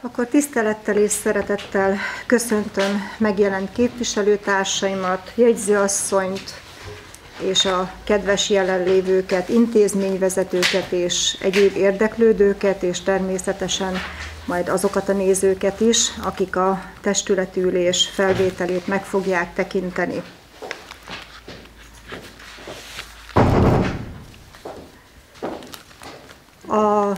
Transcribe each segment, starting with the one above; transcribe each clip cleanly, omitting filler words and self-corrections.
Akkor tisztelettel és szeretettel köszöntöm megjelent képviselőtársaimat, jegyzőasszonyt és a kedves jelenlévőket, intézményvezetőket és egyéb érdeklődőket, és természetesen majd azokat a nézőket is, akik a testületi ülés felvételét meg fogják tekinteni. A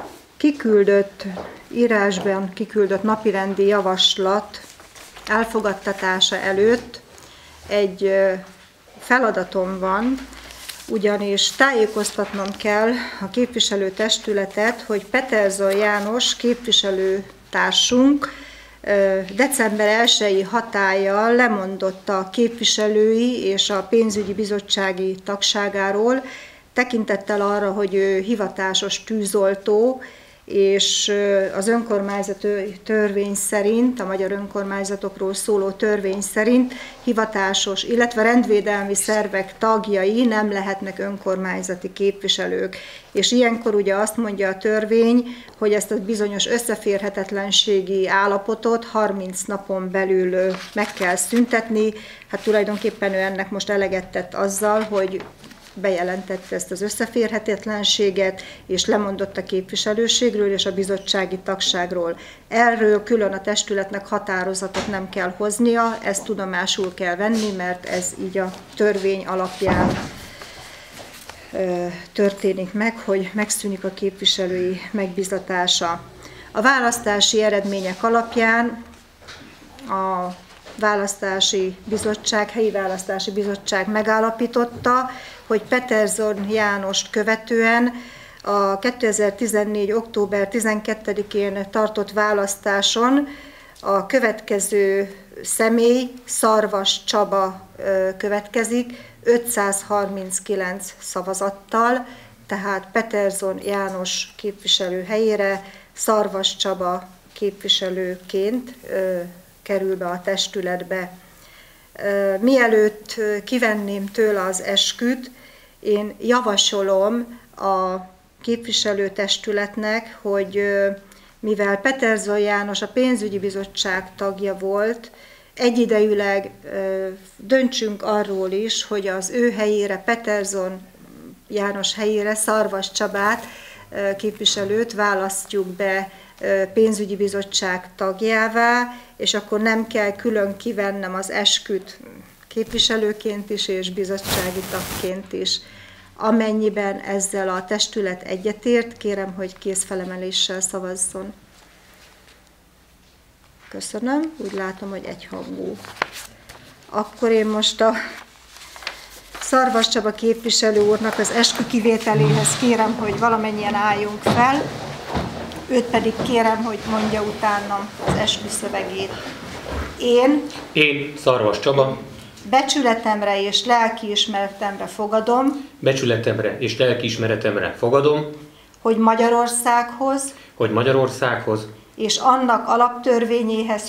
írásban kiküldött napirendi javaslat elfogadtatása előtt egy feladatom van, ugyanis tájékoztatnom kell a képviselőtestületet, hogy Peterson János képviselőtársunk december 1-i hatállyal lemondott a képviselői és a pénzügyi bizottsági tagságáról, tekintettel arra, hogy ő hivatásos tűzoltó, és az önkormányzati törvény szerint, a magyar önkormányzatokról szóló törvény szerint hivatásos, illetve rendvédelmi szervek tagjai nem lehetnek önkormányzati képviselők. És ilyenkor ugye azt mondja a törvény, hogy ezt a bizonyos összeférhetetlenségi állapotot 30 napon belül meg kell szüntetni. Hát tulajdonképpen ő ennek most eleget tett azzal, hogy bejelentette ezt az összeférhetetlenséget, és lemondott a képviselőségről és a bizottsági tagságról. Erről külön a testületnek határozatot nem kell hoznia, ezt tudomásul kell venni, mert ez így a törvény alapján történik meg, hogy megszűnik a képviselői megbizatása. A választási eredmények alapján a helyi választási bizottság megállapította, hogy Peterson Jánost követően a 2014. október 12-én tartott választáson a következő személy, Szarvas Csaba következik 539 szavazattal, tehát Peterson János képviselő helyére Szarvas Csaba képviselőként kerül be a testületbe. Mielőtt kivenném tőle az esküt, én javasolom a képviselőtestületnek, hogy mivel Peterson János a pénzügyi bizottság tagja volt, egyidejűleg döntsünk arról is, hogy az ő helyére, Peterson János helyére Szarvas Csabát képviselőt választjuk be pénzügyi bizottság tagjává, és akkor nem kell külön kivennem az esküt képviselőként is és bizottsági tagként is. Amennyiben ezzel a testület egyetért, kérem, hogy kézfelemeléssel szavazzon. Köszönöm, úgy látom, hogy egyhangú. Akkor én most a Szarvas Csaba képviselő úrnak az eskü kivételéhez kérem, hogy valamennyien álljunk fel, őt pedig kérem, hogy mondja utánam az eskü szövegét. Én, Szarvas Csaba, becsületemre és lelkiismeretemre fogadom, hogy Magyarországhoz és annak alaptörvényéhez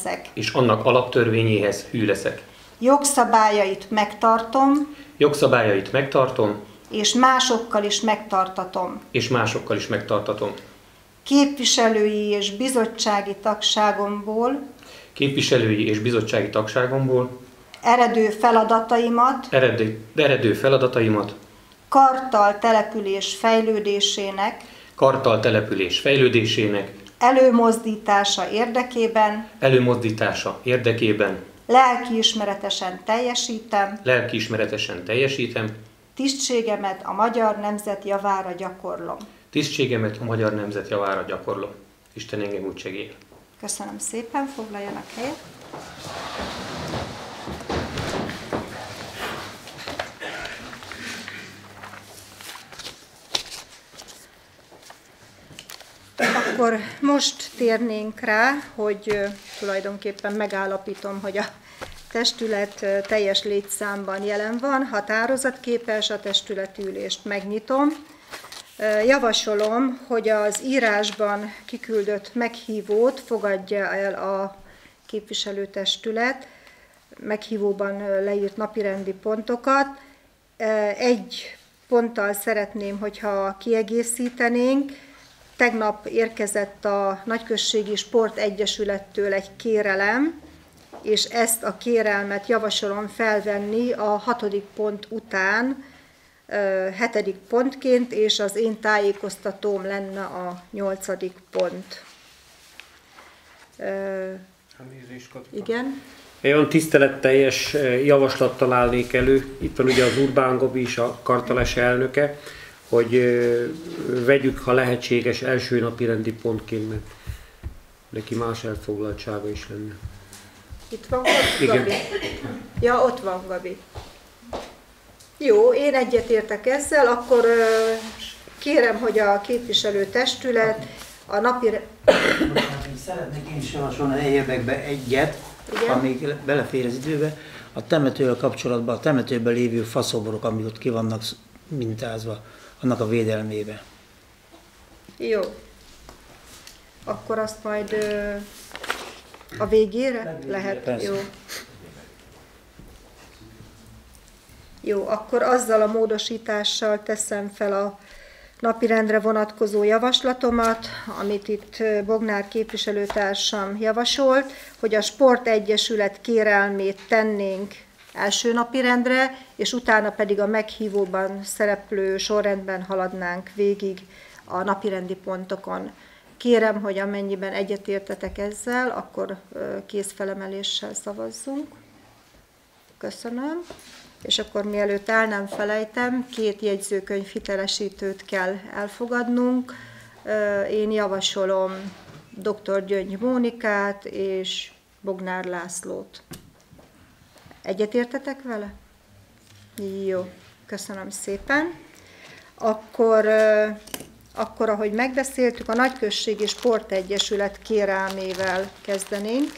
hű leszek. Jogszabályait megtartom, és másokkal is megtartatom. Képviselői és bizottsági tagságomból eredő feladataimat karttal település fejlődésének előmozdítása érdekében lelkiismeretesen teljesítem, tisztségemet a magyar nemzet javára gyakorlom. Isten engem úgy segélyen. Köszönöm szépen, foglaljanak helyet. Akkor most térnénk rá, hogy tulajdonképpen megállapítom, hogy a testület teljes létszámban jelen van, határozatképes, a testületi ülést megnyitom. Javasolom, hogy az írásban kiküldött meghívót fogadja el a képviselőtestület, meghívóban leírt napirendi pontokat. Egy ponttal szeretném, hogyha kiegészítenénk, Tegnap érkezett a Nagyközségi Sportegyesülettől egy kérelem, és ezt a kérelmet javasolom felvenni a 6. pont után, 7. pontként, és az én tájékoztatóm lenne a 8. pont. Igen? Egy olyan tiszteletteljes javaslattal állnék elő, itt van ugye az Urbán Gabi is, a Kartales elnöke, hogy vegyük, ha lehetséges, első napi rendi pontként, mert neki más elfoglaltsága is lenne. Itt van Gabi? Ja, ott van Gabi. Jó, én egyetértek ezzel, akkor kérem, hogy a képviselőtestület a napi... Szeretnék én is javasolni érdekbe egyet, Igen? amíg belefér az időbe. A temetővel kapcsolatban, a temetőben lévő faszoborok, amik ott ki vannak mintázva, annak a védelmébe. Jó. Akkor azt majd a végére lehet? Persze. Jó. Jó, akkor azzal a módosítással teszem fel a napirendre vonatkozó javaslatomat, amit itt Bognár képviselőtársam javasolt, hogy a Sportegyesület kérelmét tennénk első napirendre, és utána pedig a meghívóban szereplő sorrendben haladnánk végig a napirendi pontokon. Kérem, hogy amennyiben egyetértetek ezzel, akkor kézfelemeléssel szavazzunk. Köszönöm. És akkor mielőtt el nem felejtem, 2 jegyzőkönyv hitelesítőt kell elfogadnunk. Én javasolom dr. Gyöngy Mónikát és Bognár Lászlót. Egyetértetek vele? Jó, köszönöm szépen. Akkor, ahogy megbeszéltük, a Nagyközségi Sportegyesület kérelmével kezdenénk.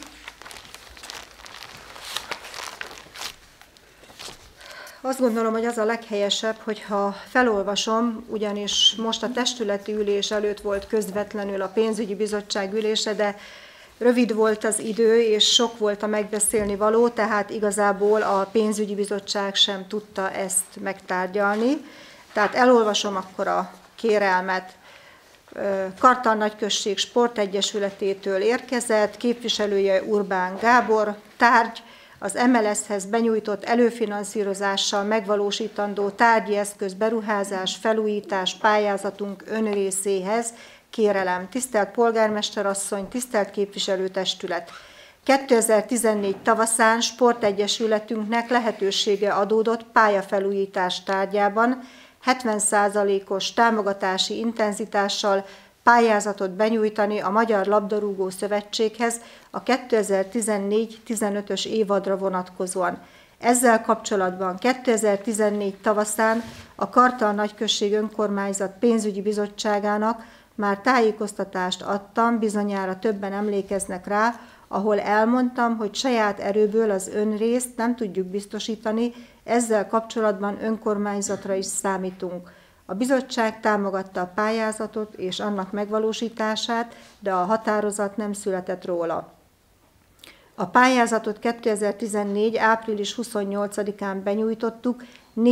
Azt gondolom, hogy az a leghelyesebb, hogyha felolvasom, ugyanis most a testületi ülés előtt volt közvetlenül a pénzügyi bizottság ülése, de rövid volt az idő, és sok volt a megbeszélni való, tehát igazából a pénzügyi bizottság sem tudta ezt megtárgyalni. Tehát elolvasom akkor a kérelmet. Kartal Nagyközség Sportegyesületétől érkezett, képviselője Urbán Gábor, tárgy, az MLS-hez benyújtott előfinanszírozással megvalósítandó tárgyi eszköz beruházás, felújítás pályázatunk önrészéhez kérelem. Tisztelt polgármesterasszony, tisztelt képviselőtestület! 2014 tavaszán sportegyesületünknek lehetősége adódott pályafelújítás tárgyában 70%-os támogatási intenzitással pályázatot benyújtani a Magyar Labdarúgó Szövetséghez a 2014-15-ös évadra vonatkozóan. Ezzel kapcsolatban 2014 tavaszán a Kartal Nagyközség Önkormányzat pénzügyi bizottságának már tájékoztatást adtam, bizonyára többen emlékeznek rá, ahol elmondtam, hogy saját erőből az önrészt nem tudjuk biztosítani, ezzel kapcsolatban önkormányzatra is számítunk. A bizottság támogatta a pályázatot és annak megvalósítását, de a határozat nem született róla. A pályázatot 2014. április 28-án benyújtottuk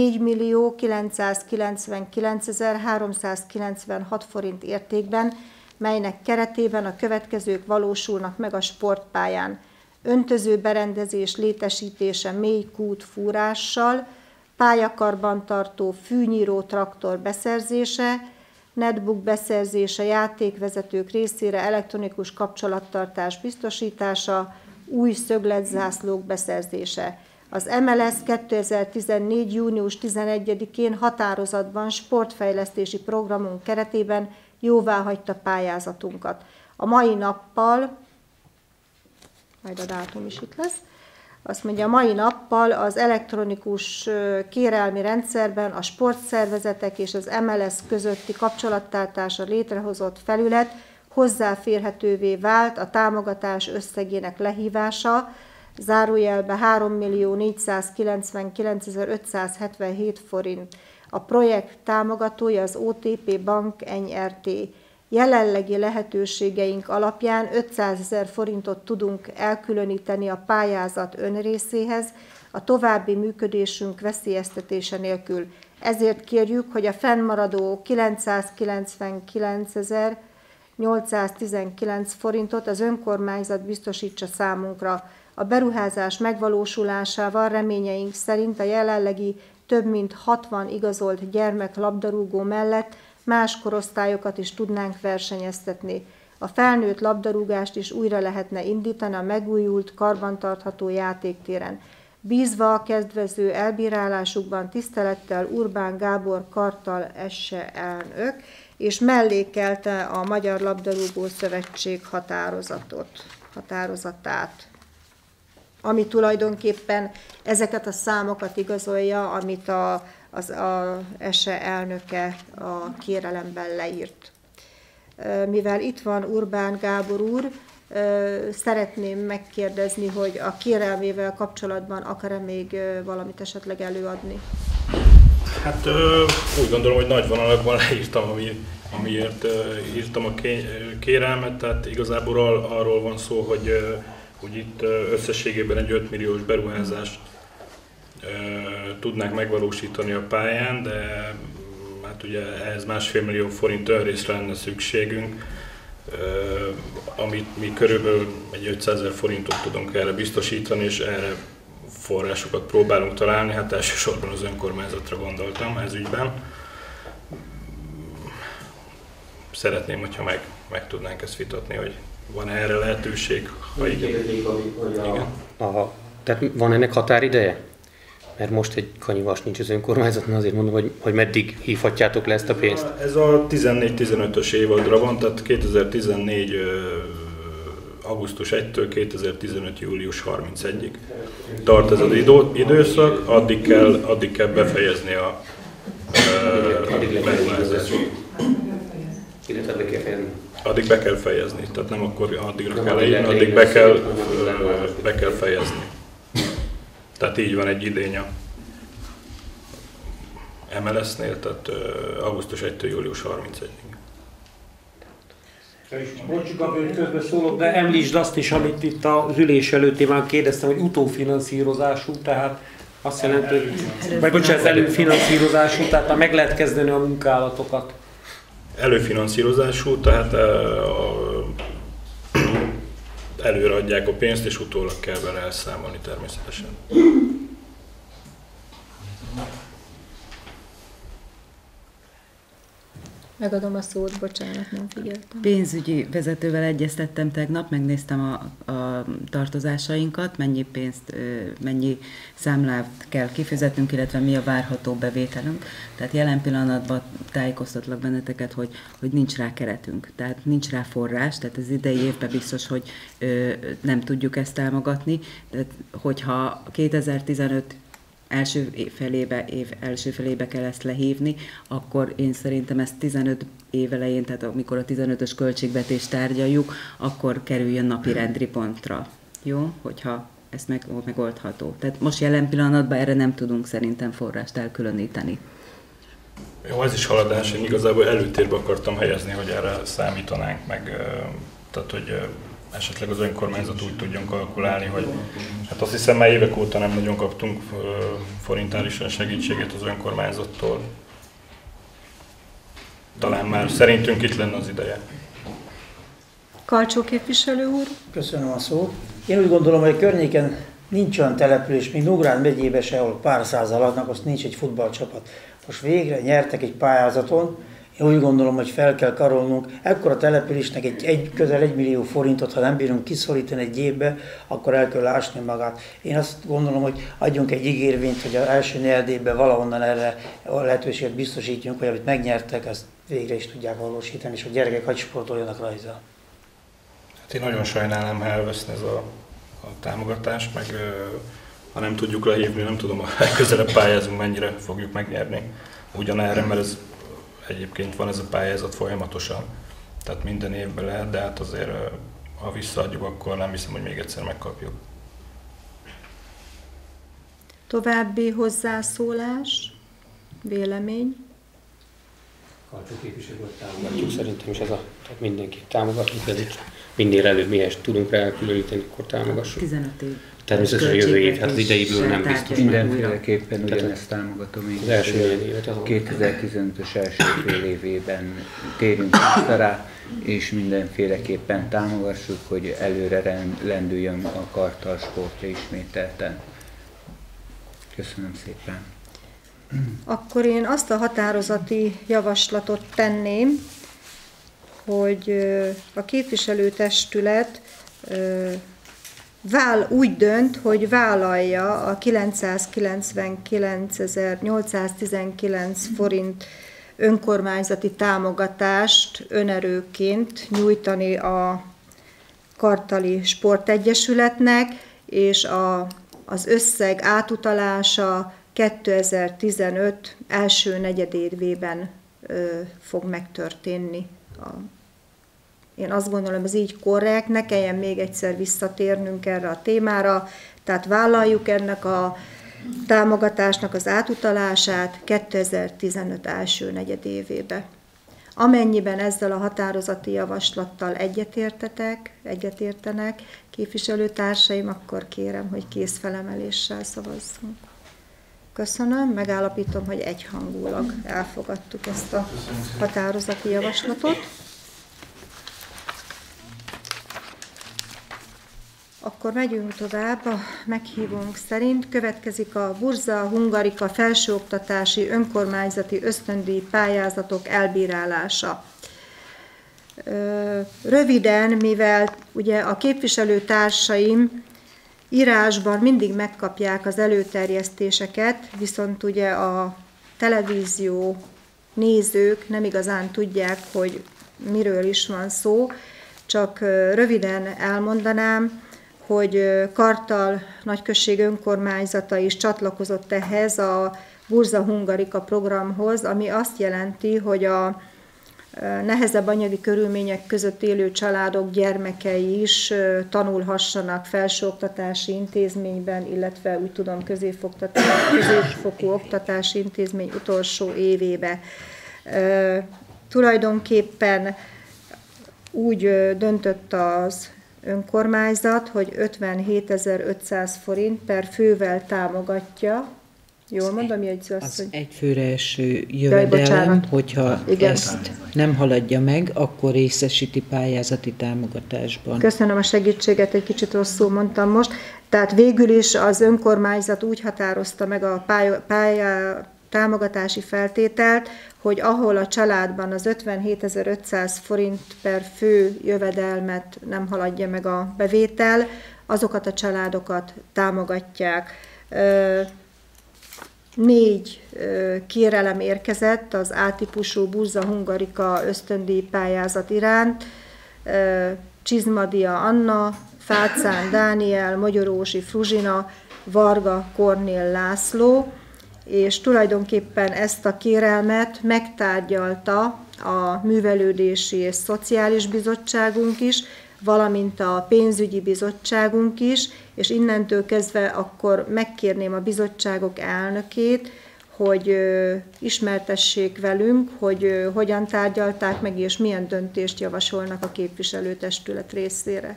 4.999.396 forint értékben, melynek keretében a következők valósulnak meg a sportpályán. Öntöző berendezés létesítése mély kút fúrással, pályakarbantartó fűnyíró traktor beszerzése, netbook beszerzése, játékvezetők részére elektronikus kapcsolattartás biztosítása, új szögletzászlók beszerzése. Az MLS 2014. június 11-én határozatban sportfejlesztési programunk keretében jóváhagyta pályázatunkat. A mai nappal, majd a dátum is itt lesz, azt mondja, a mai nappal az elektronikus kérelmi rendszerben a sportszervezetek és az MLS közötti kapcsolattartásra létrehozott felület hozzáférhetővé vált a támogatás összegének lehívása, zárójelbe 3.499.577 forint. A projekt támogatója az OTP Bank NRT. Jelenlegi lehetőségeink alapján 500 000 forintot tudunk elkülöníteni a pályázat önrészéhez, a további működésünk veszélyeztetése nélkül. Ezért kérjük, hogy a fennmaradó 999 819 forintot az önkormányzat biztosítsa számunkra. A beruházás megvalósulásával reményeink szerint a jelenlegi több mint 60 igazolt gyermek labdarúgó mellett más korosztályokat is tudnánk versenyeztetni. A felnőtt labdarúgást is újra lehetne indítani a megújult, karbantartható játéktéren. Bízva a kedvező elbírálásukban tisztelettel Urbán Gábor Kartal SE elnök, és mellékelte a Magyar Labdarúgó Szövetség határozatát, ami tulajdonképpen ezeket a számokat igazolja, amit a SE elnöke a kérelemben leírt. Mivel itt van Urbán Gábor úr, szeretném megkérdezni, hogy a kérelmével kapcsolatban akar-e még valamit esetleg előadni? Hát úgy gondolom, hogy nagy vonalakban leírtam, amiért írtam a kérelmet, tehát igazából arról van szó, hogy itt összességében egy 5 milliós beruházást tudnánk megvalósítani a pályán, de hát ugye ehhez 1,5 millió forint önrészre lenne szükségünk, amit mi körülbelül egy 500 000 forintot tudunk erre biztosítani, és erre forrásokat próbálunk találni, hát elsősorban az önkormányzatra gondoltam ez ügyben. Szeretném, hogyha meg tudnánk ezt vitatni, hogy van erre lehetőség, ha igen. Igen. Tehát van ennek határideje? Mert most egy kanyivas nincs az önkormányzatnál, azért mondom, hogy meddig hívhatjátok le ezt a pénzt? Ez a 14-15-ös évadra van, tehát 2014. augusztus 1-től 2015. július 31-ig tart ez az időszak, addig kell befejezni a beruházást. Addig be kell fejezni, tehát nem akkor addigra kell leírni, addig be kell fejezni. Tehát így van egy idény a MLS-nél, tehát augusztus 1-től július 31-ig. Bocs, Gabi, hogy közben szólok, de említsd azt is, amit itt az ülés előtt én már kérdeztem, hogy utófinanszírozású, tehát azt jelenti, hogy előfinanszírozású, tehát meg lehet kezdeni a munkálatokat. Előfinanszírozású, tehát előre adják a pénzt, és utólag kell vele elszámolni természetesen. Megadom a szót, bocsánat, nem figyeltem. Pénzügyi vezetővel egyeztettem tegnap, megnéztem a tartozásainkat, mennyi pénzt, mennyi számlát kell kifizetnünk, illetve mi a várható bevételünk. Tehát jelen pillanatban tájékoztatlak benneteket, hogy nincs rá keretünk, tehát nincs rá forrás, tehát az idei évben biztos, hogy nem tudjuk ezt támogatni. Tehát, hogyha 2015 év első felébe kell ezt lehívni, akkor én szerintem ezt 15 év elején, tehát amikor a 15-ös költségvetést tárgyaljuk, akkor kerüljön napi rendre pontra. Jó? Hogyha ez megoldható. Tehát most jelen pillanatban erre nem tudunk szerintem forrást elkülöníteni. Jó, ez is haladás, én igazából előtérbe akartam helyezni, hogy erre számítanánk meg, tehát hogy esetleg az önkormányzat úgy tudjon kalkulálni, hogy hát azt hiszem már évek óta nem nagyon kaptunk forintálisan segítséget az önkormányzattól. Talán már szerintünk itt lenne az ideje. Karcsó képviselő úr. Köszönöm a szót. Én úgy gondolom, hogy a környéken nincs olyan település, mint Nógrád megyében se, ahol pár százal laknak, azt nincs egy futballcsapat. Most végre nyertek egy pályázaton. Én úgy gondolom, hogy fel kell karolnunk. Ekkor a településnek közel 1 millió forintot, ha nem bírunk kiszorítani egy évbe, akkor el kell ásni magát. Én azt gondolom, hogy adjunk egy ígérvényt, hogy az első negyedévben valahonnan erre a lehetőséget biztosítjunk, hogy amit megnyertek, azt végre is tudják valósítani, és a gyerekek hagy sportoljanak rajta. Hát én nagyon sajnálom, ha elveszne ez a támogatást, meg ha nem tudjuk lehívni, nem tudom, ha legközelebb pályázunk, mennyire fogjuk megnyerni ugyanerre, mert ez egyébként van ez a pályázat folyamatosan, tehát minden évben lehet, de hát azért, ha visszaadjuk, akkor nem hiszem, hogy még egyszer megkapjuk. További hozzászólás, vélemény. Karcsó képviselőt támogatjuk, szerintem is tehát mindenki támogatni, ezért minél előbb mihez tudunk rá elkülöníteni, akkor támogassuk. 15 év. Természetesen jövő év, hát az ideiből nem biztos. Mindenféleképpen ugyanezt támogatom én. Az első évet. 2015-ös első fél évében térjünk vissza rá, és mindenféleképpen támogassuk, hogy előre lendüljön a karttal sportja ismételten. Köszönöm szépen. Akkor én azt a határozati javaslatot tenném, hogy a képviselőtestület úgy dönt, hogy vállalja a 999.819 forint önkormányzati támogatást önerőként nyújtani a Kartali Sportegyesületnek, és az összeg átutalása 2015 első negyedévében fog megtörténni. Én azt gondolom, ez így korrekt, ne kelljen még egyszer visszatérnünk erre a témára, tehát vállaljuk ennek a támogatásnak az átutalását 2015 első negyedévébe. Amennyiben ezzel a határozati javaslattal egyetértenek képviselőtársaim, akkor kérem, hogy kézfelemeléssel szavazzunk. Köszönöm, megállapítom, hogy egyhangulag elfogadtuk ezt a határozati javaslatot. Akkor megyünk tovább a meghívónk szerint. Következik a Burza Hungarika felsőoktatási önkormányzati ösztöndíj pályázatok elbírálása. Röviden, mivel ugye a képviselőtársaim írásban mindig megkapják az előterjesztéseket, viszont ugye a televízió nézők nem igazán tudják, hogy miről is van szó, csak röviden elmondanám, hogy Kartal nagyközség önkormányzata is csatlakozott ehhez a Burza Hungarika programhoz, ami azt jelenti, hogy a nehezebb anyagi körülmények között élő családok gyermekei is tanulhassanak felsőoktatási intézményben, illetve úgy tudom középfokú oktatási intézmény utolsó évébe. Tulajdonképpen úgy döntött az önkormányzat, hogy 57.500 forint per fővel támogatja. Jól mondom, jegyzőasszony? Az egyfőre eső jövedelem, hogyha igen, ezt nem haladja meg, akkor részesíti pályázati támogatásban. Köszönöm a segítséget, egy kicsit rosszul mondtam most. Tehát végül is az önkormányzat úgy határozta meg a támogatási feltételt, hogy ahol a családban az 57.500 forint per fő jövedelmet nem haladja meg a bevétel, azokat a családokat támogatják. 4 kérelem érkezett az A-típusú Burza Hungarika ösztöndíj pályázat iránt. Csizmadia Anna, Fácán Dániel, Magyarósi Fruzsina, Varga Kornél László, és tulajdonképpen ezt a kérelmet megtárgyalta a Művelődési és Szociális Bizottságunk is, valamint a Pénzügyi Bizottságunk is, és innentől kezdve akkor megkérném a bizottságok elnökét, hogy ismertessék velünk, hogy hogyan tárgyalták meg, és milyen döntést javasolnak a képviselőtestület részére.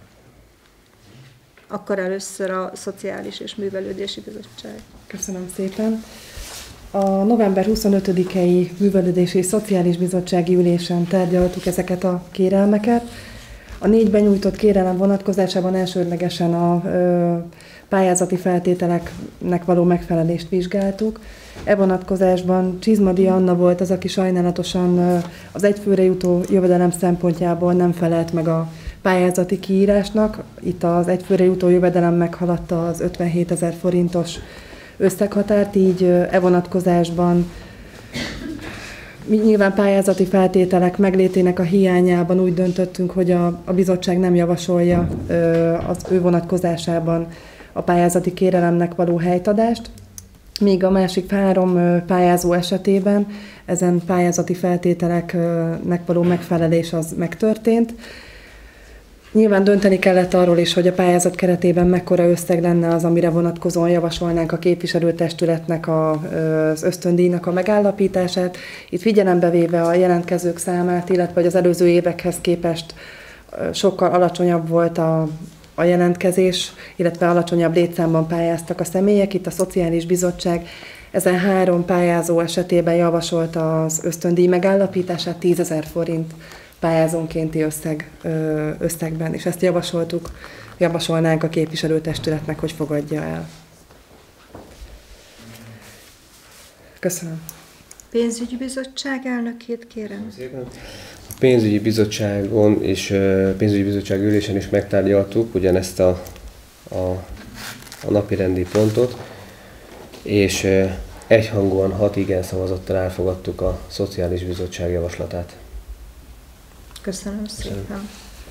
Akkor először a Szociális és Művelődési Bizottság. Köszönöm szépen. A november 25-i Művelődési és Szociális Bizottsági ülésen tárgyaltuk ezeket a kérelmeket. A 4 benyújtott kérelem vonatkozásában elsődlegesen a pályázati feltételeknek való megfelelést vizsgáltuk. E vonatkozásban Csizmadi Anna volt az, aki sajnálatosan az egyfőre jutó jövedelem szempontjából nem felelt meg a pályázati kiírásnak. Itt az egyfőre jutó jövedelem meghaladta az 57.000 forintos összeghatárt, így e vonatkozásban nyilván pályázati feltételek meglétének a hiányában úgy döntöttünk, hogy a bizottság nem javasolja az ő vonatkozásában a pályázati kérelemnek való helytadást, míg a másik 3 pályázó esetében ezen pályázati feltételeknek való megfelelés az megtörtént. Nyilván dönteni kellett arról is, hogy a pályázat keretében mekkora összeg lenne az, amire vonatkozóan javasolnánk a képviselőtestületnek az ösztöndíjnak a megállapítását. Itt figyelembe véve a jelentkezők számát, illetve az előző évekhez képest sokkal alacsonyabb volt a jelentkezés, illetve alacsonyabb létszámban pályáztak a személyek. Itt a Szociális Bizottság ezen 3 pályázó esetében javasolta az ösztöndíj megállapítását 10 000 forint pályázónkénti összegben, és ezt javasolnánk a képviselőtestületnek, hogy fogadja el. Köszönöm. Pénzügyi bizottság elnökét kérem. A pénzügyi bizottságon és pénzügyi bizottság ülésen is megtárgyaltuk ugyanezt a napirendi pontot, és egyhangúan 6 igen szavazattal elfogadtuk a Szociális Bizottság javaslatát. Köszönöm szépen.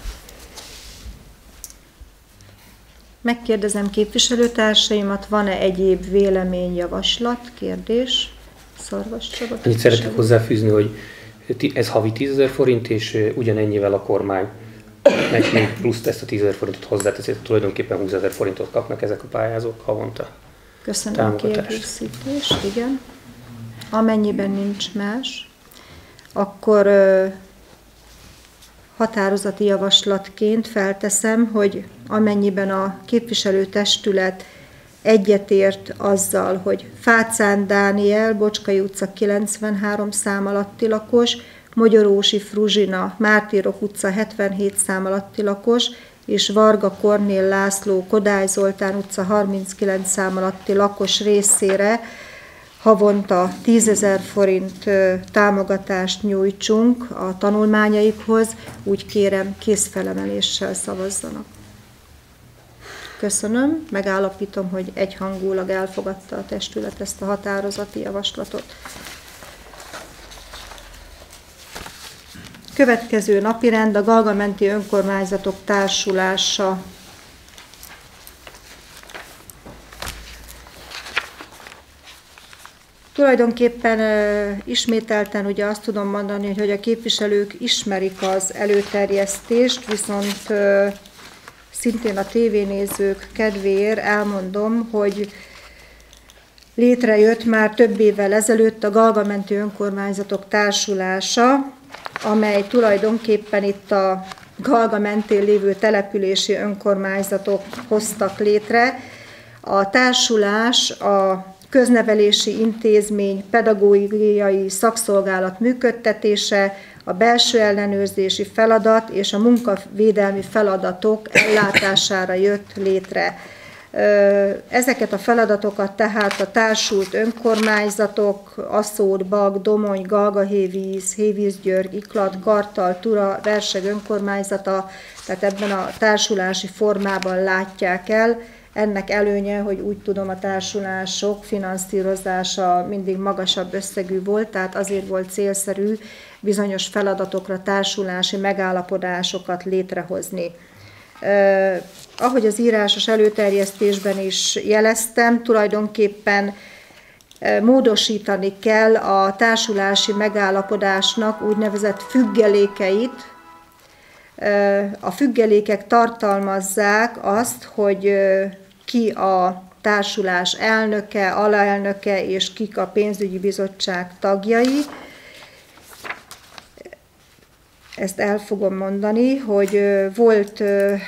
Megkérdezem képviselőtársaimat, van-e egyéb vélemény, javaslat, kérdés? Szarvas Csaba. Annyit szeretnék hozzáfűzni, hogy ez havi 10 000 forint, és ugyanennyivel a kormány még plusz ezt a 10 000 forintot hozzáteszi, tulajdonképpen 20 000 forintot kapnak ezek a pályázók havonta. Köszönöm a kiegészítést, igen. Amennyiben nincs más, akkor határozati javaslatként felteszem, hogy amennyiben a képviselőtestület egyetért azzal, hogy Fácán Dániel, Bocskai utca 93 szám alatti lakos, Mogyorósi Fruzsina, Mártírok utca 77 szám alatti lakos, és Varga Kornél László, Kodály Zoltán utca 39 szám alatti lakos részére havonta 10 000 forint támogatást nyújtsunk a tanulmányaikhoz, úgy kérem, kézfelemeléssel szavazzanak. Köszönöm, megállapítom, hogy egyhangulag elfogadta a testület ezt a határozati javaslatot. Következő napirend a Galgamenti Önkormányzatok Társulása. Tulajdonképpen ismételten ugye azt tudom mondani, hogy a képviselők ismerik az előterjesztést, viszont szintén a tévénézők kedvéért elmondom, hogy létrejött már több évvel ezelőtt a Galgamenti Önkormányzatok Társulása, amely tulajdonképpen itt a Galga mentén lévő települési önkormányzatok hoztak létre. A társulás a köznevelési intézmény pedagógiai szakszolgálat működtetése, a belső ellenőrzési feladat és a munkavédelmi feladatok ellátására jött létre. Ezeket a feladatokat tehát a társult önkormányzatok, Aszód, Bag, Domony, Galgahévíz, Hévízgyörgy, Iklat, Kartal, Tura, Verseg önkormányzata, tehát ebben a társulási formában látják el. Ennek előnye, hogy úgy tudom, a társulások finanszírozása mindig magasabb összegű volt, tehát azért volt célszerű bizonyos feladatokra társulási megállapodásokat létrehozni. Ahogy az írásos előterjesztésben is jeleztem, tulajdonképpen módosítani kell a társulási megállapodásnak úgynevezett függelékeit. A függelékek tartalmazzák azt, hogy ki a társulás elnöke, alelnöke és kik a pénzügyi bizottság tagjai. Ezt el fogom mondani, hogy volt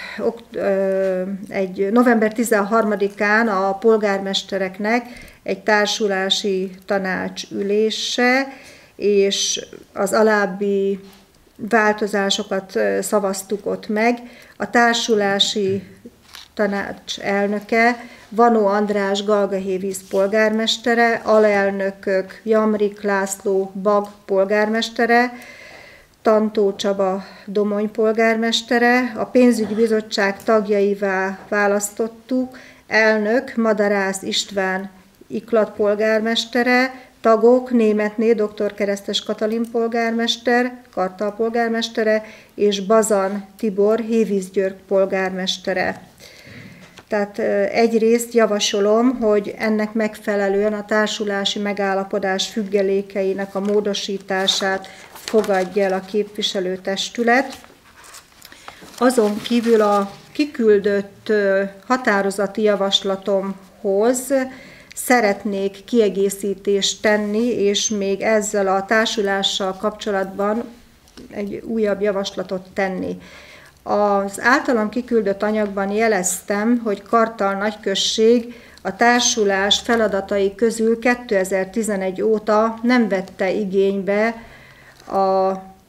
egy november 13-án a polgármestereknek egy társulási tanácsülése, és az alábbi változásokat szavaztuk ott meg. A társulási tanács elnöke Vanó András, Galgahévíz polgármestere, alelnökök Jamrik László, Bag polgármestere, Tantó Csaba, Domony polgármestere, a pénzügyi bizottság tagjaivá választottuk, elnök Madarász István, Iklat polgármestere, tagok Németné Dr. Keresztes Katalin polgármester, Kartal polgármestere, és Bazan Tibor, Hévízgyörgy polgármestere. Tehát egyrészt javasolom, hogy ennek megfelelően a társulási megállapodás függelékeinek a módosítását fogadja el a képviselőtestület. Azon kívül a kiküldött határozati javaslatomhoz szeretnék kiegészítést tenni, és még ezzel a társulással kapcsolatban egy újabb javaslatot tenni. Az általam kiküldött anyagban jeleztem, hogy Kartal nagyközség a társulás feladatai közül 2011 óta nem vette igénybe a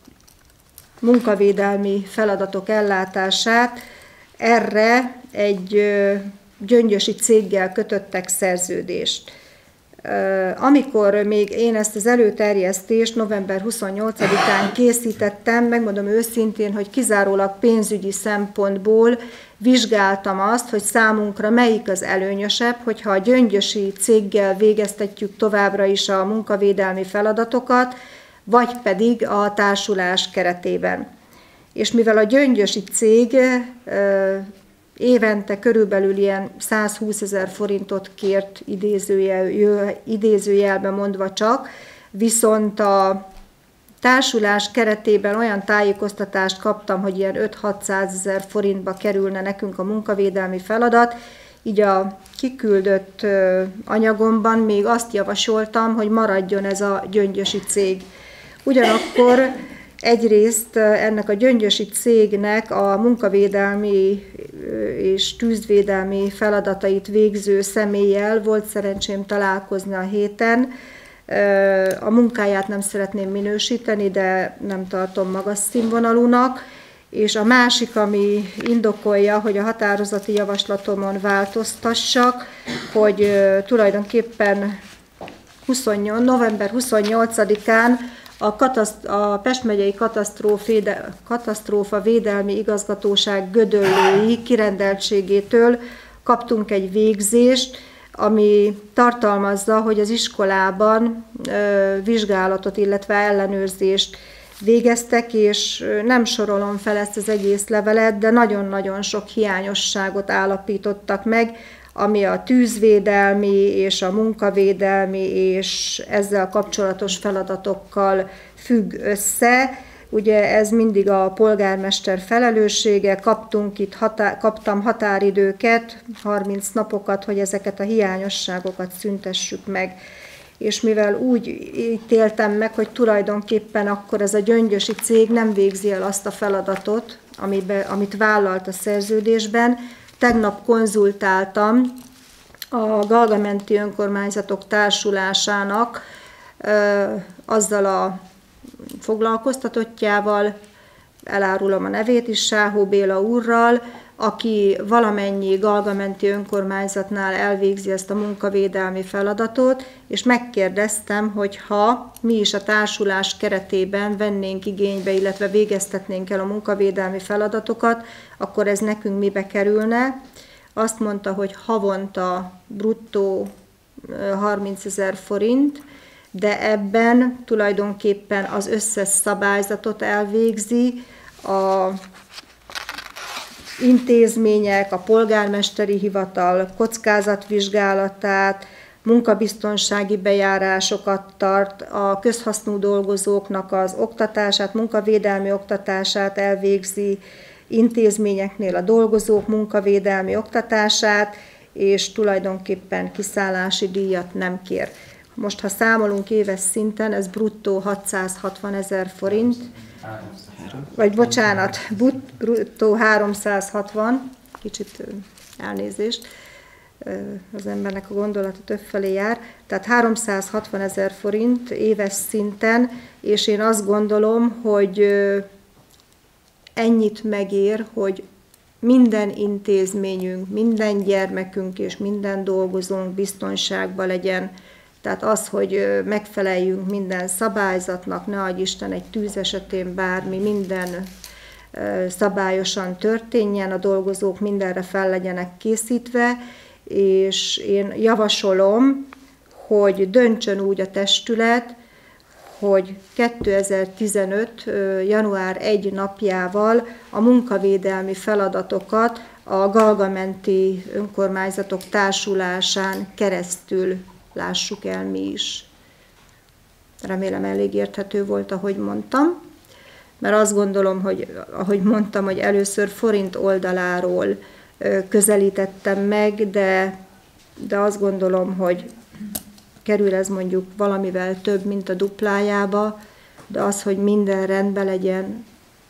munkavédelmi feladatok ellátását. Erre egy gyöngyösi céggel kötöttek szerződést. Amikor még én ezt az előterjesztést november 28-án készítettem, megmondom őszintén, hogy kizárólag pénzügyi szempontból vizsgáltam azt, hogy számunkra melyik az előnyösebb, hogyha a gyöngyösi céggel végeztetjük továbbra is a munkavédelmi feladatokat, vagy pedig a társulás keretében. És mivel a gyöngyösi cég évente körülbelül ilyen 120 000 forintot kért, idézőjelben mondva csak, viszont a társulás keretében olyan tájékoztatást kaptam, hogy ilyen 5-600 000 forintba kerülne nekünk a munkavédelmi feladat, így a kiküldött anyagomban még azt javasoltam, hogy maradjon ez a gyöngyösi cég. Ugyanakkor egyrészt ennek a gyöngyösi cégnek a munkavédelmi és tűzvédelmi feladatait végző személlyel volt szerencsém találkozni a héten. A munkáját nem szeretném minősíteni, de nem tartom magas színvonalúnak. És a másik, ami indokolja, hogy a határozati javaslatomon változtassak, hogy tulajdonképpen november 28-án a Pest megyei katasztrófa védelmi igazgatóság gödöllői kirendeltségétől kaptunk egy végzést, ami tartalmazza, hogy az iskolában vizsgálatot, illetve ellenőrzést végeztek, és nem sorolom fel ezt az egész levelet, de nagyon-nagyon sok hiányosságot állapítottak meg, ami a tűzvédelmi és a munkavédelmi és ezzel kapcsolatos feladatokkal függ össze. Ugye ez mindig a polgármester felelőssége, kaptam határidőket, 30 napokat, hogy ezeket a hiányosságokat szüntessük meg. És mivel úgy ítéltem meg, hogy tulajdonképpen akkor ez a gyöngyösi cég nem végzi el azt a feladatot, amit vállalt a szerződésben, tegnap konzultáltam a Galgamenti Önkormányzatok Társulásának azzal a foglalkoztatottjával, elárulom a nevét is, Sáhó Béla úrral, aki valamennyi galgamenti önkormányzatnál elvégzi ezt a munkavédelmi feladatot, és megkérdeztem, hogy ha mi is a társulás keretében vennénk igénybe, illetve végeztetnénk el a munkavédelmi feladatokat, akkor ez nekünk mibe kerülne. Azt mondta, hogy havonta bruttó 30 000 forint, de ebben tulajdonképpen az összes szabályzatot elvégzi, a intézmények, a polgármesteri hivatal kockázatvizsgálatát, munkabiztonsági bejárásokat tart, a közhasznú dolgozóknak az oktatását, munkavédelmi oktatását elvégzi, intézményeknél a dolgozók munkavédelmi oktatását, és tulajdonképpen kiszállási díjat nem kér. Most, ha számolunk éves szinten, ez bruttó 660 000 forint, vagy bocsánat, bruttó 360, kicsit elnézést, az embernek a gondolata többfelé jár, tehát 360 000 forint éves szinten, és én azt gondolom, hogy ennyit megér, hogy minden intézményünk, minden gyermekünk és minden dolgozónk biztonságban legyen. Tehát az, hogy megfeleljünk minden szabályzatnak, ne adj Isten egy tűz esetén bármi, minden szabályosan történjen, a dolgozók mindenre fel legyenek készítve, és én javasolom, hogy döntsön úgy a testület, hogy 2015. január 1 napjával a munkavédelmi feladatokat a Galgamenti Önkormányzatok Társulásán keresztül lássuk el mi is. Remélem elég érthető volt, ahogy mondtam, mert azt gondolom, hogy ahogy mondtam, hogy először forint oldaláról közelítettem meg, de azt gondolom, hogy kerül ez mondjuk valamivel több, mint a duplájába, de az, hogy minden rendben legyen,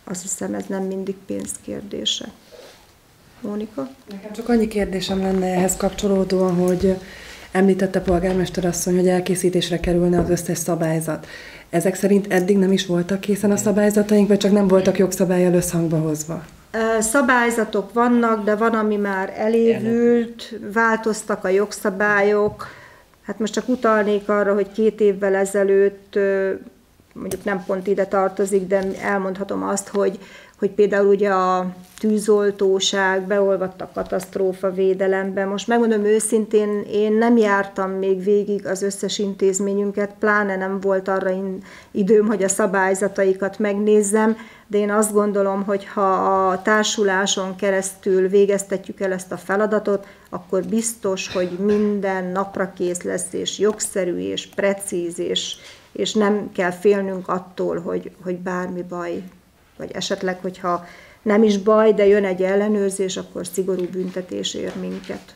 azt hiszem, ez nem mindig pénz kérdése. Mónika? Nekem csak annyi kérdésem lenne ehhez kapcsolódóan, hogy említette polgármester asszony, hogy elkészítésre kerülne az összes szabályzat. Ezek szerint eddig nem is voltak készen a szabályzataink, vagy csak nem voltak jogszabállyal összhangba hozva? Szabályzatok vannak, de van, ami már elévült, változtak a jogszabályok. Hát most csak utalnék arra, hogy 2 évvel ezelőtt, mondjuk nem pont ide tartozik, de elmondhatom azt, hogy például ugye a tűzoltóság beolvadt a katasztrófa védelembe. Most megmondom őszintén, én nem jártam még végig az összes intézményünket, pláne nem volt arra időm, hogy a szabályzataikat megnézzem, de én azt gondolom, hogy ha a társuláson keresztül végeztetjük el ezt a feladatot, akkor biztos, hogy minden napra kész lesz, és jogszerű, és precíz, és nem kell félnünk attól, hogy bármi baj, vagy esetleg, hogyha nem is baj, de jön egy ellenőrzés, akkor szigorú büntetés ér minket.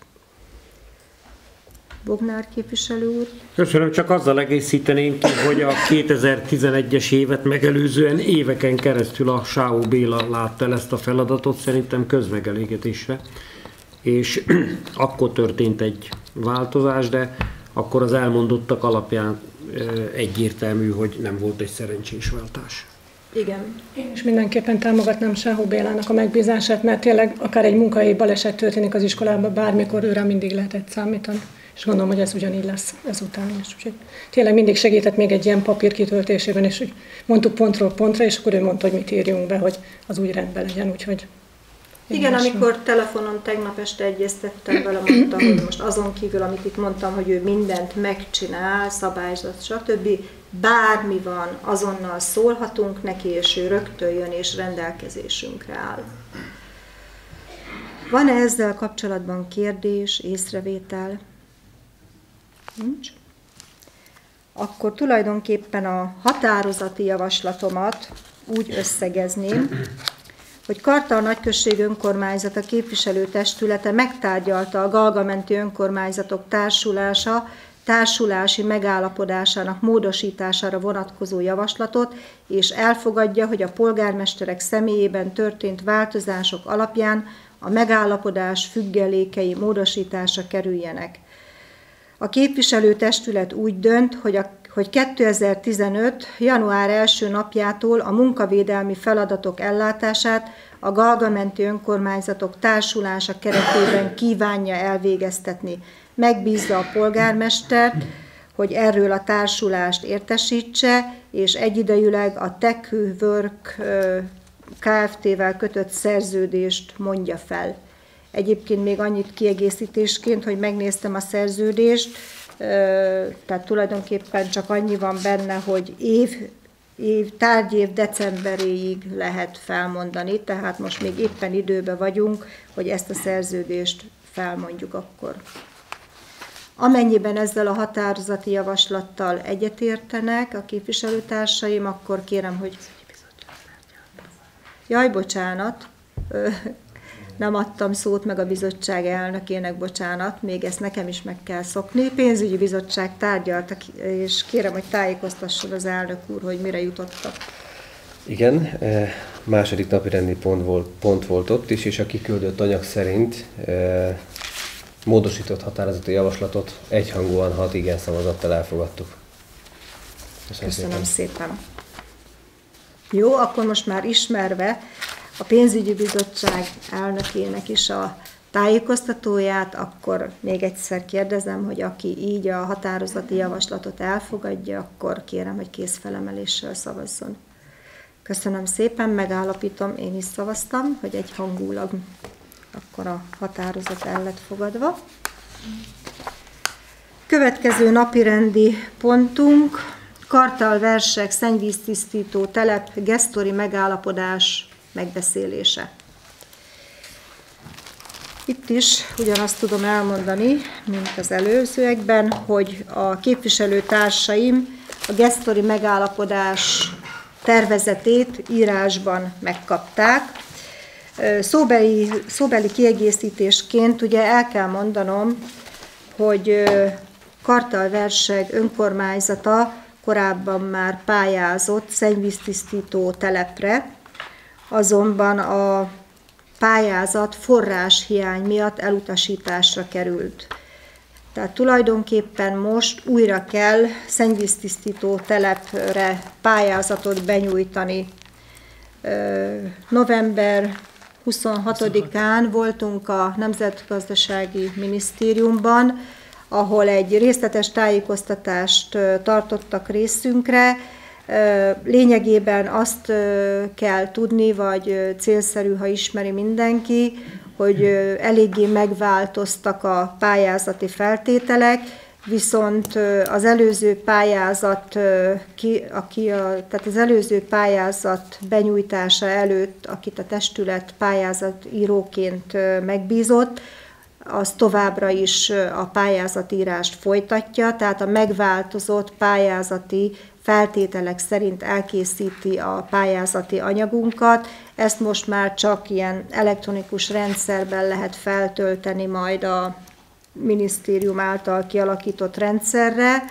Bognár képviselő úr. Köszönöm, csak azzal egészíteném ki, hogy a 2011-es évet megelőzően éveken keresztül a Sáó Béla látta el ezt a feladatot, szerintem közmegelégedésre, és akkor történt egy változás, de akkor az elmondottak alapján egyértelmű, hogy nem volt egy szerencsés váltás. Igen. Én is mindenképpen támogatnám Sáó Bélának a megbízását, mert tényleg akár egy munkahelyi baleset történik az iskolában, bármikor őre mindig lehetett számítani. És gondolom, hogy ez ugyanígy lesz ezután is. Úgyhogy tényleg mindig segített még egy ilyen papír kitöltésében, és úgy mondtuk pontról pontra, és akkor ő mondta, hogy mit írjunk be, hogy az úgy rendben legyen. Úgyhogy igen, amikor telefonon tegnap este egyeztettem vele, mondta, hogy most azon kívül, amit itt mondtam, hogy ő mindent megcsinál, szabályzat, stb. Bármi van, azonnal szólhatunk neki, és ő rögtön jön és rendelkezésünkre áll. Van-e ezzel kapcsolatban kérdés, észrevétel? Nincs? Akkor tulajdonképpen a határozati javaslatomat úgy összegezném, hogy Kartal Nagyközség Önkormányzata képviselőtestülete megtárgyalta a Galgamenti Önkormányzatok Társulása társulási megállapodásának módosítására vonatkozó javaslatot, és elfogadja, hogy a polgármesterek személyében történt változások alapján a megállapodás függelékei módosításra kerüljenek. A képviselőtestület úgy dönt, hogy 2015. január 1. napjától a munkavédelmi feladatok ellátását a Galgamenti Önkormányzatok Társulása keretében kívánja elvégeztetni. Megbízza a polgármestert, hogy erről a társulást értesítse, és egyidejűleg a TechWork Kft-vel kötött szerződést mondja fel. Egyébként még annyit kiegészítésként, hogy megnéztem a szerződést, tehát tulajdonképpen csak annyi van benne, hogy tárgyév decemberéig lehet felmondani, tehát most még éppen időben vagyunk, hogy ezt a szerződést felmondjuk akkor. Amennyiben ezzel a határozati javaslattal egyetértenek a képviselőtársaim, akkor kérem, hogy... Jaj, bocsánat, nem adtam szót meg a bizottság elnökének, bocsánat, még ezt nekem is meg kell szokni. Pénzügyi bizottság tárgyaltak, és kérem, hogy tájékoztasson az elnök úr, hogy mire jutottak. Igen, második napirendi pont volt ott is, és a kiküldött anyag szerint módosított határozati javaslatot egyhangúan 6 igen szavazattal elfogadtuk. Köszönöm szépen. Jó, akkor most már ismerve a pénzügyi bizottság elnökének is a tájékoztatóját, akkor még egyszer kérdezem, hogy aki így a határozati javaslatot elfogadja, akkor kérem, hogy kézfelemeléssel szavazzon. Köszönöm szépen, megállapítom, én is szavaztam, hogy egyhangulag akkor a határozat el lett fogadva. Következő napirendi pontunk, Kartal-Versek szennyvíztisztító telep gesztori megállapodás megbeszélése. Itt is ugyanazt tudom elmondani, mint az előzőekben, hogy a képviselőtársaim a gesztori megállapodás tervezetét írásban megkapták. Szóbeli kiegészítésként ugye el kell mondanom, hogy Kartal-Verseg önkormányzata korábban már pályázott szennyvíztisztító telepre, azonban a pályázat forráshiány miatt elutasításra került. Tehát tulajdonképpen most újra kell szennyvíztisztító telepre pályázatot benyújtani. November 26-án voltunk a Nemzetgazdasági Minisztériumban, ahol egy részletes tájékoztatást tartottak részünkre. Lényegében azt kell tudni, vagy célszerű, ha ismeri mindenki, hogy eléggé megváltoztak a pályázati feltételek, viszont az előző pályázat, tehát az előző pályázat benyújtása előtt, akit a testület pályázatíróként megbízott, az továbbra is a pályázatírást folytatja, tehát a megváltozott pályázati feltételek szerint elkészíti a pályázati anyagunkat. Ezt most már csak ilyen elektronikus rendszerben lehet feltölteni majd a minisztérium által kialakított rendszerre.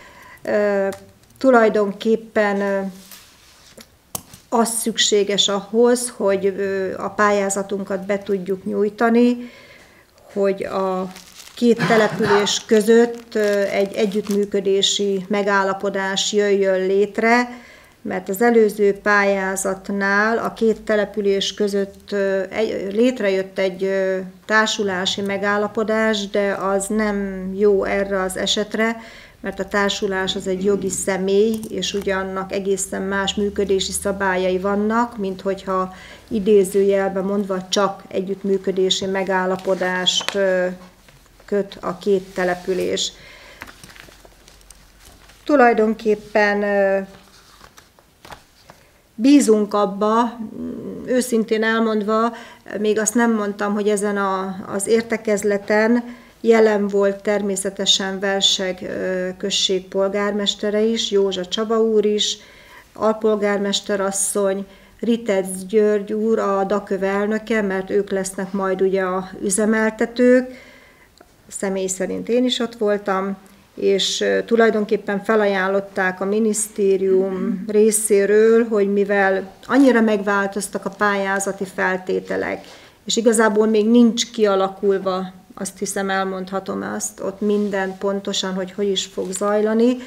Tulajdonképpen az szükséges ahhoz, hogy a pályázatunkat be tudjuk nyújtani, hogy a két település között egy együttműködési megállapodás jöjjön létre, mert az előző pályázatnál a két település között létrejött egy társulási megállapodás, de az nem jó erre az esetre, mert a társulás az egy jogi személy, és ugyannak egészen más működési szabályai vannak, mint hogyha idézőjelben mondva csak együttműködési megállapodást köt a két település. Tulajdonképpen bízunk abba, őszintén elmondva, még azt nem mondtam, hogy ezen az értekezleten jelen volt természetesen Verseg község polgármestere is, Józsa Csaba úr is, alpolgármester asszony, Ritec György úr, a DAKÖV elnöke, mert ők lesznek majd ugye a üzemeltetők, személy szerint én is ott voltam, és tulajdonképpen felajánlották a minisztérium részéről, hogy mivel annyira megváltoztak a pályázati feltételek, és igazából még nincs kialakulva, azt hiszem elmondhatom azt, ott minden pontosan, hogy is fog zajlani,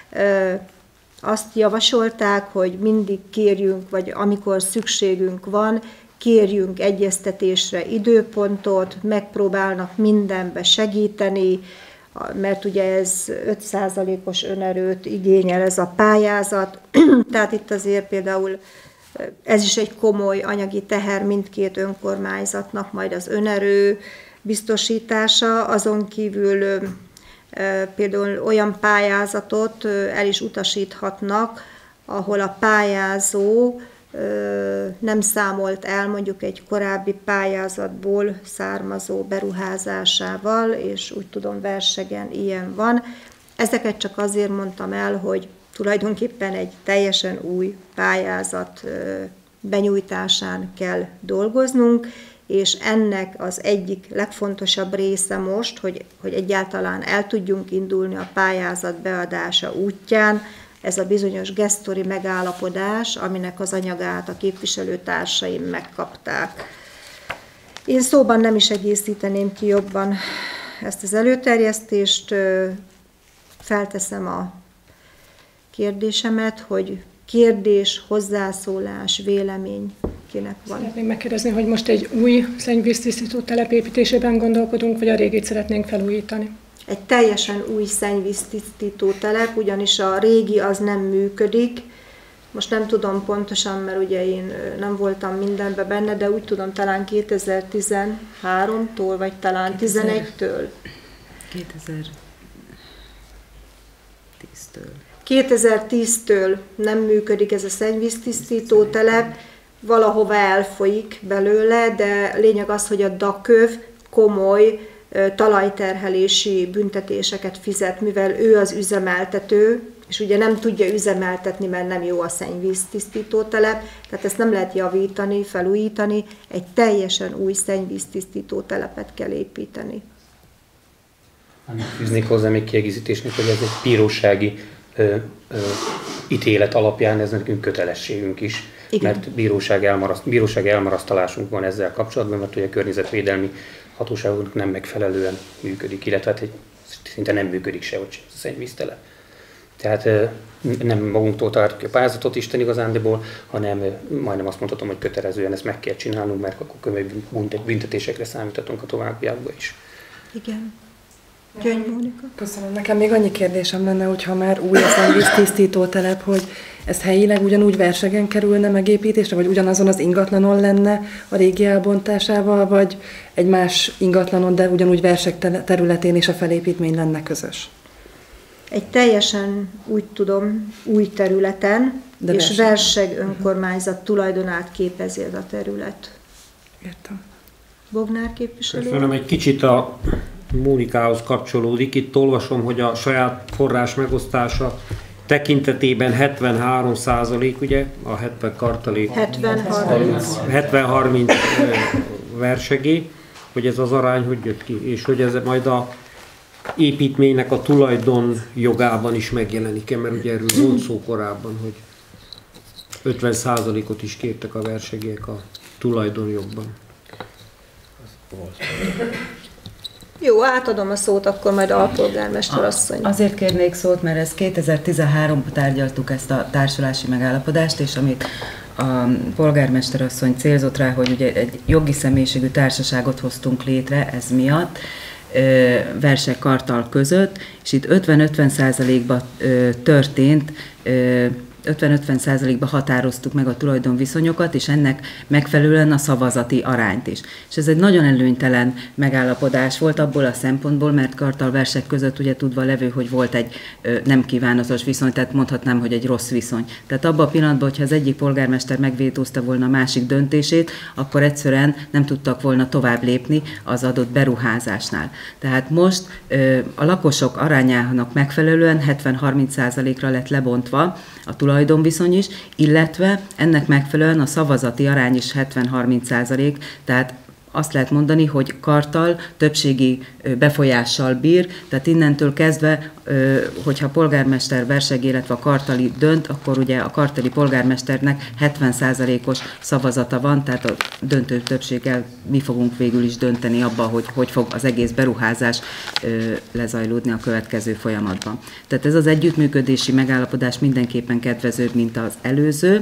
azt javasolták, hogy mindig kérjünk, vagy amikor szükségünk van, kérjünk egyeztetésre időpontot, megpróbálnak mindenbe segíteni, mert ugye ez 5%-os önerőt igényel ez a pályázat, tehát itt azért például ez is egy komoly anyagi teher mindkét önkormányzatnak, majd az önerő biztosítása, azon kívül például olyan pályázatot el is utasíthatnak, ahol a pályázó nem számolt el mondjuk egy korábbi pályázatból származó beruházásával, és úgy tudom Versegen ilyen van. Ezeket csak azért mondtam el, hogy tulajdonképpen egy teljesen új pályázat benyújtásán kell dolgoznunk, és ennek az egyik legfontosabb része most, hogy egyáltalán el tudjunk indulni a pályázat beadása útján, ez a bizonyos gesztori megállapodás, aminek az anyagát a képviselőtársaim megkapták. Én szóban nem is egészíteném ki jobban ezt az előterjesztést, felteszem a kérdésemet, hogy kérdés, hozzászólás, vélemény kinek van. Szeretném megkérdezni, hogy most egy új szennyvíztisztító telep építésében gondolkodunk, vagy a régit szeretnénk felújítani? Egy teljesen új szennyvíztisztító telep, ugyanis a régi az nem működik. Most nem tudom pontosan, mert ugye én nem voltam mindenben benne, de úgy tudom talán 2013-tól, vagy talán 2011-től. 2010-től nem működik ez a szennyvíztisztító telep, valahova elfolyik belőle, de lényeg az, hogy a DAKÖV komoly talajterhelési büntetéseket fizet, mivel ő az üzemeltető, és ugye nem tudja üzemeltetni, mert nem jó a szennyvíztisztító telep, tehát ezt nem lehet javítani, felújítani, egy teljesen új szennyvíztisztító telepet kell építeni. Fűznék hozzá még kiegészítésnek, hogy ez egy bírósági ítélet alapján ez nekünk kötelességünk is. Igen. Mert bírósági elmarasztalásunk van ezzel kapcsolatban, mert ugye a környezetvédelmi hatóságoknak nem megfelelően működik, illetve hát szinte nem működik sehogy sem a szennyvíztelep. Tehát nem magunktól találtuk a pályázatot Isten igazándiból, hanem majdnem azt mondhatom, hogy kötelezően ezt meg kell csinálnunk, mert akkor komoly büntetésekre számíthatunk a továbbiakban is. Igen. Gyöngy Mónika. Köszönöm. Nekem még annyi kérdésem lenne, hogyha már új a szennyvíztisztító telep, hogy ez helyileg ugyanúgy Versegen kerülne megépítésre, vagy ugyanazon az ingatlanon lenne a régi elbontásával, vagy egy más ingatlanon, de ugyanúgy Verseg területén is a felépítmény lenne közös? Egy teljesen, úgy tudom, új területen, de és Verseg önkormányzat tulajdonát képezi ez a terület. Értem. Bognár képviselő? Köszönöm, egy kicsit a Mónikához kapcsolódik. Itt olvasom, hogy a saját forrás megosztása tekintetében 73%, ugye, a 70 kartalék. 70-30 Versegé, hogy ez az arány hogy jött ki, és hogy ez majd a építménynek a tulajdon jogában is megjelenik, mert ugye erről volt szó korábban, hogy 50%-ot is kértek a versegiek a tulajdonjogban. Jó, átadom a szót, akkor majd alpolgármester asszony. Azért kérnék szót, mert ez 2013-ban tárgyaltuk ezt a társulási megállapodást, és amit a polgármester asszony célzott rá, hogy ugye egy jogi személyiségű társaságot hoztunk létre ez miatt, Verseg Kartal között, és itt 50-50%-ban történt, 50-50%-ban határoztuk meg a tulajdonviszonyokat, és ennek megfelelően a szavazati arányt is. És ez egy nagyon előnytelen megállapodás volt abból a szempontból, mert Kartal-Verseg között ugye tudva levő, hogy volt egy nem kívánatos viszony, tehát mondhatnám, hogy egy rossz viszony. Tehát abban a pillanatban, hogyha az egyik polgármester megvétózta volna a másik döntését, akkor egyszerűen nem tudtak volna tovább lépni az adott beruházásnál. Tehát most a lakosok arányának megfelelően 70-30%-ra lett lebontva a tulajdonviszony is, illetve ennek megfelelően a szavazati arány is 70-30%, tehát azt lehet mondani, hogy Kartal többségi befolyással bír, tehát innentől kezdve, hogyha a polgármester Verseg, illetve a kartali dönt, akkor ugye a kartali polgármesternek 70%-os szavazata van, tehát a döntő többséggel mi fogunk végül is dönteni abba, hogy fog az egész beruházás lezajlódni a következő folyamatban. Tehát ez az együttműködési megállapodás mindenképpen kedvezőbb, mint az előző,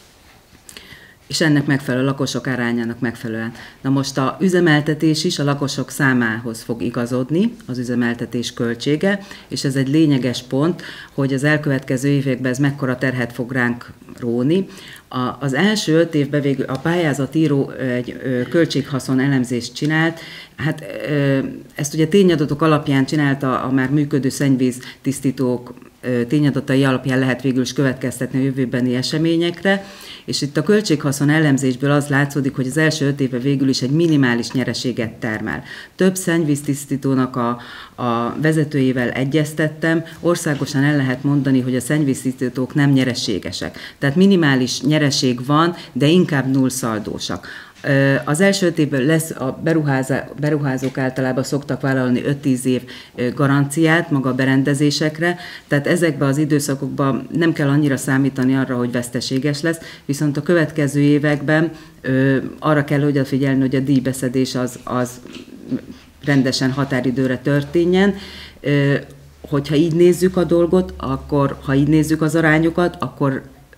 és ennek megfelelő, a lakosok arányának megfelelően. Na most a üzemeltetés is a lakosok számához fog igazodni, az üzemeltetés költsége, és ez egy lényeges pont, hogy az elkövetkező években ez mekkora terhet fog ránk róni. Az első 5 évben végül a pályázatíró egy költséghaszon elemzést csinált, hát ezt ugye tényadatok alapján csinálta a már működő szennyvíz tisztítók tényadatai alapján lehet végül is következtetni a jövőbeni eseményekre, és itt a költséghaszon elemzésből az látszódik, hogy az első 5 évben végül is egy minimális nyereséget termel. Több szennyvíztisztítónak a vezetőjével egyeztettem, országosan el lehet mondani, hogy a szennyvíztisztítók nem nyereségesek. Tehát minimális nyereség van, de inkább nullszaldósak. Az első 5 évben lesz a beruházók általában szoktak vállalni 5-10 év garanciát maga a berendezésekre, tehát ezekben az időszakokban nem kell annyira számítani arra, hogy veszteséges lesz, viszont a következő években arra kell odafigyelni, hogy a díjbeszedés az rendesen határidőre történjen. Hogyha így nézzük a dolgot, akkor ha így nézzük az arányokat, akkor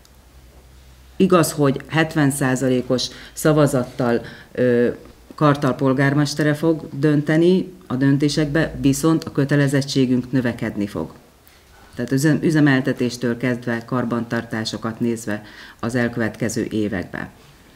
igaz, hogy 70%-os szavazattal Kartal polgármestere fog dönteni a döntésekbe, viszont a kötelezettségünk növekedni fog. Tehát üzemeltetéstől kezdve, karbantartásokat nézve az elkövetkező években.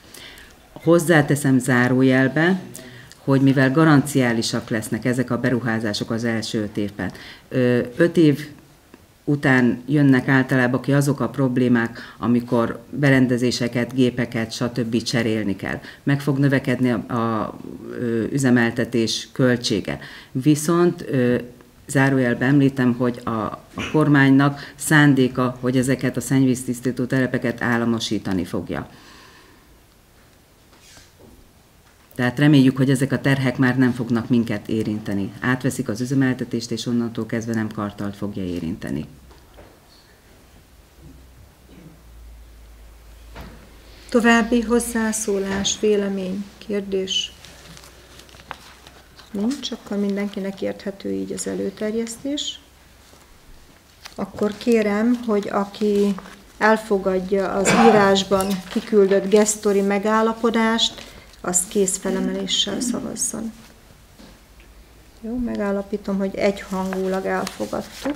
Hozzáteszem zárójelbe, hogy mivel garanciálisak lesznek ezek a beruházások az első 5 évben, 5 év után jönnek általában ki azok a problémák, amikor berendezéseket, gépeket, stb. Cserélni kell. Meg fog növekedni a üzemeltetés költsége. Viszont zárójelben említem, hogy a kormánynak szándéka, hogy ezeket a szennyvíztisztító telepeket államosítani fogja. Tehát reméljük, hogy ezek a terhek már nem fognak minket érinteni. Átveszik az üzemeltetést, és onnantól kezdve nem Kartalt fogja érinteni. További hozzászólás, vélemény, kérdés? Nincs, akkor mindenkinek érthető így az előterjesztés. Akkor kérem, hogy aki elfogadja az írásban kiküldött gesztori megállapodást, azt kézfelemeléssel szavazzon. Jó, megállapítom, hogy egyhangulag elfogadtuk.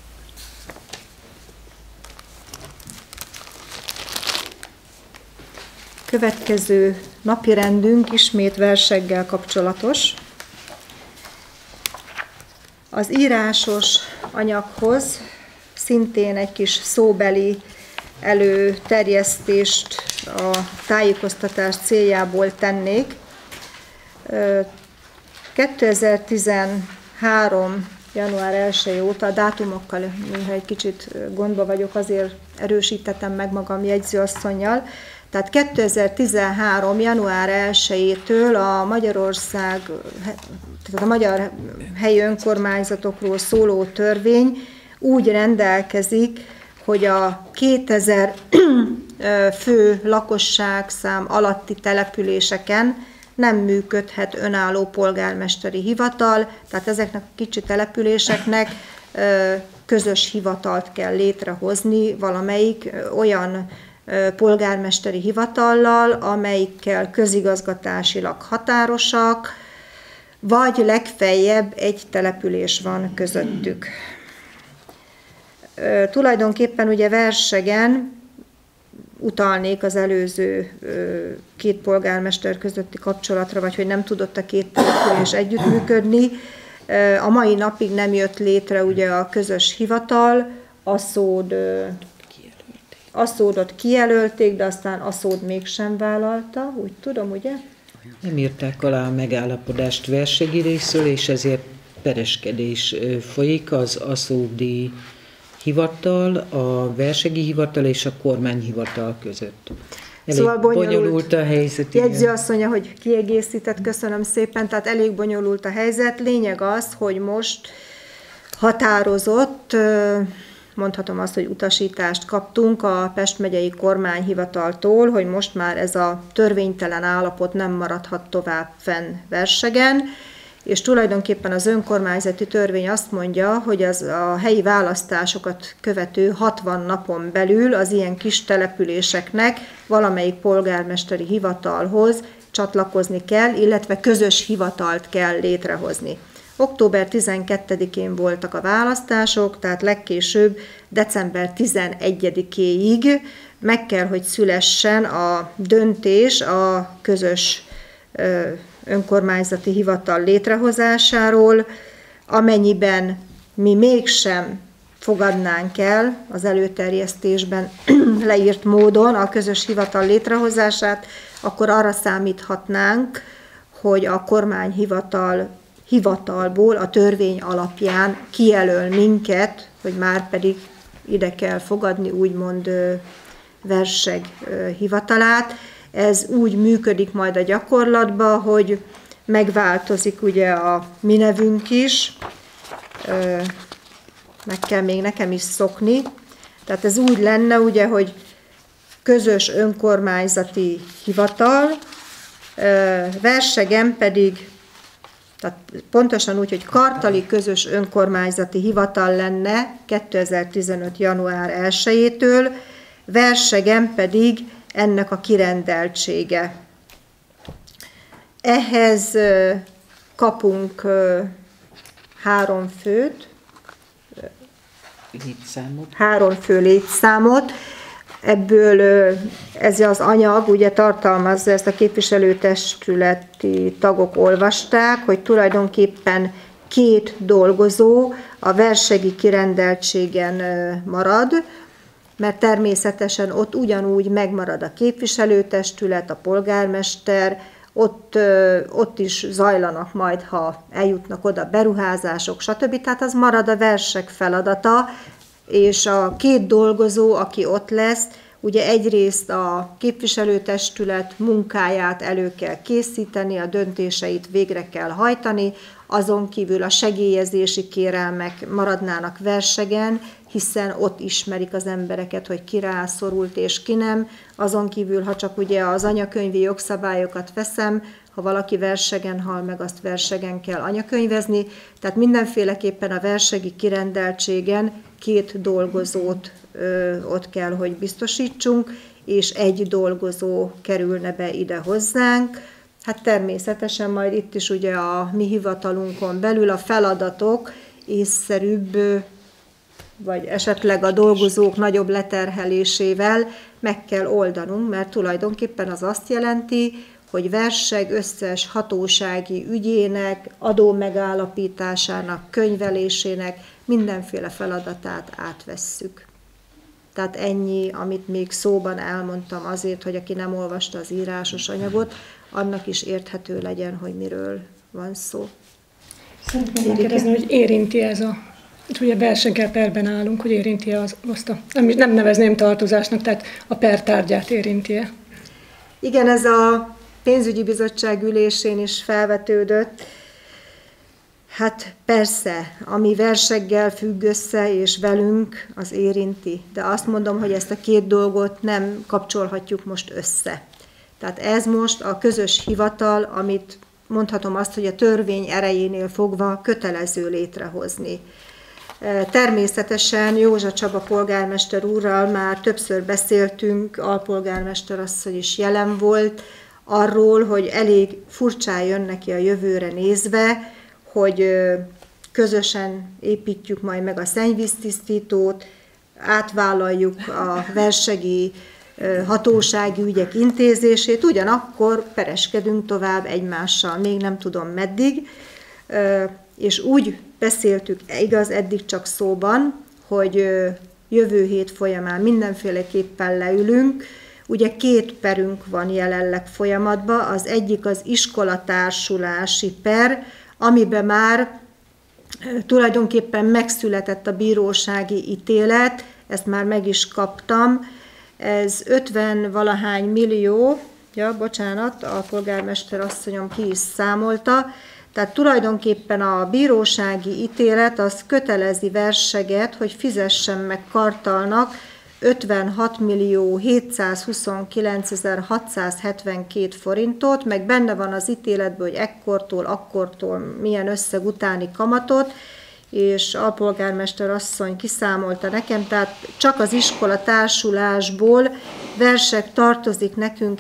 Következő napirendünk ismét verseggel kapcsolatos. Az írásos anyaghoz szintén egy kis szóbeli előterjesztést a tájékoztatás céljából tennék. 2013. január 1 óta, a dátumokkal néha egy kicsit gondba vagyok, azért erősítettem meg magam jegyzőasszonnyal. Tehát 2013. január 1-től a Magyarország, tehát a magyar helyi önkormányzatokról szóló törvény úgy rendelkezik, hogy a 2000 fő lakosságszám alatti településeken nem működhet önálló polgármesteri hivatal, tehát ezeknek a kicsi településeknek közös hivatalt kell létrehozni valamelyik olyan polgármesteri hivatallal, amelyikkel közigazgatásilag határosak, vagy legfeljebb egy település van közöttük. Tulajdonképpen ugye Versegen utalnék az előző két polgármester közötti kapcsolatra, vagy hogy nem tudott a két település együttműködni. A mai napig nem jött létre ugye a közös hivatal, Aszódot kijelölték, de aztán Aszód mégsem vállalta, úgy tudom, ugye? Nem írták alá a megállapodást versegi részről, és ezért pereskedés folyik az aszódi hivatal, a versegi hivatal és a kormányhivatal között. Elég szóval bonyolult a helyzet. Jegyzőasszonya, hogy kiegészített, köszönöm szépen, tehát elég bonyolult a helyzet. Lényeg az, hogy most határozott, mondhatom azt, hogy utasítást kaptunk a Pest megyei kormányhivataltól, hogy most már ez a törvénytelen állapot nem maradhat tovább fenn Versegen, és tulajdonképpen az önkormányzati törvény azt mondja, hogy az a helyi választásokat követő 60 napon belül az ilyen kis településeknek valamelyik polgármesteri hivatalhoz csatlakozni kell, illetve közös hivatalt kell létrehozni. Október 12-én voltak a választások, tehát legkésőbb december 11-éig meg kell, hogy szülessen a döntés a közös önkormányzati hivatal létrehozásáról, amennyiben mi mégsem fogadnánk el az előterjesztésben leírt módon a közös hivatal létrehozását, akkor arra számíthatnánk, hogy a hivatalból a törvény alapján kijelöl minket, hogy már pedig ide kell fogadni úgymond Verseg hivatalát. Ez úgy működik majd a gyakorlatban, hogy megváltozik ugye a mi nevünk is, meg kell még nekem is szokni. Tehát ez úgy lenne ugye, hogy közös önkormányzati hivatal, Versegen pedig, tehát pontosan úgy, hogy Kartali közös önkormányzati hivatal lenne 2015. január 1-től, Versegen pedig ennek a kirendeltsége. Ehhez kapunk 3 főt, 3 fő létszámot, ebből ez az anyag ugye tartalmazza, ezt a képviselőtestületi tagok olvasták, hogy tulajdonképpen 2 dolgozó a versegi kirendeltségen marad, mert természetesen ott ugyanúgy megmarad a képviselőtestület, a polgármester, ott is zajlanak majd, ha eljutnak oda beruházások, stb. Tehát az marad a Verseg feladata, és a 2 dolgozó, aki ott lesz, Ugye egyrészt a képviselőtestület munkáját elő kell készíteni, a döntéseit végre kell hajtani, azon kívül a segélyezési kérelmek maradnának versegen, hiszen ott ismerik az embereket, hogy ki rászorult és ki nem. Azon kívül, ha csak ugye az anyakönyvi jogszabályokat veszem, ha valaki versegen hal meg, azt versegen kell anyakönyvezni. Tehát mindenféleképpen a versegi kirendeltségen 2 dolgozót ott kell, hogy biztosítsunk, és 1 dolgozó kerülne be ide hozzánk. Hát természetesen majd itt is ugye a mi hivatalunkon belül a feladatok észszerűbb, vagy esetleg a dolgozók nagyobb leterhelésével meg kell oldanunk, mert tulajdonképpen az azt jelenti, hogy verseg összes hatósági ügyének, adó megállapításának, könyvelésének mindenféle feladatát átvesszük. Tehát ennyi, amit még szóban elmondtam azért, hogy aki nem olvasta az írásos anyagot, annak is érthető legyen, hogy miről van szó. Szeretném megkérdezni, hogy érinti ez a... Ugye verseggel perben állunk, hogy érinti-e azt a... Nem nevezném tartozásnak, tehát a per tárgyát érinti-e? Igen, ez a pénzügyi bizottság ülésén is felvetődött. Hát persze, ami verseggel függ össze és velünk, az érinti. De azt mondom, hogy ezt a 2 dolgot nem kapcsolhatjuk most össze. Tehát ez most a közös hivatal, amit mondhatom azt, hogy a törvény erejénél fogva kötelező létrehozni. Természetesen Józsa Csaba polgármester úrral már többször beszéltünk, alpolgármester asszony is jelen volt, arról, hogy elég furcsán jön neki a jövőre nézve, hogy közösen építjük majd meg a szennyvíztisztítót, átvállaljuk a versegi hatósági ügyek intézését, ugyanakkor pereskedünk tovább egymással, még nem tudom meddig, és úgy beszéltük, igaz, eddig csak szóban, hogy jövő hét folyamán mindenféleképpen leülünk. Ugye 2 perünk van jelenleg folyamatban, az egyik az iskolatársulási per, amiben már tulajdonképpen megszületett a bírósági ítélet, ezt már meg is kaptam, ez 50-valahány millió, a polgármester asszonyom ki is számolta, tehát tulajdonképpen a bírósági ítélet az kötelezi verseget, hogy fizessen meg Kartalnak 56.729.672 forintot, meg benne van az ítéletben, hogy akkortól milyen összeg utáni kamatot, és alpolgármester asszony kiszámolta nekem, tehát csak az iskola társulásból verseg tartozik nekünk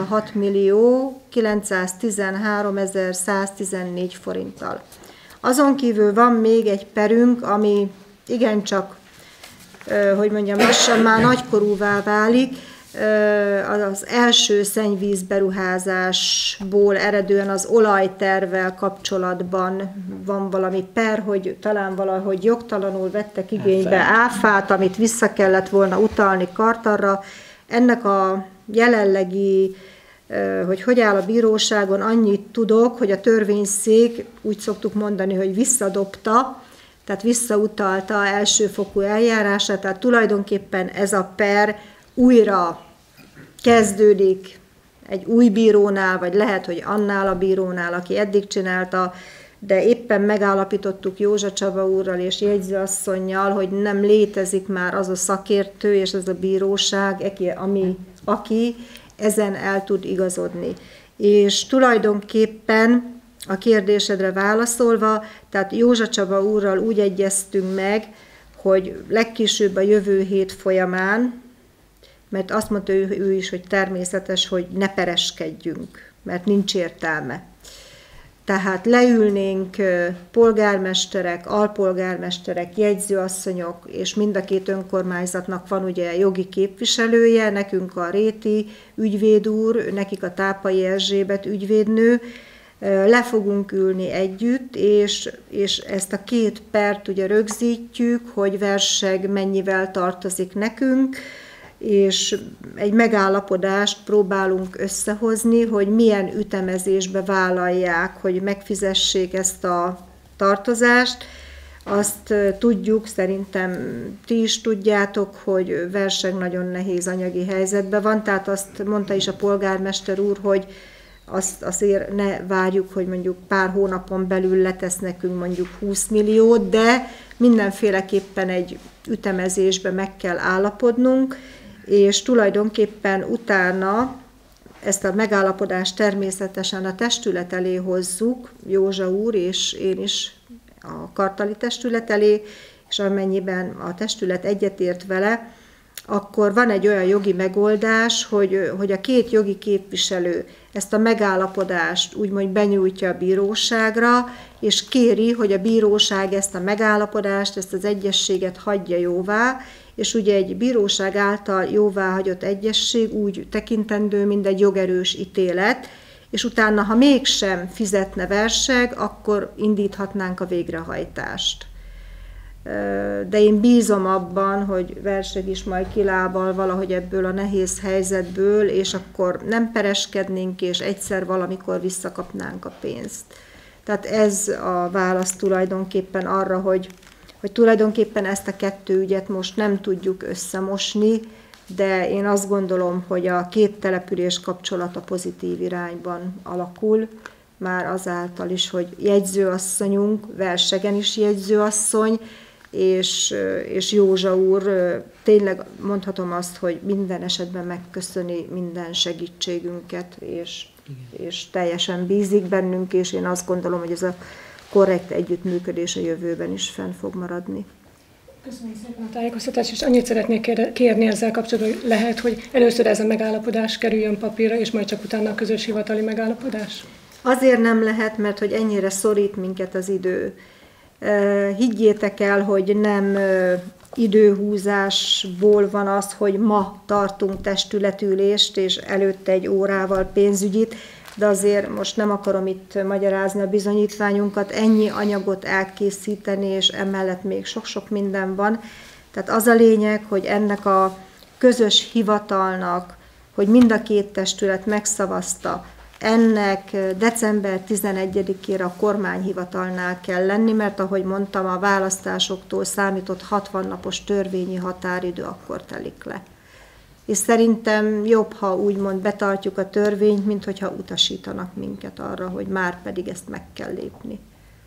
76.913.114 forinttal. Azon kívül van még egy perünk, ami igencsak, lassan már nagykorúvá válik, az első szennyvízberuházásból eredően az olajtervvel kapcsolatban van valami per, hogy talán valahogy jogtalanul vettek igénybe áfát, amit vissza kellett volna utalni Kartalra. Ennek a jelenlegi, hogy áll a bíróságon, annyit tudok, hogy a törvényszék, úgy szoktuk mondani, hogy visszadobta, tehát visszautalta elsőfokú eljárását, tehát tulajdonképpen ez a per újra kezdődik egy új bírónál, vagy lehet, hogy annál a bírónál, aki eddig csinálta, de éppen megállapítottuk Józsa Csaba úrral és jegyzőasszonnyal, hogy nem létezik már az a szakértő és az a bíróság, aki ezen el tud igazodni. És tulajdonképpen a kérdésedre válaszolva, tehát Józsa Csaba úrral úgy egyeztünk meg, hogy legkésőbb a jövő hét folyamán, mert azt mondta ő is, hogy természetes, hogy ne pereskedjünk, mert nincs értelme. Tehát leülnénk polgármesterek, alpolgármesterek, jegyzőasszonyok, és mind a 2 önkormányzatnak van ugye jogi képviselője, nekünk a Réti ügyvéd úr, nekik a Tápai Erzsébet ügyvédnő, le fogunk ülni együtt, és ezt a 2 pert ugye rögzítjük, hogy verseg mennyivel tartozik nekünk, és egy megállapodást próbálunk összehozni, hogy milyen ütemezésbe vállalják, hogy megfizessék ezt a tartozást. Azt tudjuk, szerintem ti is tudjátok, hogy Verseg nagyon nehéz anyagi helyzetben van, tehát azt mondta is a polgármester úr, hogy azt azért ne várjuk, hogy mondjuk pár hónapon belül letesz nekünk mondjuk 20 milliót, de mindenféleképpen egy ütemezésbe meg kell állapodnunk, és tulajdonképpen utána ezt a megállapodást természetesen a testület elé hozzuk, Józsa úr és én is a kartali testület elé, és amennyiben a testület egyetért vele, akkor van egy olyan jogi megoldás, hogy a két jogi képviselő ezt a megállapodást úgymond benyújtja a bíróságra, és kéri, hogy a bíróság ezt a megállapodást, ezt az egyezséget hagyja jóvá, és ugye egy bíróság által jóváhagyott egyezség úgy tekintendő, mint egy jogerős ítélet, és utána, ha mégsem fizetne Verseg, akkor indíthatnánk a végrehajtást. De én bízom abban, hogy Verseg is majd kilábal valahogy ebből a nehéz helyzetből, és akkor nem pereskednénk, és egyszer valamikor visszakapnánk a pénzt. Tehát ez a válasz tulajdonképpen arra, hogy tulajdonképpen ezt a kettő ügyet most nem tudjuk összemosni, de én azt gondolom, hogy a két település kapcsolata pozitív irányban alakul, már azáltal is, hogy jegyzőasszonyunk, Versegen is jegyzőasszony, és Józsa úr tényleg mondhatom azt, hogy minden esetben megköszöni minden segítségünket, és teljesen bízik bennünk, és én azt gondolom, hogy ez a korrekt együttműködés a jövőben is fenn fog maradni. Köszönöm szépen a tájékoztatást, és annyit szeretnék kérni ezzel kapcsolatban, hogy lehet, hogy először ez a megállapodás kerüljön papírra, és majd csak utána a közös hivatali megállapodás? Azért nem lehet, mert hogy ennyire szorít minket az idő. Higgyétek el, hogy nem időhúzásból van az, hogy ma tartunk testületülést, és előtte egy órával pénzügyit, de azért most nem akarom itt magyarázni a bizonyítványunkat, ennyi anyagot elkészíteni, és emellett még sok-sok minden van. Tehát az a lényeg, hogy ennek a közös hivatalnak, hogy mind a két testület megszavazta, ennek december 11-ére a kormányhivatalnál kell lenni, mert ahogy mondtam, a választásoktól számított 60 napos törvényi határidő akkor telik le. És szerintem jobb, ha úgymond betartjuk a törvényt, mint hogyha utasítanak minket arra, hogy már pedig ezt meg kell lépni.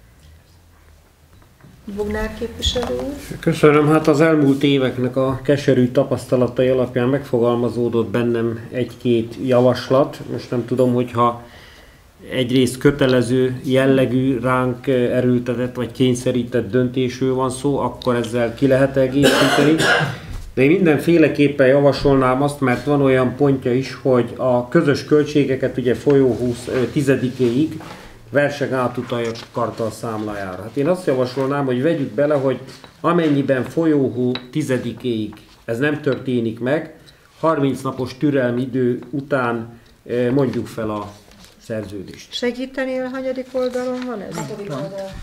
Bognár képviselő úr? Köszönöm, hát az elmúlt éveknek a keserű tapasztalatai alapján megfogalmazódott bennem egy-két javaslat. Most nem tudom, hogyha egyrészt kötelező jellegű ránk erőltetett vagy kényszerített döntésről van szó, akkor ezzel ki lehet egészíteni. De én mindenféleképpen javasolnám azt, mert van olyan pontja is, hogy a közös költségeket ugye folyó 10-éig Verseg átutalja Kartal számlájára. Hát én azt javasolnám, hogy vegyük bele, hogy amennyiben folyóhó 10-éig ez nem történik meg, 30 napos türelmi idő után mondjuk fel a szerződést. Segítenél, hanyadik oldalon van ez? Hatodik oldal.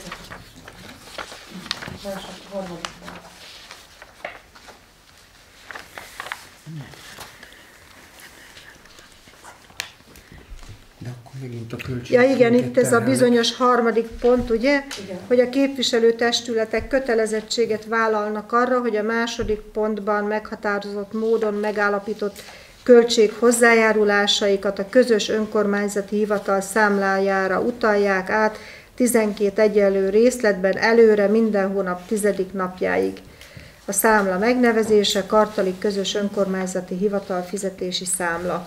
De akkor megint a költség. Ja igen, itt ez a bizonyos harmadik pont, ugye, igen, hogy a képviselőtestületek kötelezettséget vállalnak arra, hogy a második pontban meghatározott módon megállapított költség hozzájárulásaikat a közös önkormányzati hivatal számlájára utalják át 12 egyenlő részletben előre minden hónap 10. napjáig. A számla megnevezése Kartali Közös Önkormányzati Hivatal fizetési számla.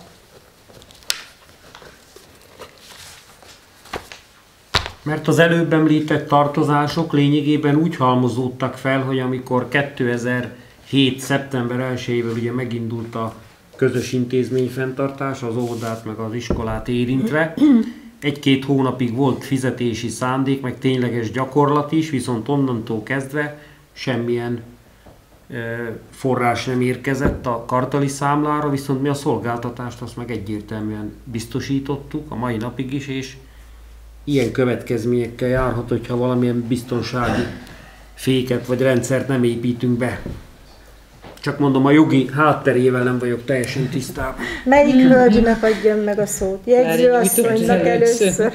Mert az előbb említett tartozások lényegében úgy halmozódtak fel, hogy amikor 2007. szeptember 1-ével ugye megindult a közös intézményfenntartás, az óvodát meg az iskolát érintve, 1-2 hónapig volt fizetési szándék, meg tényleges gyakorlat is, viszont onnantól kezdve semmilyen forrás nem érkezett a kartali számlára, viszont mi a szolgáltatást azt meg egyértelműen biztosítottuk a mai napig is, és ilyen következményekkel járhat, hogyha valamilyen biztonsági féket vagy rendszert nem építünk be. Csak mondom, a jogi hátterével nem vagyok teljesen tisztában. Melyik hölgynek adjam meg a szót? Jegyzőasszonynak először.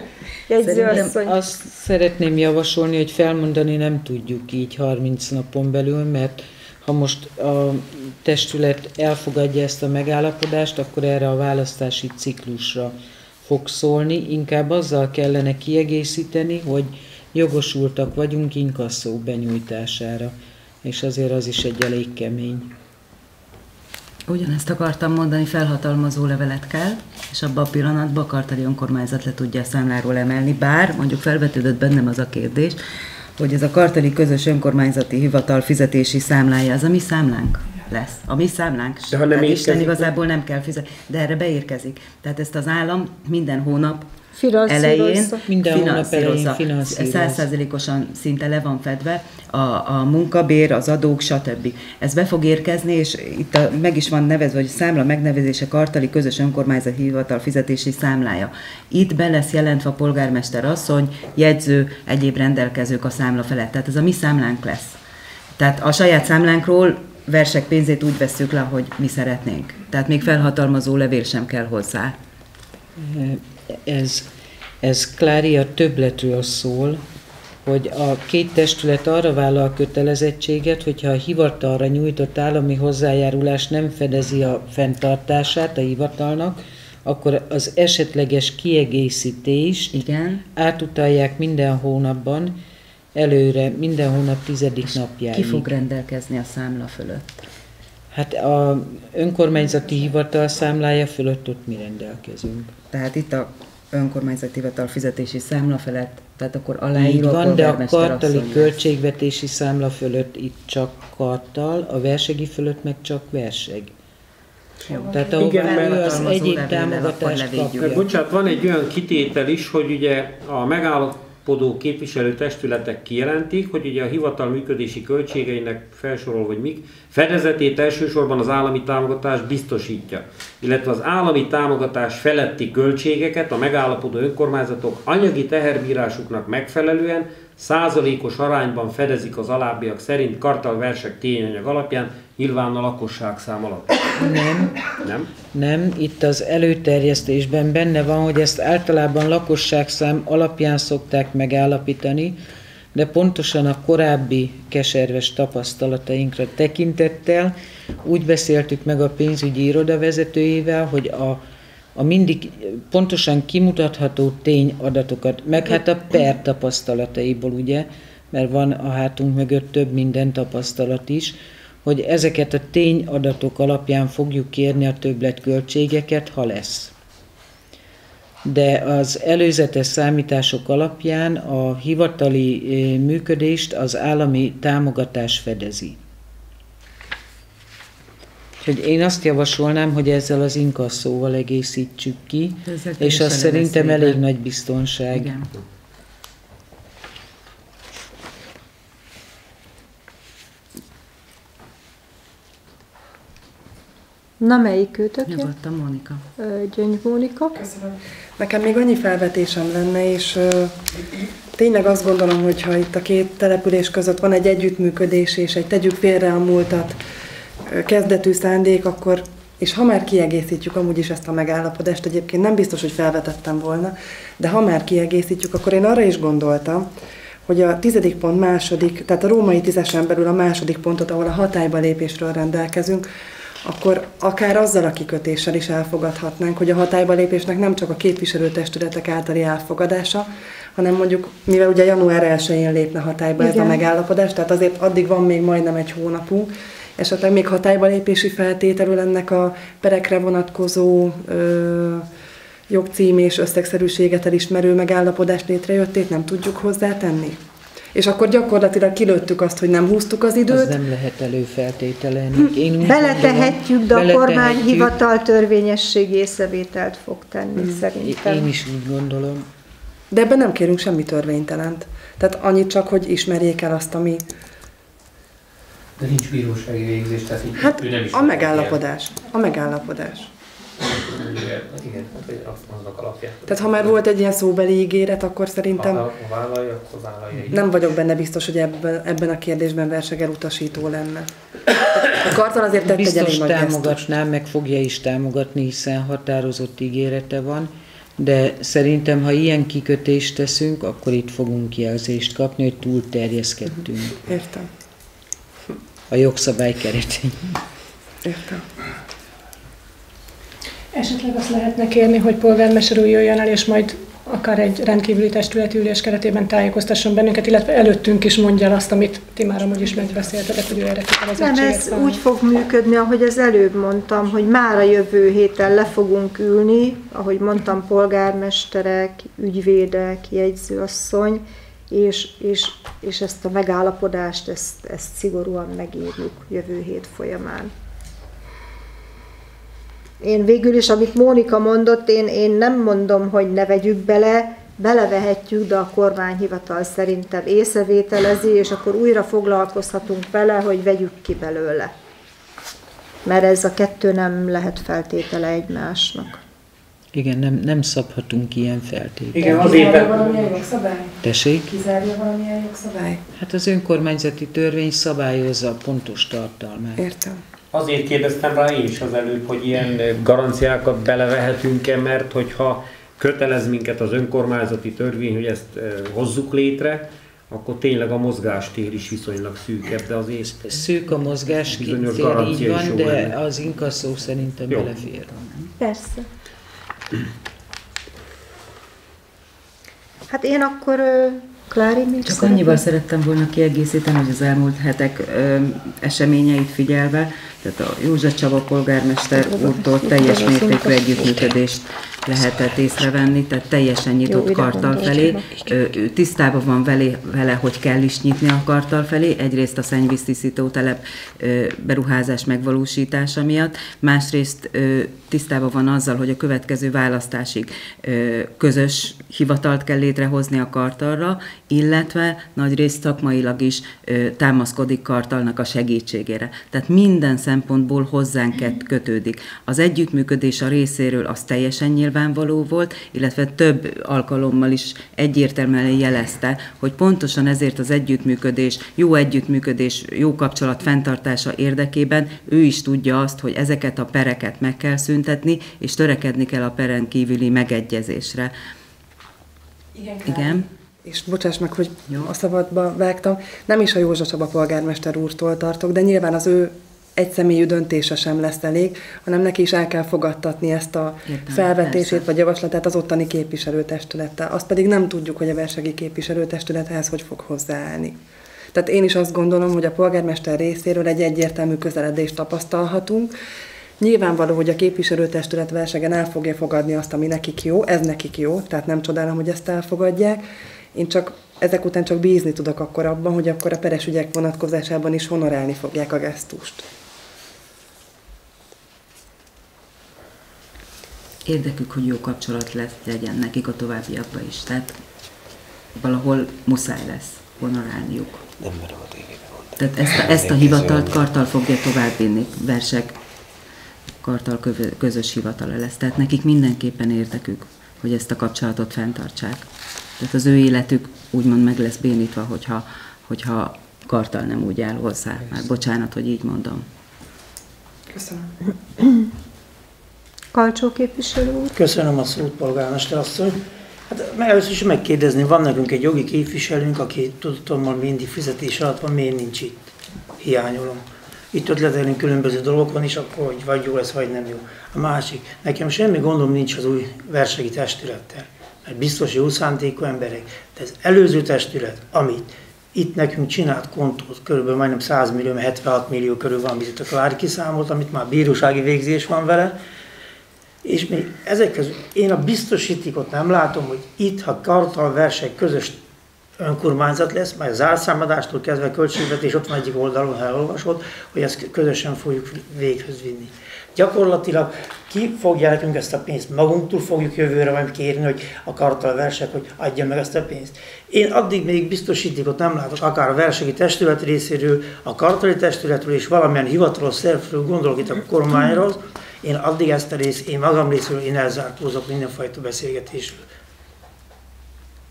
jegyzőasszony. Azt szeretném javasolni, hogy felmondani nem tudjuk így 30 napon belül, mert ha most a testület elfogadja ezt a megállapodást, akkor erre a választási ciklusra fog szólni. Inkább azzal kellene kiegészíteni, hogy jogosultak vagyunk inkasszó benyújtására, és azért az is egy elég kemény. Ugyanezt akartam mondani, felhatalmazó levelet kell, és abban a pillanatban a kartali önkormányzat le tudja a számláról emelni, bár mondjuk felvetődött bennem az a kérdés, hogy ez a kartali közös önkormányzati hivatal fizetési számlája, az a mi számlánk lesz. A mi számlánk. De ha nem Isten érkezik, igazából nem kell fizetni, de erre beérkezik. Tehát ezt az állam minden hónap elején finanszírozza. 100%-osan szinte le van fedve a munkabér, az adók, stb. Ez be fog érkezni, és itt meg is van nevezve, hogy számla megnevezése kartali közös önkormányzati hivatal fizetési számlája. Itt be lesz jelentve a polgármester asszony, jegyző, egyéb rendelkezők a számla felett. Tehát ez a mi számlánk lesz. Tehát a saját számlánkról versek pénzét úgy vesszük le, hogy mi szeretnénk. Tehát még felhatalmazó levél sem kell hozzá. Ez Klári a többletről szól, hogy a két testület arra vállal kötelezettséget, hogyha a hivatalra nyújtott állami hozzájárulás nem fedezi a fenntartását a hivatalnak, akkor az esetleges kiegészítést átutalják minden hónapban, előre, minden hónap 10. napjáig. Ki fog rendelkezni a számla fölött? Hát a önkormányzati hivatal számlája fölött ott mi rendelkezünk. Tehát itt a önkormányzati hivatal fizetési számla felett, tehát akkor aláírva van, de a kartali asszony költségvetési számla fölött itt csak kartal, a versegi fölött meg csak verseg. Jó. Tehát ahol az egyéb támogatást kapja. Bocsánat, van egy olyan kitétel is, hogy ugye a megállapodó képviselő testületek kijelentik, hogy ugye a hivatal működési költségeinek felsorol, vagy mik, fedezetét elsősorban az állami támogatás biztosítja, illetve az állami támogatás feletti költségeket a megállapodó önkormányzatok anyagi teherbírásuknak megfelelően százalékos arányban fedezik az alábbiak szerint kartalversek tényanyag alapján, nyilván a lakosságszám alapján. Nem, itt az előterjesztésben benne van, hogy ezt általában lakosságszám alapján szokták megállapítani, de pontosan a korábbi keserves tapasztalatainkra tekintettel úgy beszéltük meg a pénzügyi iroda vezetőjével, hogy a mindig pontosan kimutatható tényadatokat, meg hát a PER tapasztalataiból, ugye, mert van a hátunk mögött több minden tapasztalat is, hogy ezeket a tényadatok alapján fogjuk kérni a többletköltségeket, ha lesz. De az előzetes számítások alapján a hivatali működést az állami támogatás fedezi. Úgyhogy én azt javasolnám, hogy ezzel az inkasszóval egészítsük ki, és az szerintem elég nagy biztonság. Igen. Na, melyik őtök? Nyugodtan, Mónika. Gyöngy Mónika. Köszönöm. Nekem még annyi felvetésem lenne, és tényleg azt gondolom, hogy ha itt a két település között van egy együttműködés, és egy tegyük félre a múltat kezdetű szándék, akkor, és ha már kiegészítjük amúgy is ezt a megállapodást, egyébként nem biztos, hogy felvetettem volna, de ha már kiegészítjük, akkor én arra is gondoltam, hogy a 10. pont második, tehát a római 10-esen belül a második pontot, ahol a hatályba lépésről rendelkezünk, akkor akár azzal a kikötéssel is elfogadhatnánk, hogy a hatályba lépésnek nem csak a képviselőtestületek általi elfogadása, hanem mondjuk, mivel ugye január 1-én lépne hatályba ez a megállapodás, tehát azért addig van még majdnem egy hónapunk, esetleg még hatályba lépési feltételül ennek a perekre vonatkozó jogcím és összegszerűséget elismerő megállapodás létrejöttét nem tudjuk hozzátenni. És akkor gyakorlatilag kilőttük azt, hogy nem húztuk az időt. Az nem lehet előfeltételelni. Beletehetjük, de a kormányhivatal törvényességi észrevételt fog tenni szerintem. Én is úgy gondolom. De ebben nem kérünk semmi törvénytelent. Tehát annyit csak, hogy ismerjék el azt, ami... De nincs bírósági végzés, tehát hát ő nem is a megállapodás. A megállapodás. Igen, aznak alapján. Tehát ha már volt egy ilyen szóbeli ígéret, akkor szerintem... Ha vállalja, akkor vállalja. Nem vagyok benne biztos, hogy ebben a kérdésben Verseg elutasító lenne. A Kartal azért tett egy elég nagy támogatná, meg fogja is támogatni, hiszen határozott ígérete van, de szerintem, ha ilyen kikötést teszünk, akkor itt fogunk jelzést kapni, hogy túl terjeszkedtünk. Értem. A jogszabály keretén. Értem. Esetleg azt lehetne kérni, hogy polgármester úr jöjjön el, és majd akár egy rendkívüli testületi ülés keretében tájékoztasson bennünket, illetve előttünk is mondja el azt, amit ti már amúgy is megbeszéltetek, hogy ő erre kötelezettséget Nem, ez úgy fog működni, ahogy az előbb mondtam, hogy már a jövő héten le fogunk ülni, ahogy mondtam, polgármesterek, ügyvédek, jegyzőasszony, és ezt a megállapodást, ezt szigorúan megírjuk jövő hét folyamán. Én végül is, amit Mónika mondott, én nem mondom, hogy ne vegyük belevehetjük, de a kormányhivatal szerintem észrevételezi, és akkor újra foglalkozhatunk vele, hogy vegyük ki belőle. Mert ez a kettő nem lehet feltétele egymásnak. Igen, nem szabhatunk ilyen feltételt. Igen, azért... Kizárja valamilyen jogszabály? Tessék? Kizárja valamilyen jogszabály? Hát az önkormányzati törvény szabályozza a pontos tartalmát. Értem. Azért kérdeztem rá én is az előbb, hogy ilyen garanciákat belevehetünk-e, mert hogyha kötelez minket az önkormányzati törvény, hogy ezt hozzuk létre, akkor tényleg a mozgástér is viszonylag szűkebb, de azért... Szűk a mozgástér, így van, de az inkasszó szerintem belefér. Persze. Hát én akkor... Klári, még csak annyival szerettem volna kiegészíteni, hogy az elmúlt hetek eseményeit figyelve, tehát a József Csaba polgármester úrtól teljes mértékű együttműködést lehetett észrevenni, tehát teljesen nyitott Kartal felé. Ő tisztában van vele, hogy kell is nyitni a Kartal felé, egyrészt a szennyvíztisztító telep beruházás megvalósítása miatt, másrészt tisztában van azzal, hogy a következő választásig közös hivatalt kell létrehozni a Kartalra, illetve nagyrészt szakmailag is támaszkodik Kartalnak a segítségére. Tehát minden szempontból hozzánk kötődik. Az együttműködés a részéről az teljesen nyilvánvaló volt, illetve több alkalommal is egyértelműen jelezte, hogy pontosan ezért az együttműködés, jó kapcsolat fenntartása érdekében ő is tudja azt, hogy ezeket a pereket meg kell szüntetni, és törekedni kell a peren kívüli megegyezésre. Igen. És bocsáss meg, hogy a szabadba vágtam, nem is a József Csaba polgármester úrtól tartok, de nyilván az ő egyszemélyű döntése sem lesz elég, hanem neki is el kell fogadtatni ezt a felvetését vagy javaslatát az ottani képviselőtestülettel. Azt pedig nem tudjuk, hogy a versegi képviselőtestület ehhez hogy fog hozzáállni. Tehát én is azt gondolom, hogy a polgármester részéről egy egyértelmű közeledést tapasztalhatunk. Nyilvánvaló, hogy a képviselőtestület versegen el fogja fogadni azt, ami nekik jó, ez nekik jó, tehát nem csodálom, hogy ezt elfogadják. Én csak ezek után csak bízni tudok akkor abban, hogy akkor a peres ügyek vonatkozásában is honorálni fogják a gesztust. Érdekük, hogy jó kapcsolat legyen nekik a továbbiakban is. Tehát valahol muszáj lesz honorálniuk. Nem merem a tégében mondani. Tehát ezt a hivatalt Kartal fogja továbbvinni. Versek Kartal közös hivatala lesz. Tehát nekik mindenképpen érdekük, hogy ezt a kapcsolatot fenntartsák. Tehát az ő életük úgymond meg lesz bénítva, hogyha Kartal nem úgy áll hozzá. Már bocsánat, hogy így mondom. Köszönöm. Kalcsó képviselő úr. Köszönöm a szót, polgármester asszony. Hát először is megkérdezni, van nekünk egy jogi képviselőnk, aki tudatommal mindig fizetés alatt van, miért nincs itt? Hiányolom. Itt ötletelünk különböző dolgokon is, akkor hogy vagy jó lesz, vagy nem jó. A másik, nekem semmi gondom nincs az új versegi testülettel, mert biztos jó szándékú emberek, de az előző testület, amit itt nekünk csinált kontót, körülbelül majdnem 100 millió, 76 millió körül van, amit a Klári kiszámolt, amit már bírósági végzés van vele, és még ezek közül én a biztosítékot nem látom, hogy itt, ha Kartal verseny közös önkormányzat lesz, majd a zárszámadástól kezdve költségvetés ott van egyik oldalon, ha elolvasod, hogy ezt közösen fogjuk véghöz vinni. Gyakorlatilag ki fogja nekünk ezt a pénzt? Magunktól fogjuk jövőre majd kérni, hogy a Kartal verseny, hogy adja meg ezt a pénzt. Én addig még biztosítékot nem látok, akár a versegi testület részéről, a kartali testületről és valamilyen hivatalos szervről, gondolok itt a kormányról, én addig ezt a részt, én magam részéről én elzárkózok mindenfajta beszélgetésről.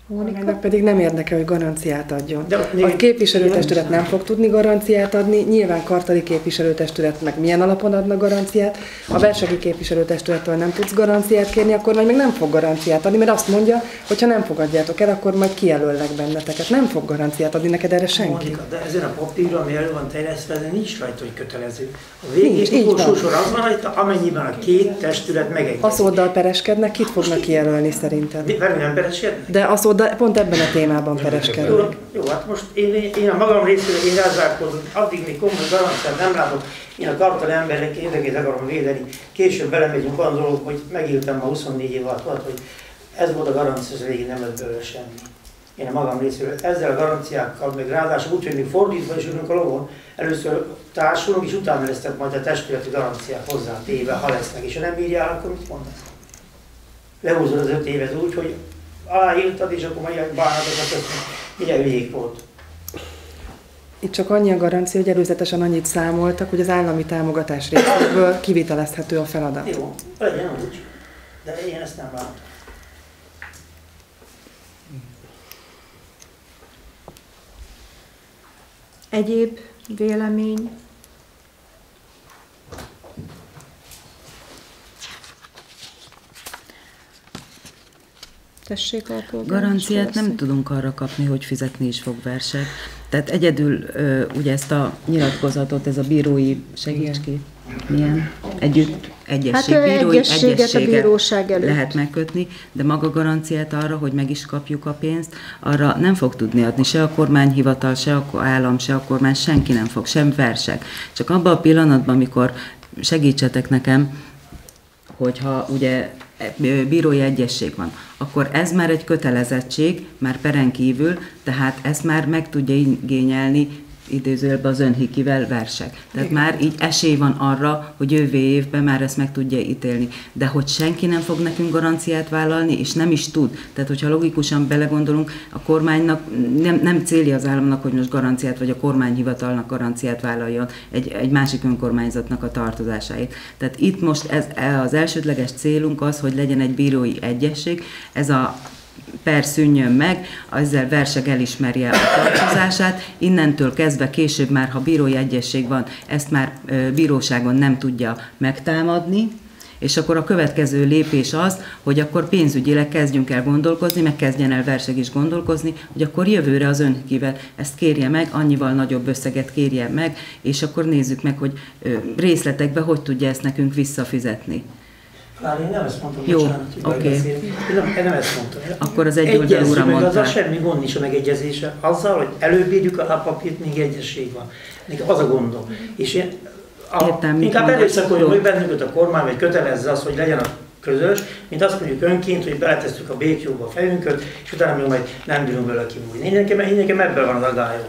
Ennek pedig nem érdekel, hogy garanciát adjon. A képviselőtestület nem fog tudni garanciát adni, nyilván kartali képviselőtestület meg milyen alapon adna garanciát, a versegi képviselőtestülettől nem tudsz garanciát kérni, akkor majd még nem fog garanciát adni, mert azt mondja, hogy ha nem fogadjátok el, akkor majd kijelöllek benneteket. Nem fog garanciát adni neked erre senki. Monika, de ezen a papíron, ami elő van terjesztve, de nincs rajta, hogy kötelező. A végén utolsó sor az van rajta, amennyiben a két testület megegyezik. Aszóddal pereskednek, kit fognak kijelölni szerinted? Velünk nem pereskednek? De aszóddal pont ebben a témában pereskednek. Jó, hát most én a magam részéről én rázárkodom, addig még komoly garanciát nem látok, én a kartali emberek érdekét akarom védeni. Később belemegyünk olyan dolog, hogy megéltem ma 24 év alatt, hogy ez volt a garancia, az végén nem lett belőle semmi. Én a magam részéről ezzel a garanciákkal, meg ráadásul úgy, hogy még fordítva is ülünk a lovon, először társulunk, és utána lesznek majd a testületi garanciák hozzá téve, ha lesznek, és ha nem bírjál, akkor mit mondasz? Lehúzod az 5 évet úgy, hogy aláírtad, és akkor majd bánatokat köszönöm. Milyen hülyék volt. Itt csak annyi a garancia, hogy előzetesen annyit számoltak, hogy az állami támogatás részéből kivitelezhető a feladat. Jó, legyen úgy, de én ezt nem látom. Egyéb vélemény? Tessék, garanciát nem tudunk arra kapni, hogy fizetni is fog versek. Tehát egyedül ugye ezt a nyilatkozatot, ez a bírói, segíts ki, milyen? Egyesség, hát bírói egyességet a bíróság előtt lehet megkötni, de maga garanciát arra, hogy meg is kapjuk a pénzt, arra nem fog tudni adni se a kormányhivatal, se a állam, se a kormány, senki nem fog, sem versek. Csak abban a pillanatban, amikor segítsetek nekem, hogyha ugye bírói egyesség van, akkor ez már egy kötelezettség, már peren kívül, tehát ezt már meg tudja igényelni idézőjelben az önhikivel versek. Tehát már így esély van arra, hogy jövő évben már ezt meg tudja ítélni. De hogy senki nem fog nekünk garanciát vállalni, és nem is tud. Tehát, hogyha logikusan belegondolunk, a kormánynak nem célja az államnak, hogy most garanciát, vagy a kormányhivatalnak garanciát vállaljon egy másik önkormányzatnak a tartozásáért. Tehát itt most az elsődleges célunk az, hogy legyen egy bírói egyesség, ez a per szűnjön meg, ezzel verseg elismerje a tartozását, innentől kezdve később már, ha bírói egyesség van, ezt már bíróságon nem tudja megtámadni, és akkor a következő lépés az, hogy akkor pénzügyileg kezdjünk el gondolkozni, meg kezdjen el verseg is gondolkozni, hogy akkor jövőre az önkivel ezt kérje meg, annyival nagyobb összeget kérje meg, és akkor nézzük meg, hogy részletekben hogy tudja ezt nekünk visszafizetni. Én nem ezt mondtam, jó, oké. Én nem ezt mondtam. Akkor az egyoldalúra mondta. Azzal semmi gond nincs a megegyezése. Azzal, hogy előbb a papírt, még egyesség van. Még az a gondom. És én inkább erőszakoljon meg bennünket a kormány, vagy kötelezze azt, hogy legyen a közös, mint azt mondjuk önként, hogy beletesszük a békjóba a fejünket, és utána még majd nem bírunk vele kimújni. Én nekem ebből van az aggályom.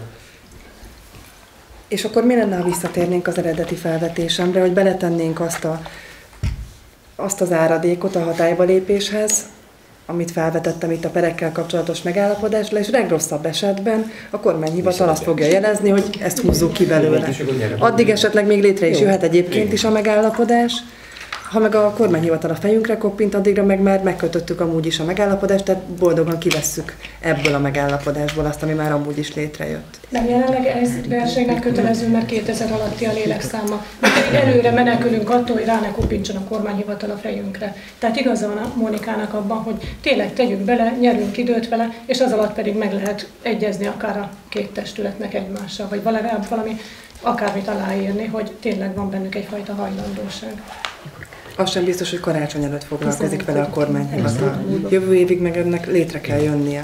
És akkor mi lenne, ha visszatérnénk az eredeti felvetésemre, hogy beletennénk azt az áradékot a hatályba lépéshez, amit felvetettem itt a perekkel kapcsolatos megállapodásra, és legrosszabb esetben a kormányhivatal azt fogja jelezni, hogy ezt húzzuk ki belőle. Addig esetleg még létre is jöhet egyébként is a megállapodás, ha meg a kormányhivatal a fejünkre koppint, addigra meg már megkötöttük amúgy is a megállapodást, tehát boldogan kivesszük ebből a megállapodásból azt, ami már amúgy is létrejött. Nem jelenleg ez versenynek kötelező, mert 2000 alatti a lélekszáma. Mi pedig előre menekülünk attól, hogy rá ne koppintson a kormányhivatal a fejünkre. Tehát igaza van a Mónikának abban, hogy tényleg tegyünk bele, nyerünk időt vele, és az alatt pedig meg lehet egyezni akár a két testületnek egymással, vagy legalább valami akármit aláírni, hogy tényleg van bennük egyfajta hajlandóság. Az sem biztos, hogy karácsony előtt foglalkozik vele a kormányhivatal. Jövő évig meg ennek létre kell jönnie.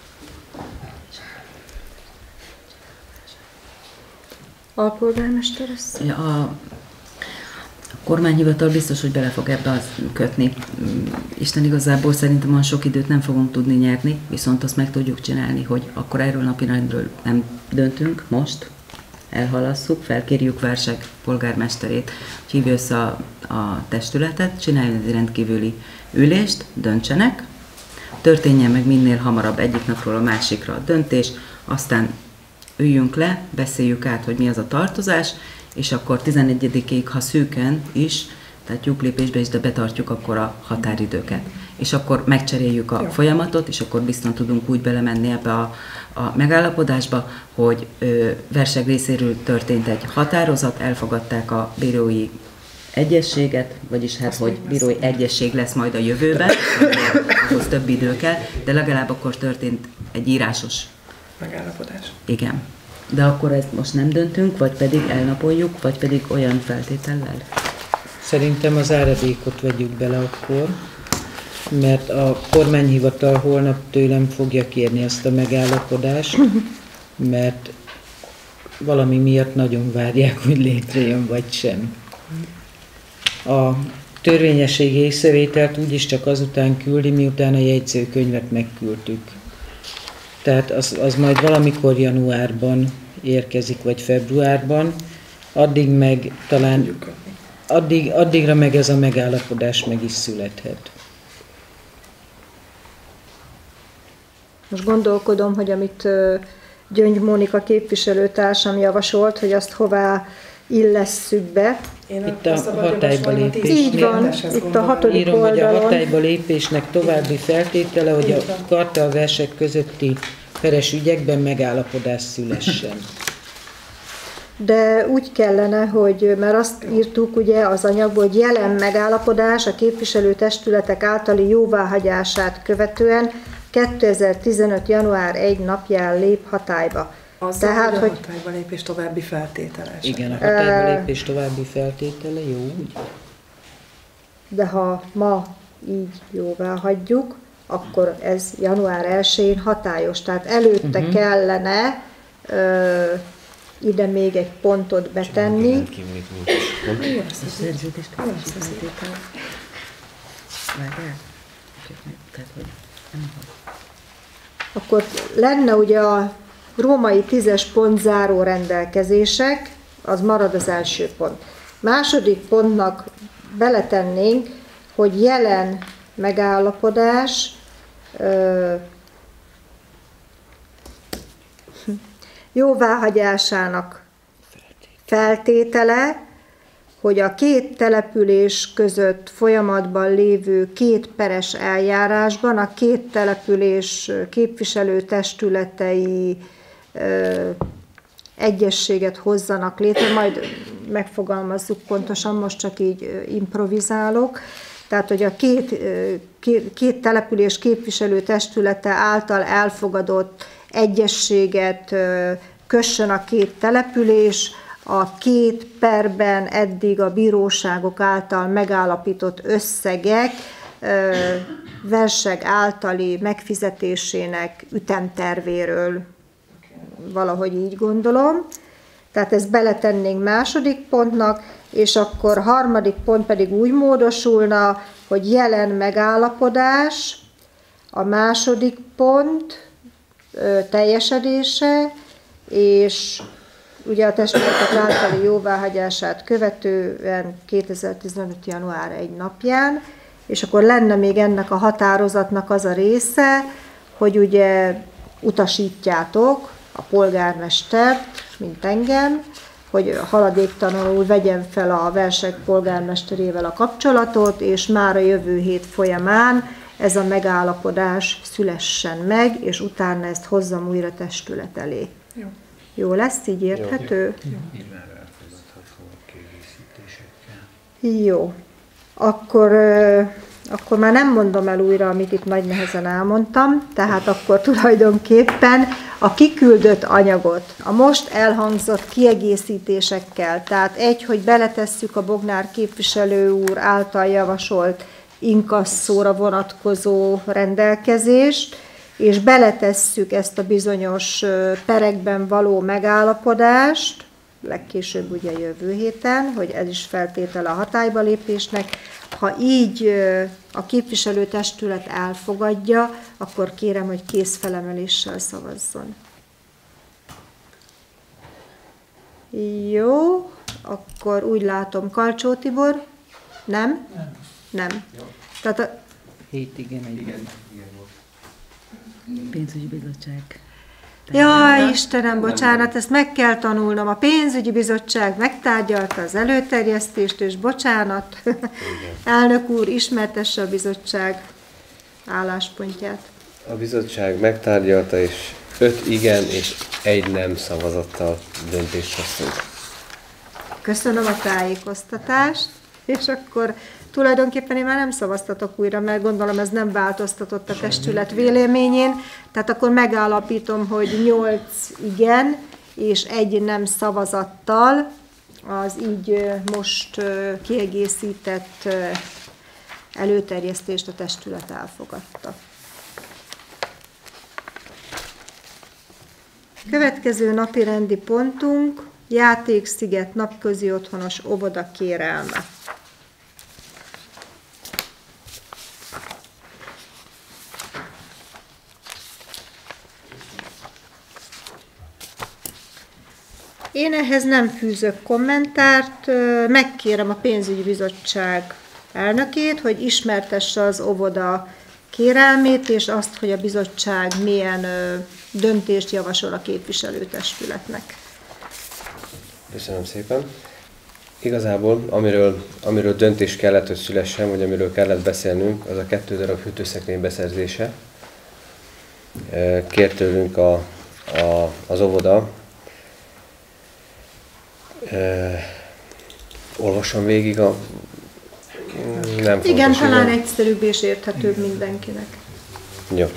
Alpolgármester asszony? A kormányhivatal biztos, hogy bele fog ebbe kötni. Isten igazából szerintem olyan sok időt nem fogunk tudni nyerni, viszont azt meg tudjuk csinálni, hogy akkor erről napirendről nem döntünk most, elhalasszuk, felkérjük Verseg polgármesterét, hogy hívja össze a testületet, csináljon egy rendkívüli ülést, döntsenek, történjen meg minél hamarabb egyik napról a másikra a döntés, aztán üljünk le, beszéljük át, hogy mi az a tartozás, és akkor 11-ig, ha szűken is, tehát lyuklépésbe is, de betartjuk akkor a határidőket. és akkor megcseréljük a folyamatot, és akkor biztosan tudunk úgy belemenni ebbe a megállapodásba, hogy Verseg részéről történt egy határozat, elfogadták a bírói egyezséget, vagyis hát, hogy bírói egyezség lesz majd a jövőben, ahhoz több idő kell, de legalább akkor történt egy írásos megállapodás. Igen. De akkor ezt most nem döntünk, vagy pedig elnapoljuk, vagy pedig olyan feltétellel? Szerintem az áradékot vegyük bele akkor, mert a kormányhivatal holnap tőlem fogja kérni ezt a megállapodást, mert valami miatt nagyon várják, hogy létrejön, vagy sem. A törvényességi észrevételt úgyis csak azután küldi, miután a jegyzőkönyvet megküldtük. Tehát az majd valamikor januárban érkezik, vagy februárban, addig meg talán, addigra meg ez a megállapodás meg is születhet. Most gondolkodom, hogy amit Gyöngy Mónika képviselőtársam javasolt, hogy azt hová illesszük be. Itt a hatályba lépés. Így van, itt a 6. Írom, oldalon. hogy a hatályba lépésnek további feltétele, hogy a kartellversek közötti peres ügyekben megállapodás szülessen. De úgy kellene, hogy, mert azt írtuk ugye az anyagból, hogy jelen megállapodás a képviselőtestületek általi jóváhagyását követően 2015. január 1 napján lép hatályba. Tehát, hogy a hatályba lépés további feltétele. Igen, a hatályba lépés további feltétele, jó úgy. De ha ma így jóvá hagyjuk, akkor ez január 1-én hatályos. Tehát előtte kellene ide még egy pontot betenni. Akkor lenne ugye a római 10-es pont záró rendelkezések, az marad az első pont. Második pontnak beletennénk, hogy jelen megállapodás jóváhagyásának feltétele, hogy a két település között folyamatban lévő két peres eljárásban a két település képviselőtestületei egyességet hozzanak létre, majd megfogalmazzuk pontosan, most csak így improvizálok. Tehát, hogy a két település képviselőtestülete által elfogadott egyességet kössön a két település, a két perben eddig a bíróságok által megállapított összegek Verseg általi megfizetésének ütemtervéről, valahogy így gondolom. Tehát ezt beletennénk második pontnak, és akkor harmadik pont pedig úgy módosulna, hogy jelen megállapodás, a második pont teljesedése, és ugye a testületek általi jóváhagyását követően 2015. január 1 napján, és akkor lenne még ennek a határozatnak az a része, hogy ugye utasítjátok a polgármestert, mint engem, hogy haladéktalanul vegyen fel a Verseg polgármesterével a kapcsolatot, és már a jövő hét folyamán ez a megállapodás szülessen meg, és utána ezt hozzam újra testület elé. Jó. Jó lesz, így érthető? Jó. Akkor már nem mondom el újra, amit itt nagy nehezen elmondtam, tehát akkor tulajdonképpen a kiküldött anyagot a most elhangzott kiegészítésekkel, tehát hogy beletesszük a Bognár képviselő úr által javasolt inkasszóra vonatkozó rendelkezést, és beletesszük ezt a bizonyos perekben való megállapodást, legkésőbb ugye jövő héten, hogy ez is feltétele a hatályba lépésnek. Ha így a képviselőtestület elfogadja, akkor kérem, hogy kézfelemeléssel szavazzon. Jó, akkor úgy látom, Kalcsó Tibor? Nem? Nem. Tehát a... 7 igen. Pénzügyi bizottság. Jaj, Istenem, bocsánat, ezt meg kell tanulnom. A pénzügyi bizottság megtárgyalta az előterjesztést, és bocsánat, elnök úr, ismertesse a bizottság. álláspontját. A bizottság megtárgyalta, és 5 igen és 1 nem szavazattal döntést hoztunk. Köszönöm a tájékoztatást, és akkor tulajdonképpen én már nem szavaztatok újra, mert gondolom ez nem változtatott a testület véleményén, tehát akkor megállapítom, hogy 8 igen és 1 nem szavazattal az így most kiegészített előterjesztést a testület elfogadta. Következő napi rendi pontunk Játéksziget napközi otthonos óvoda kérelme. Én ehhez nem fűzök kommentárt, megkérem a pénzügyi bizottság elnökét, hogy ismertesse az óvoda kérelmét, és azt, hogy a bizottság milyen döntést javasol a képviselőtestületnek. Köszönöm szépen. Igazából, amiről döntés kellett, hogy szülessen, vagy amiről kellett beszélnünk, az a 2 darab hűtőszekrény beszerzése. Kért tőlünk az óvoda. Olvasom végig a... Nem igen, fontos, talán igen. egyszerűbb és érthetőbb mindenkinek. Jó.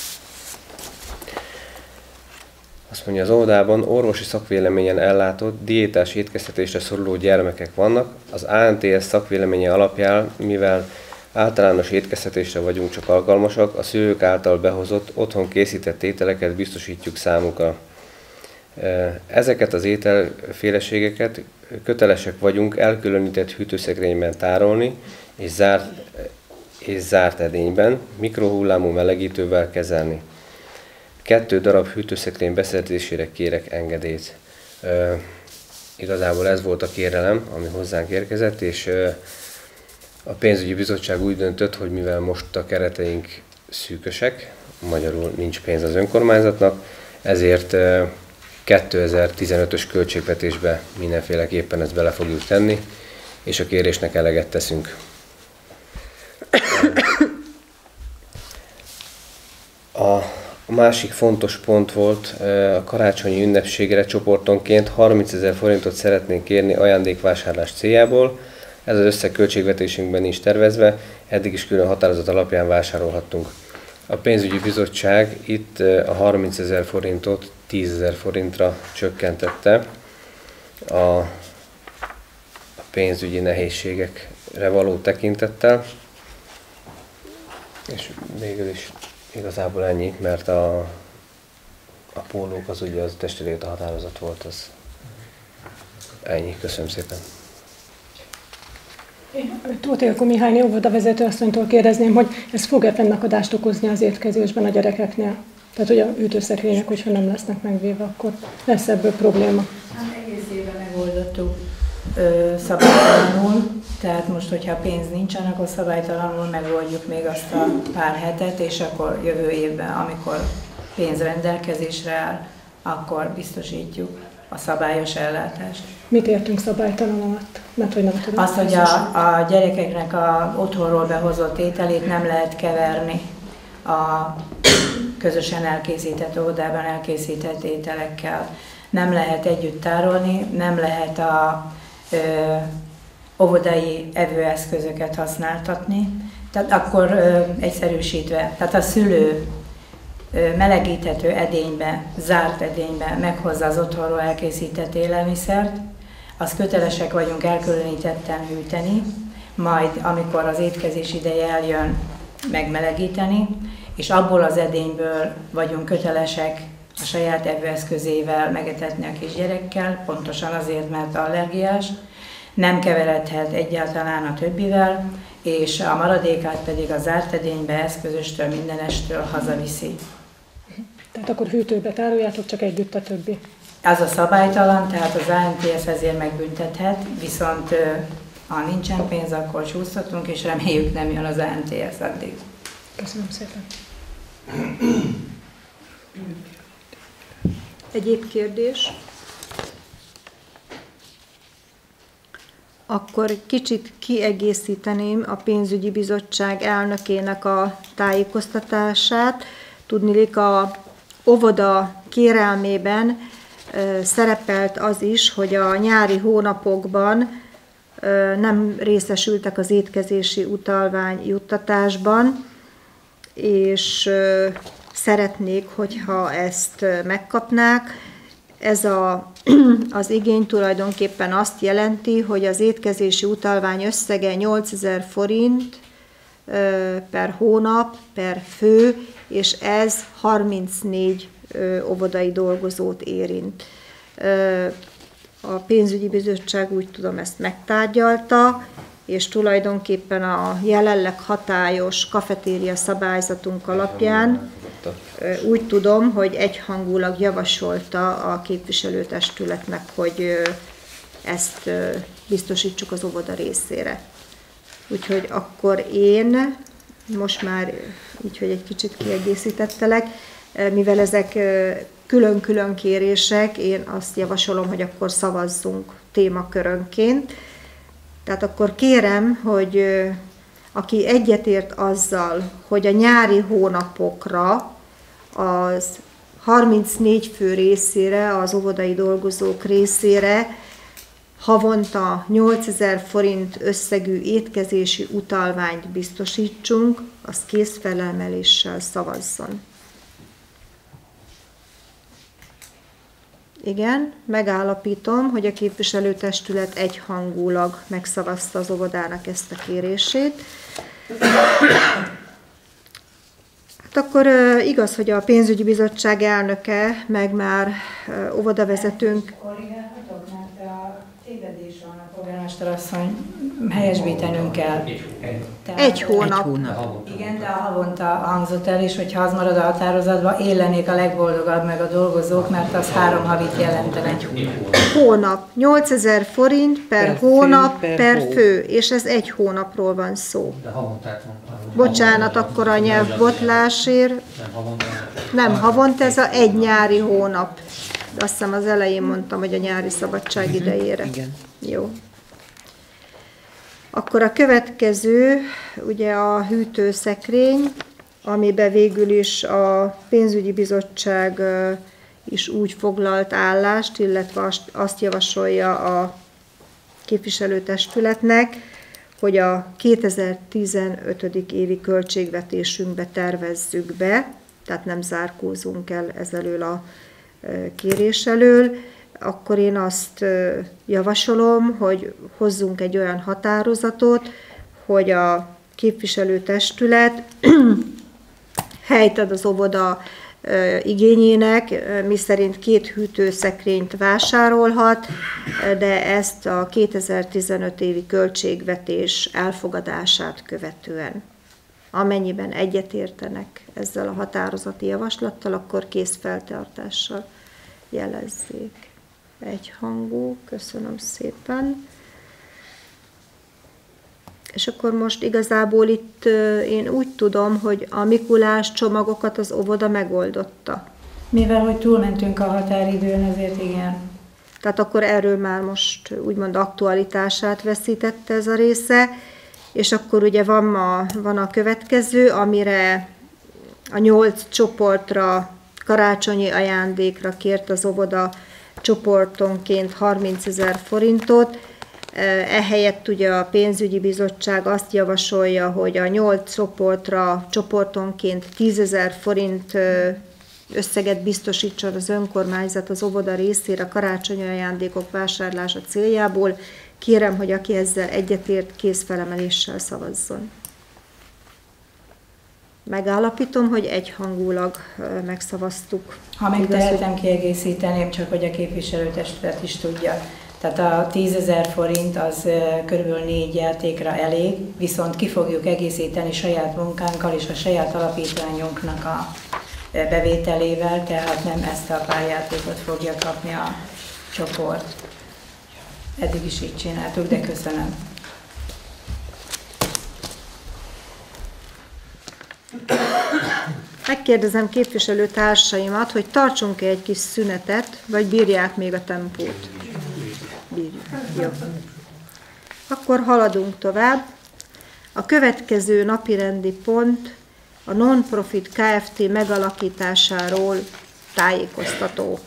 Azt mondja, az óvodában orvosi szakvéleményen ellátott, diétás étkeztetésre szoruló gyermekek vannak. Az ANTS szakvéleménye alapján, mivel általános étkeztetésre vagyunk csak alkalmasak, a szülők által behozott, otthon készített ételeket biztosítjuk számukra. Ezeket az ételféleségeket kötelesek vagyunk elkülönített hűtőszekrényben tárolni, és zárt edényben, mikrohullámú melegítővel kezelni. 2 darab hűtőszekrény beszerzésére kérek engedélyt. Igazából ez volt a kérelem, ami hozzánk érkezett, és a pénzügyi bizottság úgy döntött, hogy mivel most a kereteink szűkösek, magyarul nincs pénz az önkormányzatnak, ezért 2015-ös költségvetésbe mindenféleképpen ezt bele fogjuk tenni, és a kérésnek eleget teszünk. A másik fontos pont volt, a karácsonyi ünnepségre csoportonként 30 000 forintot szeretnénk kérni ajándékvásárlás céljából. Ez az összeg költségvetésünkben nincs tervezve, eddig is külön határozat alapján vásárolhattunk. A pénzügyi bizottság itt a 30 000 forintot 10 000 forintra csökkentette a pénzügyi nehézségekre való tekintettel. És végül is igazából ennyi, mert a pólók az ugye az testület határozat volt, az ennyi. Köszönöm szépen. Tóth Ilkó Mihály óvodavezető asszonytól kérdezném, hogy ez fog-e fennakadást okozni az étkezésben a gyerekeknél? Tehát, hogy a hűtőszekrények, hogyha nem lesznek megvéve, akkor lesz ebből probléma. Hát egész évben megoldottuk szabálytalanul, tehát most, hogyha pénz nincsen, akkor szabálytalanul megoldjuk még azt a pár hetet, és akkor jövő évben, amikor pénz rendelkezésre áll, akkor biztosítjuk a szabályos ellátást. Mit értünk szabálytalan alatt? Mert hogy nem tudom. Azt, hogy a gyerekeknek a otthonról behozott ételét nem lehet keverni a közösen elkészített óvodában elkészített ételekkel. Nem lehet együtt tárolni, nem lehet a óvodai evőeszközöket használtatni. Tehát akkor egyszerűsítve, tehát a szülő melegíthető edénybe, zárt edénybe meghozza az otthonról elkészített élelmiszert, azt kötelesek vagyunk elkülönítetten hűteni, majd amikor az étkezés ideje eljön, megmelegíteni, és abból az edényből vagyunk kötelesek a saját evőeszközével megetetni a kisgyerekkel, pontosan azért, mert allergiás, nem keveredhet egyáltalán a többivel, és a maradékát pedig a zárt edénybe eszközöstől, mindenestől hazaviszi. Tehát akkor hűtőbe tároljátok, csak együtt a többi. Az a szabálytalan, tehát az ANTS ezért megbüntethet, viszont ha nincsen pénz, akkor csúsztatunk, és reméljük nem jön az ANTS addig. Köszönöm szépen. Egyéb kérdés? Akkor kicsit kiegészíteném a pénzügyi bizottság elnökének a tájékoztatását. Tudniillik, a óvoda kérelmében szerepelt az is, hogy a nyári hónapokban nem részesültek az étkezési utalvány juttatásban, és szeretnék, hogyha ezt megkapnák. Ez az igény tulajdonképpen azt jelenti, hogy az étkezési utalvány összege 8000 forint per hónap, per fő, és ez 34 óvodai dolgozót érint. A pénzügyi bizottság, úgy tudom, ezt megtárgyalta, és tulajdonképpen a jelenleg hatályos kafetéria szabályzatunk alapján úgy tudom, hogy egyhangulag javasolta a képviselőtestületnek, hogy ezt biztosítsuk az óvoda részére. Úgyhogy akkor én most már így, hogy egy kicsit kiegészítettelek, mivel ezek külön-külön kérések, én azt javasolom, hogy akkor szavazzunk témakörönként. Tehát akkor kérem, hogy aki egyetért azzal, hogy a nyári hónapokra az 34 fő részére, az óvodai dolgozók részére havonta 8000 forint összegű étkezési utalványt biztosítsunk, az kézfelemeléssel szavazzon. Igen, megállapítom, hogy a képviselőtestület egyhangulag megszavazta az óvodának ezt a kérését. Hát akkor igaz, hogy a pénzügyi bizottság elnöke, meg már óvodavezetőnk... Korrigálhatok, mert a tévedés van a polgármester asszony, helyesbítenünk kell. Egy hónap. Igen, de a havonta hangzott el, és hogyha az marad a határozatban, én lennék a legboldogabb meg a dolgozók, mert az 3 havit jelentene. Hónap. 8000 forint per hónap, per fő, és ez egy hónapról van szó. Bocsánat, akkor a nyelvbotlásért. Nem havonta, ez egy nyári hónap. De azt hiszem az elején mondtam, hogy a nyári szabadság idejére. Igen. Jó. Akkor a következő, ugye a hűtőszekrény, amiben végül is a pénzügyi bizottság is úgy foglalt állást, illetve azt javasolja a képviselőtestületnek, hogy a 2015. évi költségvetésünkbe tervezzük be, tehát nem zárkózunk el ezelől a kérés elől, akkor én azt javasolom, hogy hozzunk egy olyan határozatot, hogy a képviselőtestület helyt ad az óvoda igényének, miszerint 2 hűtőszekrényt vásárolhat, de ezt a 2015 évi költségvetés elfogadását követően. Amennyiben egyetértenek ezzel a határozati javaslattal, akkor kézfeltartással jelezzék. Egyhangú, köszönöm szépen. És akkor most igazából itt én úgy tudom, hogy a Mikulás csomagokat az óvoda megoldotta. Mivel, hogy túlmentünk a határidőn, ezért igen. Tehát akkor erről már most úgymond aktualitását veszítette ez a része, és akkor ugye van a következő, amire a 8 csoportra, karácsonyi ajándékra kért az óvoda csoportonként 30 000 forintot. Ehelyett ugye a pénzügyi bizottság azt javasolja, hogy a 8 csoportra csoportonként 10 000 forint összeget biztosítson az önkormányzat az óvoda részére a karácsonyi ajándékok vásárlása céljából. Kérem, hogy aki ezzel egyetért, kézfelemeléssel szavazzon. Megállapítom, hogy egyhangulag megszavaztuk. Ha megtehetem, kiegészíteném, csak hogy a képviselőtestület is tudja. Tehát a 10 000 forint az körülbelül 4 játékra elég, viszont ki fogjuk egészíteni saját munkánkkal és a saját alapítványunknak a bevételével, tehát nem ezt a pár játékot fogja kapni a csoport. Eddig is így csináltuk, de köszönöm. Megkérdezem képviselőtársaimat, hogy tartsunk-e egy kis szünetet, vagy bírják még a tempót? Bírjuk. Jó. Akkor haladunk tovább. A következő napirendi pont a Non-Profit Kft. Megalakításáról tájékoztató.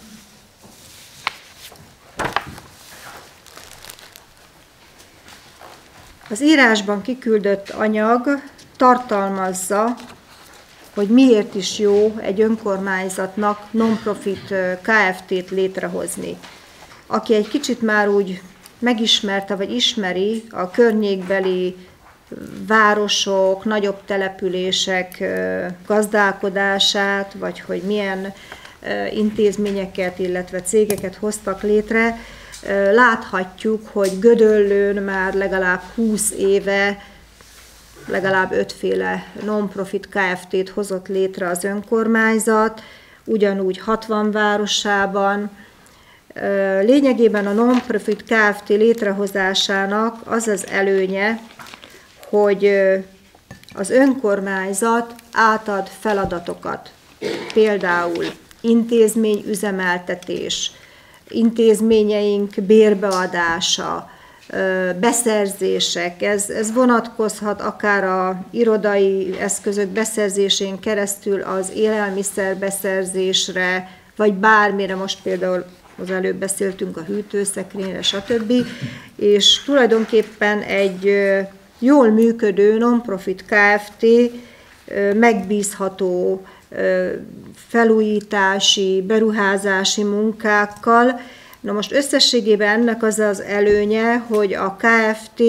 Az írásban kiküldött anyag tartalmazza, hogy miért is jó egy önkormányzatnak Non-Profit Kft-t létrehozni. Aki egy kicsit már úgy megismerte, vagy ismeri a környékbeli városok, nagyobb települések gazdálkodását, vagy hogy milyen intézményeket, illetve cégeket hoztak létre, láthatjuk, hogy Gödöllőn már legalább 20 éve legalább 5 féle non-profit Kft-t hozott létre az önkormányzat, ugyanúgy 60 városában. Lényegében a non-profit Kft. Létrehozásának az az előnye, hogy az önkormányzat átad feladatokat, például intézményüzemeltetés, intézményeink bérbeadása, beszerzések, ez vonatkozhat akár az irodai eszközök beszerzésén keresztül az élelmiszer beszerzésre, vagy bármire, most például az előbb beszéltünk a hűtőszekrényre, stb. És tulajdonképpen egy jól működő non-profit Kft. Megbízható felújítási, beruházási munkákkal. Na most összességében ennek az az előnye, hogy a Kft.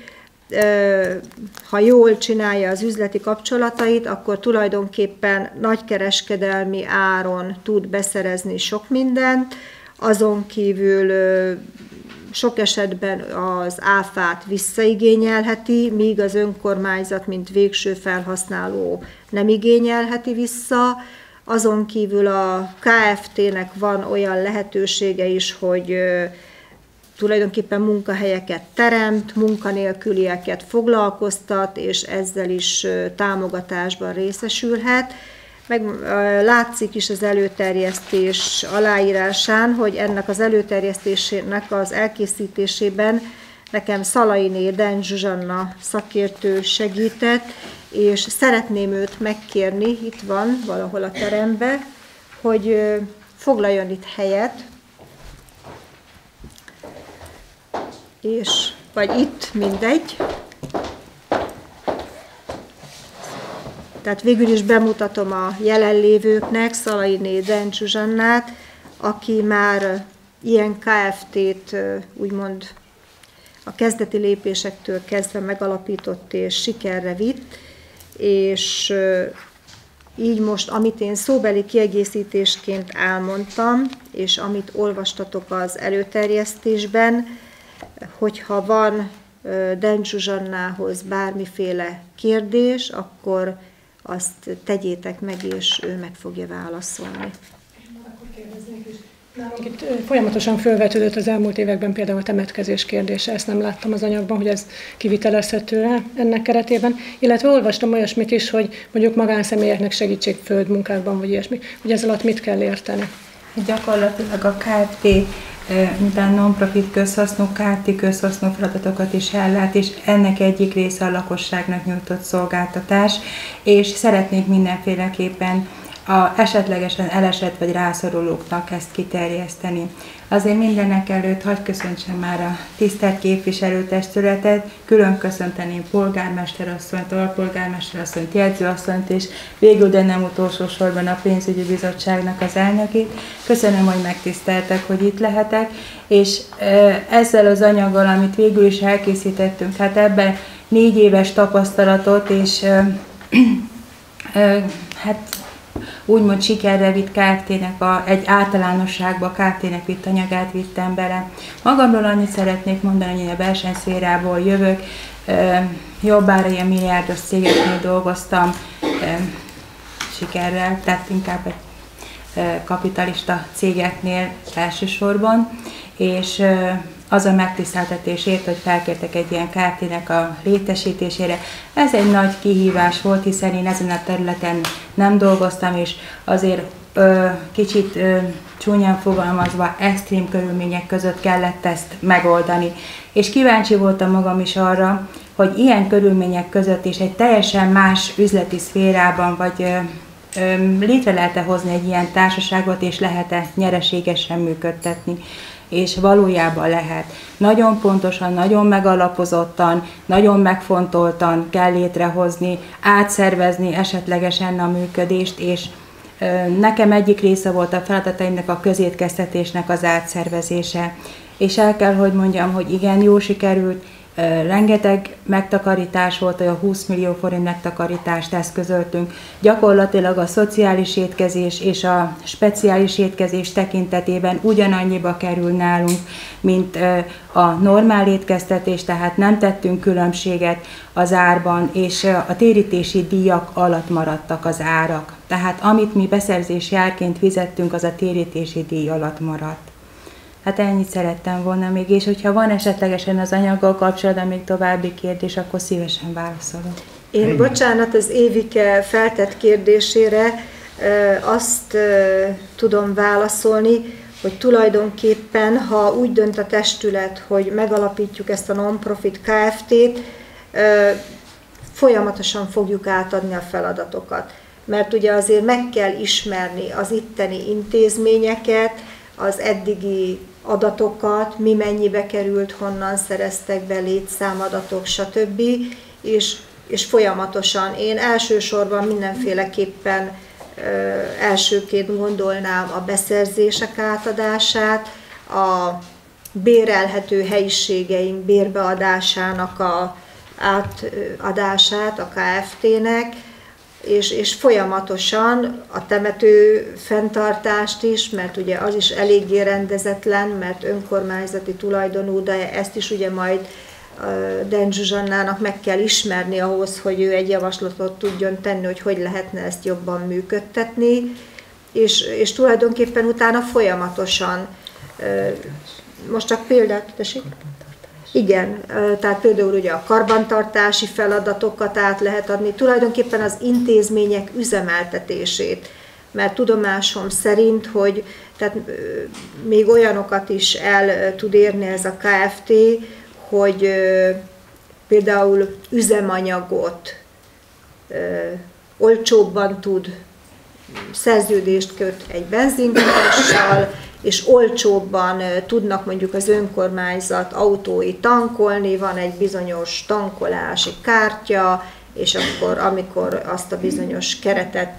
Ha jól csinálja az üzleti kapcsolatait, akkor tulajdonképpen nagykereskedelmi áron tud beszerezni sok mindent, azon kívül sok esetben az áfát visszaigényelheti, míg az önkormányzat, mint végső felhasználó nem igényelheti vissza. Azon kívül a Kft-nek van olyan lehetősége is, hogy tulajdonképpen munkahelyeket teremt, munkanélkülieket foglalkoztat, és ezzel is támogatásban részesülhet. Meg látszik is az előterjesztés aláírásán, hogy ennek az előterjesztésének az elkészítésében nekem Szalainé Dencs Zsuzsanna szakértő segített, és szeretném őt megkérni, itt van valahol a teremben, hogy foglaljon itt helyet, és vagy itt, mindegy. Tehát végül is bemutatom a jelenlévőknek Szalainé Dencs Zsuzsannát, aki már ilyen Kft-t úgymond a kezdeti lépésektől kezdve megalapított és sikerre vitt, és így most, amit én szóbeli kiegészítésként elmondtam, és amit olvastatok az előterjesztésben, hogyha van Dencs Zsuzsannához bármiféle kérdés, akkor azt tegyétek meg, és ő meg fogja válaszolni. Nálunk itt folyamatosan felvetődött az elmúlt években például a temetkezés kérdése, ezt nem láttam az anyagban, hogy ez kivitelezhető ennek keretében, illetve olvastam olyasmit is, hogy mondjuk magánszemélyeknek segítség földmunkákban, vagy ilyesmi, hogy ez alatt mit kell érteni. Gyakorlatilag a Kft. Mivel non-profit közhasznú, Kft. Közhasznú feladatokat is ellát, és ennek egyik része a lakosságnak nyújtott szolgáltatás, és szeretnék mindenféleképpen esetlegesen elesett vagy rászorulóknak ezt kiterjeszteni. Azért mindenek előtt hadd köszöntsem már a tisztelt képviselőtestületet, külön köszönteném polgármesterasszonyt, alpolgármesterasszonyt, jegyzőasszonyt, és végül, de nem utolsó sorban a pénzügyi bizottságnak az elnökét. Köszönöm, hogy megtiszteltek, hogy itt lehetek, és ezzel az anyaggal, amit végül is elkészítettünk, hát ebben 4 éves tapasztalatot, és hát úgymond sikerre vitt Kft-nek, egy általánosságba Kft-nek vitt anyagát vittem bele. Magamról annyit szeretnék mondani, hogy a versenyszférából jövök, jobbára ilyen milliárdos cégeknél dolgoztam sikerrel, tehát inkább egy kapitalista cégeknél elsősorban, és az a megtiszteltetésért, hogy felkértek egy ilyen Kft-nek a létesítésére. Ez egy nagy kihívás volt, hiszen én ezen a területen nem dolgoztam, és azért kicsit csúnyán fogalmazva extrém körülmények között kellett ezt megoldani. És kíváncsi voltam magam is arra, hogy ilyen körülmények között is egy teljesen más üzleti szférában, vagy létre lehet-e hozni egy ilyen társaságot, és lehet-e nyereségesen működtetni. És valójában lehet. Nagyon pontosan, nagyon megalapozottan, nagyon megfontoltan kell létrehozni, átszervezni esetlegesen a működést, és nekem egyik része volt a feladataimnak a közétkeztetésnek az átszervezése. És el kell, hogy mondjam, hogy igen, jól sikerült, rengeteg megtakarítás volt, olyan 20 millió forint megtakarítást eszközöltünk. Gyakorlatilag a szociális étkezés és a speciális étkezés tekintetében ugyanannyiba kerül nálunk, mint a normál étkeztetés, tehát nem tettünk különbséget az árban, és a térítési díjak alatt maradtak az árak. Tehát amit mi beszerzési árként fizettünk, az a térítési díj alatt maradt. Hát ennyit szerettem volna még, és hogyha van esetlegesen az anyaggal kapcsolatban még további kérdés, akkor szívesen válaszolok. Én, bocsánat, az Évike feltett kérdésére azt tudom válaszolni, hogy tulajdonképpen, ha úgy dönt a testület, hogy megalapítjuk ezt a non-profit Kft-t, folyamatosan fogjuk átadni a feladatokat. Mert ugye azért meg kell ismerni az itteni intézményeket, az eddigi adatokat, mi mennyibe került, honnan szereztek be létszámadatok, stb. És folyamatosan én elsősorban mindenféleképpen elsőként gondolnám a beszerzések átadását, a bérelhető helyiségeink bérbeadásának a átadását a Kft-nek, és folyamatosan a temető fenntartást is, mert ugye az is eléggé rendezetlen, mert önkormányzati tulajdonú, de ezt is ugye majd Den Zsuzsannának meg kell ismerni ahhoz, hogy ő egy javaslatot tudjon tenni, hogy lehetne ezt jobban működtetni, és tulajdonképpen utána folyamatosan, most csak példát, tessék? Igen, tehát például ugye a karbantartási feladatokat át lehet adni, tulajdonképpen az intézmények üzemeltetését, mert tudomásom szerint, hogy tehát még olyanokat is el tud érni ez a Kft., hogy például üzemanyagot olcsóbban tud, szerződést köt egy benzinkutassal, és olcsóbban tudnak mondjuk az önkormányzat autói tankolni, van egy bizonyos tankolási kártya, és akkor amikor azt a bizonyos keretet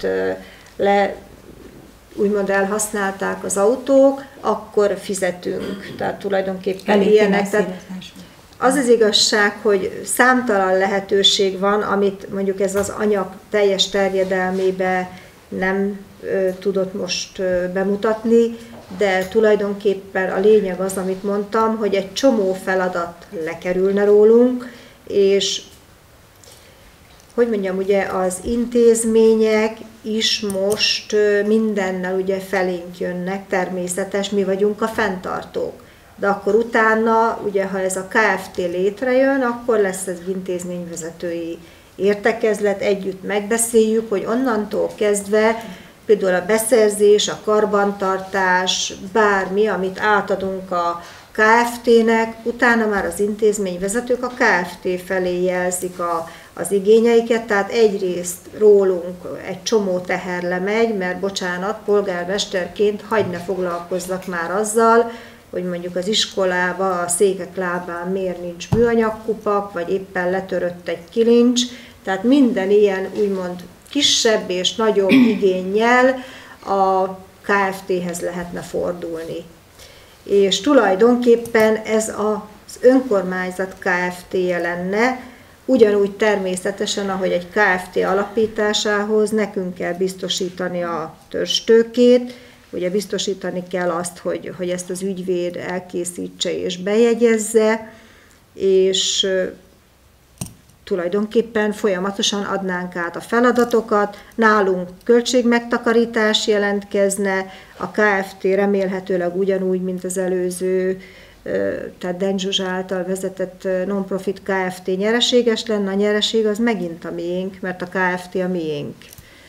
úgymond elhasználták az autók, akkor fizetünk. Tehát tulajdonképpen ilyenek. Tehát az az igazság, hogy számtalan lehetőség van, amit mondjuk ez az anyag teljes terjedelmébe nem tudott most bemutatni, de tulajdonképpen a lényeg az, amit mondtam, hogy egy csomó feladat lekerülne rólunk, és hogy mondjam, ugye az intézmények is most mindennel ugye felénk jönnek, természetes, mi vagyunk a fenntartók. De akkor utána, ugye ha ez a Kft. Létrejön, akkor lesz ez intézményvezetői értekezlet, együtt megbeszéljük, hogy onnantól kezdve például a beszerzés, a karbantartás, bármi, amit átadunk a Kft-nek, utána már az intézményvezetők a Kft. Felé jelzik az igényeiket, tehát egyrészt rólunk egy csomó teher lemegy, mert bocsánat, polgármesterként hagy ne foglalkozzak már azzal, hogy mondjuk az iskolába a székek lábán miért nincs műanyagkupak, vagy éppen letörött egy kilincs, tehát minden ilyen úgymond kisebb és nagyobb igénnyel a Kft-hez lehetne fordulni. És tulajdonképpen ez az önkormányzat Kft-je lenne, ugyanúgy természetesen, ahogy egy Kft. Alapításához nekünk kell biztosítani a törzstőkét, ugye biztosítani kell azt, hogy ezt az ügyvéd elkészítse és bejegyezze, és tulajdonképpen folyamatosan adnánk át a feladatokat, nálunk költségmegtakarítás jelentkezne, a Kft. Remélhetőleg ugyanúgy, mint az előző, tehát Den Zsuzsa által vezetett non-profit Kft. Nyereséges lenne, a nyereség az megint a miénk, mert a Kft. A miénk.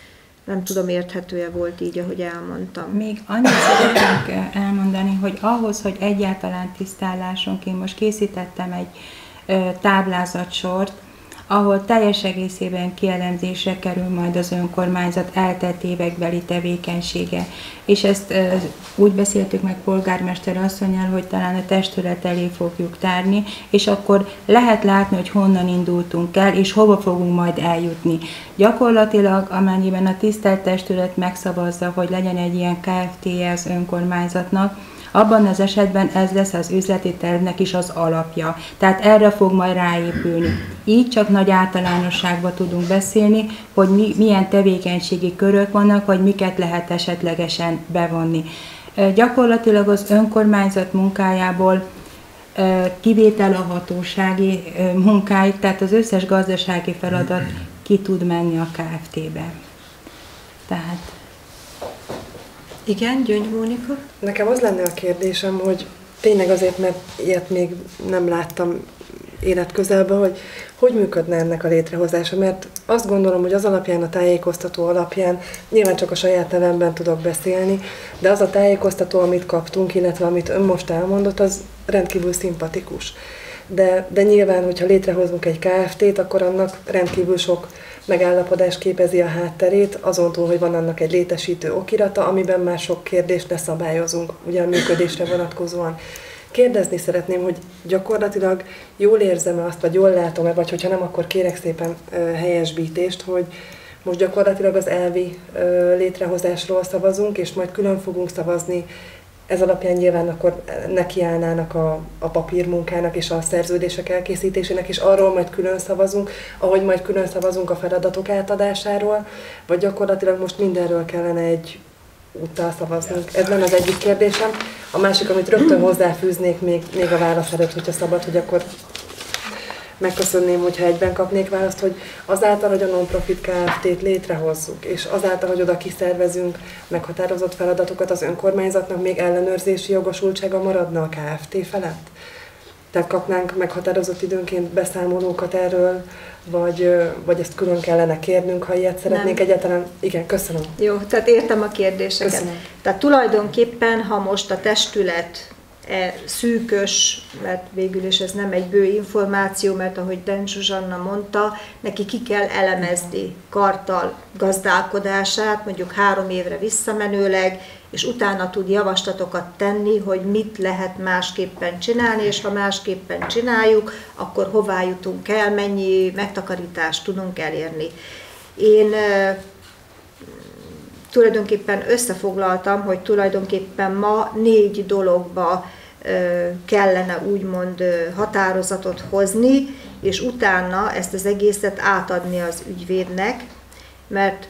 Nem tudom, érthető-e volt így, ahogy elmondtam. Még annyit szeretnék elmondani, hogy ahhoz, hogy egyáltalán tisztállásunk, én most készítettem egy táblázatsort, ahol teljes egészében kielemzésre kerül majd az önkormányzat eltelt évekbeli tevékenysége. És ezt úgy beszéltük meg polgármester asszonnyal, hogy talán a testület elé fogjuk tárni, és akkor lehet látni, hogy honnan indultunk el, és hova fogunk majd eljutni. Gyakorlatilag, amennyiben a tisztelt testület megszavazza, hogy legyen egy ilyen Kft-je az önkormányzatnak, abban az esetben ez lesz az üzleti tervnek is az alapja. Tehát erre fog majd ráépülni. Így csak nagy általánosságban tudunk beszélni, hogy milyen tevékenységi körök vannak, vagy miket lehet esetlegesen bevonni. Gyakorlatilag az önkormányzat munkájából kivétel a hatósági munkáig, tehát az összes gazdasági feladat ki tud menni a Kft-be. Tehát... Igen, Gyöngy Mónika? Nekem az lenne a kérdésem, hogy tényleg azért, mert ilyet még nem láttam életközelben, hogy működne ennek a létrehozása, mert azt gondolom, hogy az alapján, a tájékoztató alapján, nyilván csak a saját nevemben tudok beszélni, de az a tájékoztató, amit kaptunk, illetve amit ön most elmondott, az rendkívül szimpatikus. De nyilván, hogyha létrehozunk egy Kft-t, akkor annak rendkívül sok megállapodás képezi a hátterét, azon túl, hogy van annak egy létesítő okirata, amiben már sok kérdést leszabályozunk, ugye a működésre vonatkozóan. Kérdezni szeretném, hogy gyakorlatilag jól érzem-e azt, vagy jól látom-e, vagy hogyha nem, akkor kérek szépen helyesbítést, hogy most gyakorlatilag az elvi létrehozásról szavazunk, és majd külön fogunk szavazni. Ez alapján nyilván akkor nekiállnának a papírmunkának és a szerződések elkészítésének, és arról majd külön szavazunk, ahogy majd külön szavazunk a feladatok átadásáról, vagy gyakorlatilag most mindenről kellene egy úttal szavaznunk. Ez nem az egyik kérdésem. A másik, amit rögtön hozzáfűznék még a válasz előtt, hogyha szabad, hogy akkor megköszönném, hogyha egyben kapnék választ, hogy azáltal, hogy a non-profit Kft-t létrehozzuk, és azáltal, hogy oda kiszervezünk meghatározott feladatokat, az önkormányzatnak még ellenőrzési jogosultsága maradna a Kft felett? Tehát kapnánk meghatározott időnként beszámolókat erről, vagy ezt külön kellene kérnünk, ha ilyet szeretnénk Nem. egyáltalán? Igen, köszönöm. Jó, tehát értem a kérdéseket. Köszönöm. Tehát tulajdonképpen, ha most a testület szűkös, mert végül is ez nem egy bő információ, mert ahogy Dencs Zsuzsanna mondta, neki ki kell elemezni Kartal gazdálkodását, mondjuk 3 évre visszamenőleg, és utána tud javaslatokat tenni, hogy mit lehet másképpen csinálni, és ha másképpen csináljuk, akkor hová jutunk el, mennyi megtakarítást tudunk elérni. Én tulajdonképpen összefoglaltam, hogy tulajdonképpen ma 4 dologba kellene úgymond határozatot hozni, és utána ezt az egészet átadni az ügyvédnek, mert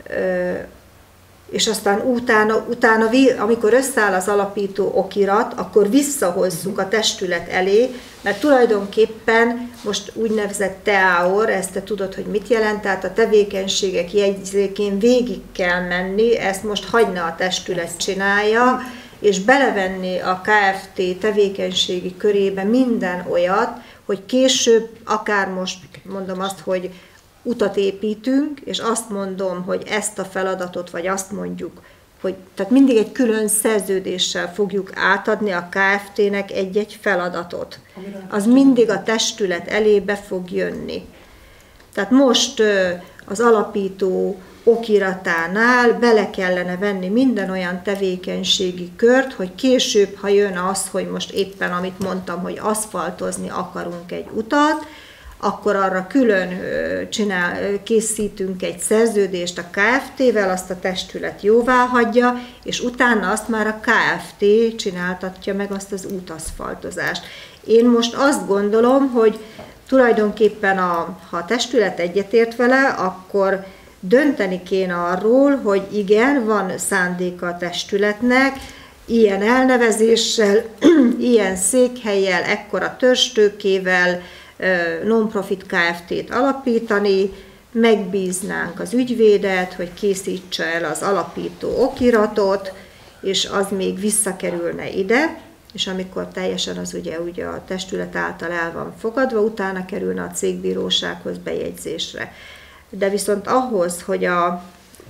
és aztán utána, amikor összeáll az alapító okirat, akkor visszahozzuk a testület elé, mert tulajdonképpen most úgynevezett TEAOR, ezt te tudod, hogy mit jelent, tehát a tevékenységek jegyzékén végig kell menni, ezt most hagyna a testület csinálja, és belevenni a Kft. Tevékenységi körébe minden olyat, hogy később, akár most mondom azt, hogy utat építünk, és azt mondom, hogy ezt a feladatot, vagy azt mondjuk, hogy tehát mindig egy külön szerződéssel fogjuk átadni a Kft-nek egy-egy feladatot. Az mindig a testület elébe fog jönni. Tehát most az alapító okiratánál bele kellene venni minden olyan tevékenységi kört, hogy később, ha jön az, hogy most éppen, amit mondtam, hogy aszfaltozni akarunk egy utat, akkor arra külön készítünk egy szerződést a Kft-vel, azt a testület jóvá hagyja, és utána azt már a Kft csináltatja meg azt az útaszfaltozást. Én most azt gondolom, hogy tulajdonképpen ha a testület egyetért vele, akkor dönteni kéne arról, hogy igen, van szándéka a testületnek, ilyen elnevezéssel, ilyen székhellyel, ekkora törstőkével, non-profit Kft-t alapítani, megbíznánk az ügyvédet, hogy készítse el az alapító okiratot, és az még visszakerülne ide, és amikor teljesen az ugye a testület által el van fogadva, utána kerülne a cégbírósághoz bejegyzésre. De viszont ahhoz, hogy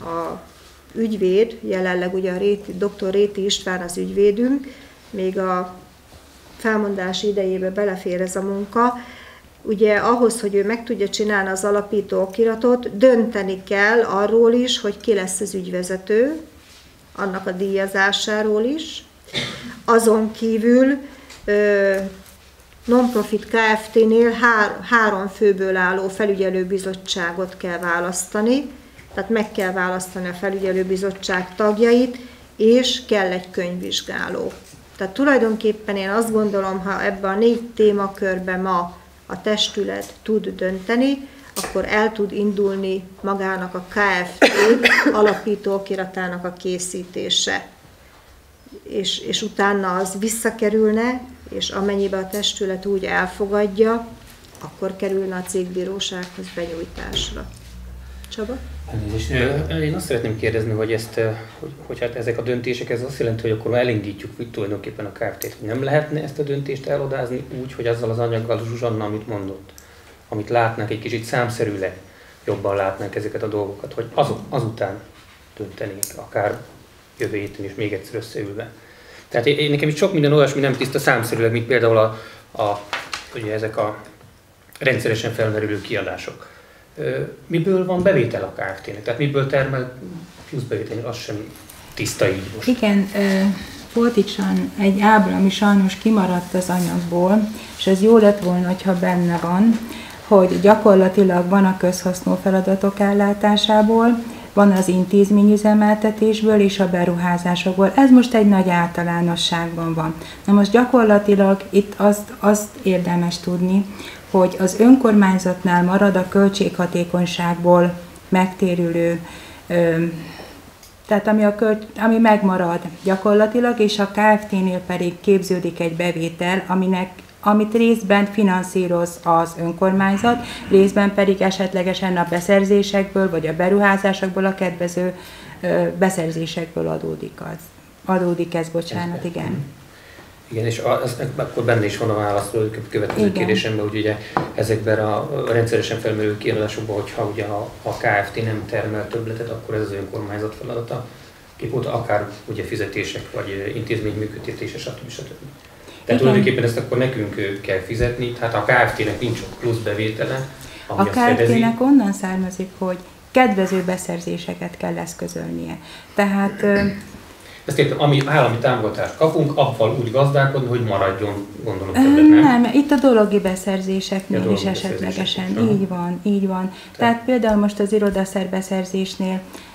a ügyvéd, jelenleg ugye a dr. Réti István az ügyvédünk, még a felmondási idejébe belefér ez a munka, ugye ahhoz, hogy ő meg tudja csinálni az alapító okiratot, dönteni kell arról is, hogy ki lesz az ügyvezető, annak a díjazásáról is. Azon kívül non-profit Kft-nél 3 főből álló felügyelőbizottságot kell választani, tehát meg kell választani a felügyelőbizottság tagjait, és kell egy könyvvizsgáló. Tehát tulajdonképpen én azt gondolom, ha ebben a 4 témakörben ma a testület tud dönteni, akkor el tud indulni magának a Kft. Alapító okiratának a készítése. És utána az visszakerülne, és amennyiben a testület úgy elfogadja, akkor kerülne a cégbírósághoz benyújtásra. Csaba? Én azt szeretném kérdezni, hogy hogy hát ezek a döntések, ez azt jelenti, hogy akkor elindítjuk hogy tulajdonképpen a Kft-t. Nem lehetne ezt a döntést elodázni úgy, hogy azzal az anyaggal, Zsuzsanna, amit mondott, amit látnánk, egy kicsit számszerűleg jobban látnánk ezeket a dolgokat, hogy azután döntenénk, akár jövő héten is még egyszer összeülve. Tehát nekem is sok minden olyasmi nem tiszta számszerűleg, mint például ugye ezek a rendszeresen felmerülő kiadások. Miből van bevétel a Kft-nek? Tehát miből termel plusz bevétel? Az sem tiszta így most. Igen, volt itt egy ábra, ami sajnos kimaradt az anyagból, és ez jó lett volna, ha benne van, hogy gyakorlatilag van a közhasznú feladatok ellátásából, van az intézményüzemeltetésből és a beruházásokból. Ez most egy nagy általánosságban van. Na most gyakorlatilag itt azt érdemes tudni, hogy az önkormányzatnál marad a költséghatékonyságból megtérülő, tehát ami megmarad gyakorlatilag, és a Kft-nél pedig képződik egy bevétel, amit részben finanszíroz az önkormányzat, részben pedig esetlegesen a beszerzésekből, vagy a beruházásokból, a kedvező beszerzésekből adódik ez, bocsánat, igen. Igen, és akkor benne is van a válasz a következő kérdésemben, hogy ugye ezekben a rendszeresen felmerülő kiadásokban, hogyha ugye a Kft. Nem termel többletet, akkor ez az önkormányzat feladata, akár ugye fizetések, vagy intézmény működtetése, stb. Tehát tulajdonképpen ezt akkor nekünk kell fizetni, tehát a Kft-nek nincs plusz bevétele, ami a Kft-nek onnan származik, hogy kedvező beszerzéseket kell eszközölnie. Tehát ezt értem, ami állami támogatást kapunk, abban úgy gazdálkodni, hogy maradjon, gondolom többet, nem? Nem, itt a dologi beszerzéseknél is esetlegesen. Így van. Tehát például most az irodaszerbeszerzésnél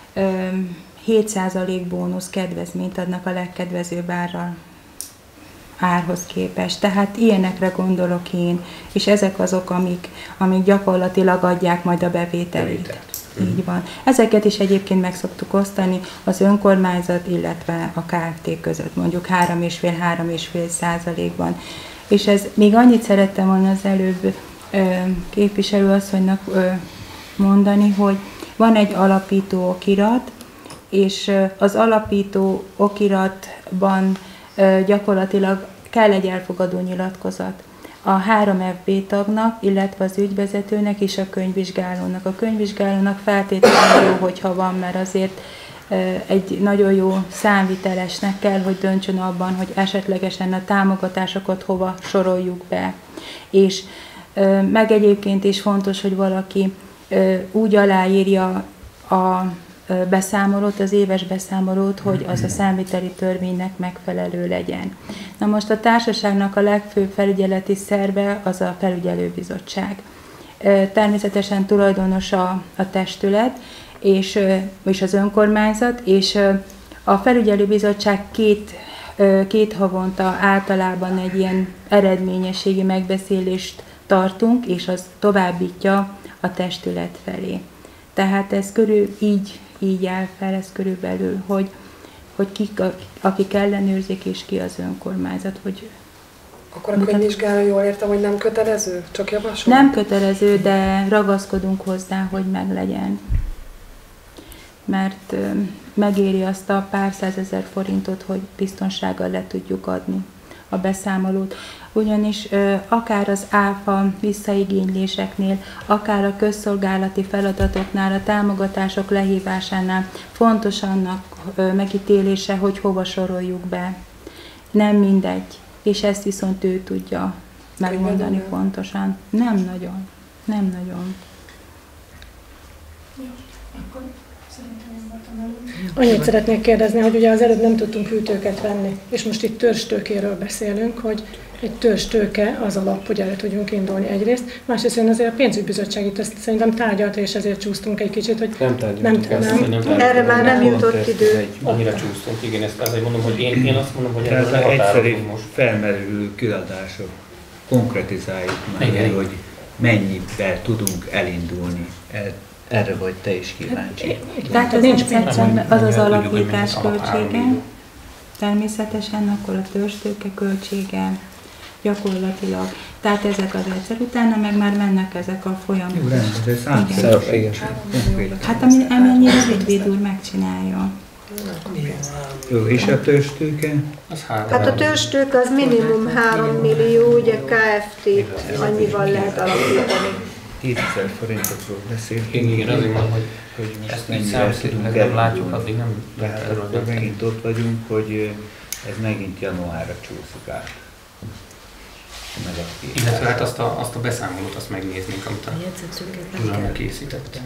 7% bónusz kedvezményt adnak a legkedvezőbb árhoz képest. Tehát ilyenekre gondolok én, és ezek azok, amik gyakorlatilag adják majd a bevételét. Így van. Ezeket is egyébként meg szoktuk osztani az önkormányzat, illetve a Kft. Között, mondjuk 3,5%-ban. És ez még annyit szerettem volna az előbb képviselőasszonynak mondani, hogy van egy alapító okirat, és az alapító okiratban gyakorlatilag kell egy elfogadó nyilatkozat a 3 FB tagnak, illetve az ügyvezetőnek és a könyvvizsgálónak. A könyvvizsgálónak feltétlenül jó, hogyha van, mert azért egy nagyon jó számvitelesnek kell, hogy döntsön abban, hogy esetlegesen a támogatásokat hova soroljuk be. És meg egyébként is fontos, hogy valaki úgy aláírja a beszámolót, az éves beszámolót, hogy az a számviteli törvénynek megfelelő legyen. Na most a társaságnak a legfőbb felügyeleti szerve az a felügyelőbizottság. Természetesen tulajdonos a testület és az önkormányzat, és a felügyelőbizottság két havonta általában egy ilyen eredményességi megbeszélést tartunk, és az továbbítja a testület felé. Tehát ez így áll fel, ez körülbelül, hogy kik, akik ellenőrzik, és ki az önkormányzat. Akkor a könyvvizsgáló, jól értem, hogy nem kötelező? Csak javasol? Nem kötelező, de ragaszkodunk hozzá, hogy meglegyen. Mert megéri azt a pár 100 000 forintot, hogy biztonsággal le tudjuk adni a beszámolót. ugyanis akár az áfa visszaigényléseknél, akár a közszolgálati feladatoknál, a támogatások lehívásánál fontos annak megítélése, hogy hova soroljuk be. Nem mindegy, és ezt viszont ő tudja megmondani pontosan. Nem nagyon. Nem nagyon. Annyit szeretnék kérdezni, hogy ugye az előbb nem tudtunk hűtőket venni, és most itt törzstőkéről beszélünk, hogy egy törzstőke az alap, hogy el tudjunk indulni egyrészt. Másrészt azért a pénzügybizottság itt ezt szerintem tárgyalta, és ezért csúsztunk egy kicsit, hogy nem tárgyaltunk. Erre már nem jutott idő. Annyira csúsztunk, igen, ezt azért mondom, hogy én azt mondom, hogy ez nem egyszerű most felmerülő kiadások. Konkretizáljuk meg, hogy mennyivel tudunk elindulni. Erre vagy te is kíváncsi. Tehát az egyszerűen az az alapítás költsége, természetesen akkor a törzstőke költsége, gyakorlatilag. Tehát ezek az egyszer, utána meg már mennek ezek a folyamatok. Hát amennyire az ügyvéd úr megcsinálja. Jó, és a törzstőke? Hát a törzstőke az minimum 3 millió, ugye KFT-t annyival lehet alapítani. 10 000 forintokról beszélünk. Igen, azért mondom, hogy ezt mennyire tudunk nem látjuk, addig nem akkor megint ott vagyunk, hogy ez megint januárra csúszik át. Illetve hát azt a beszámolót azt megnéznénk, amit a Zsuzsanna készített.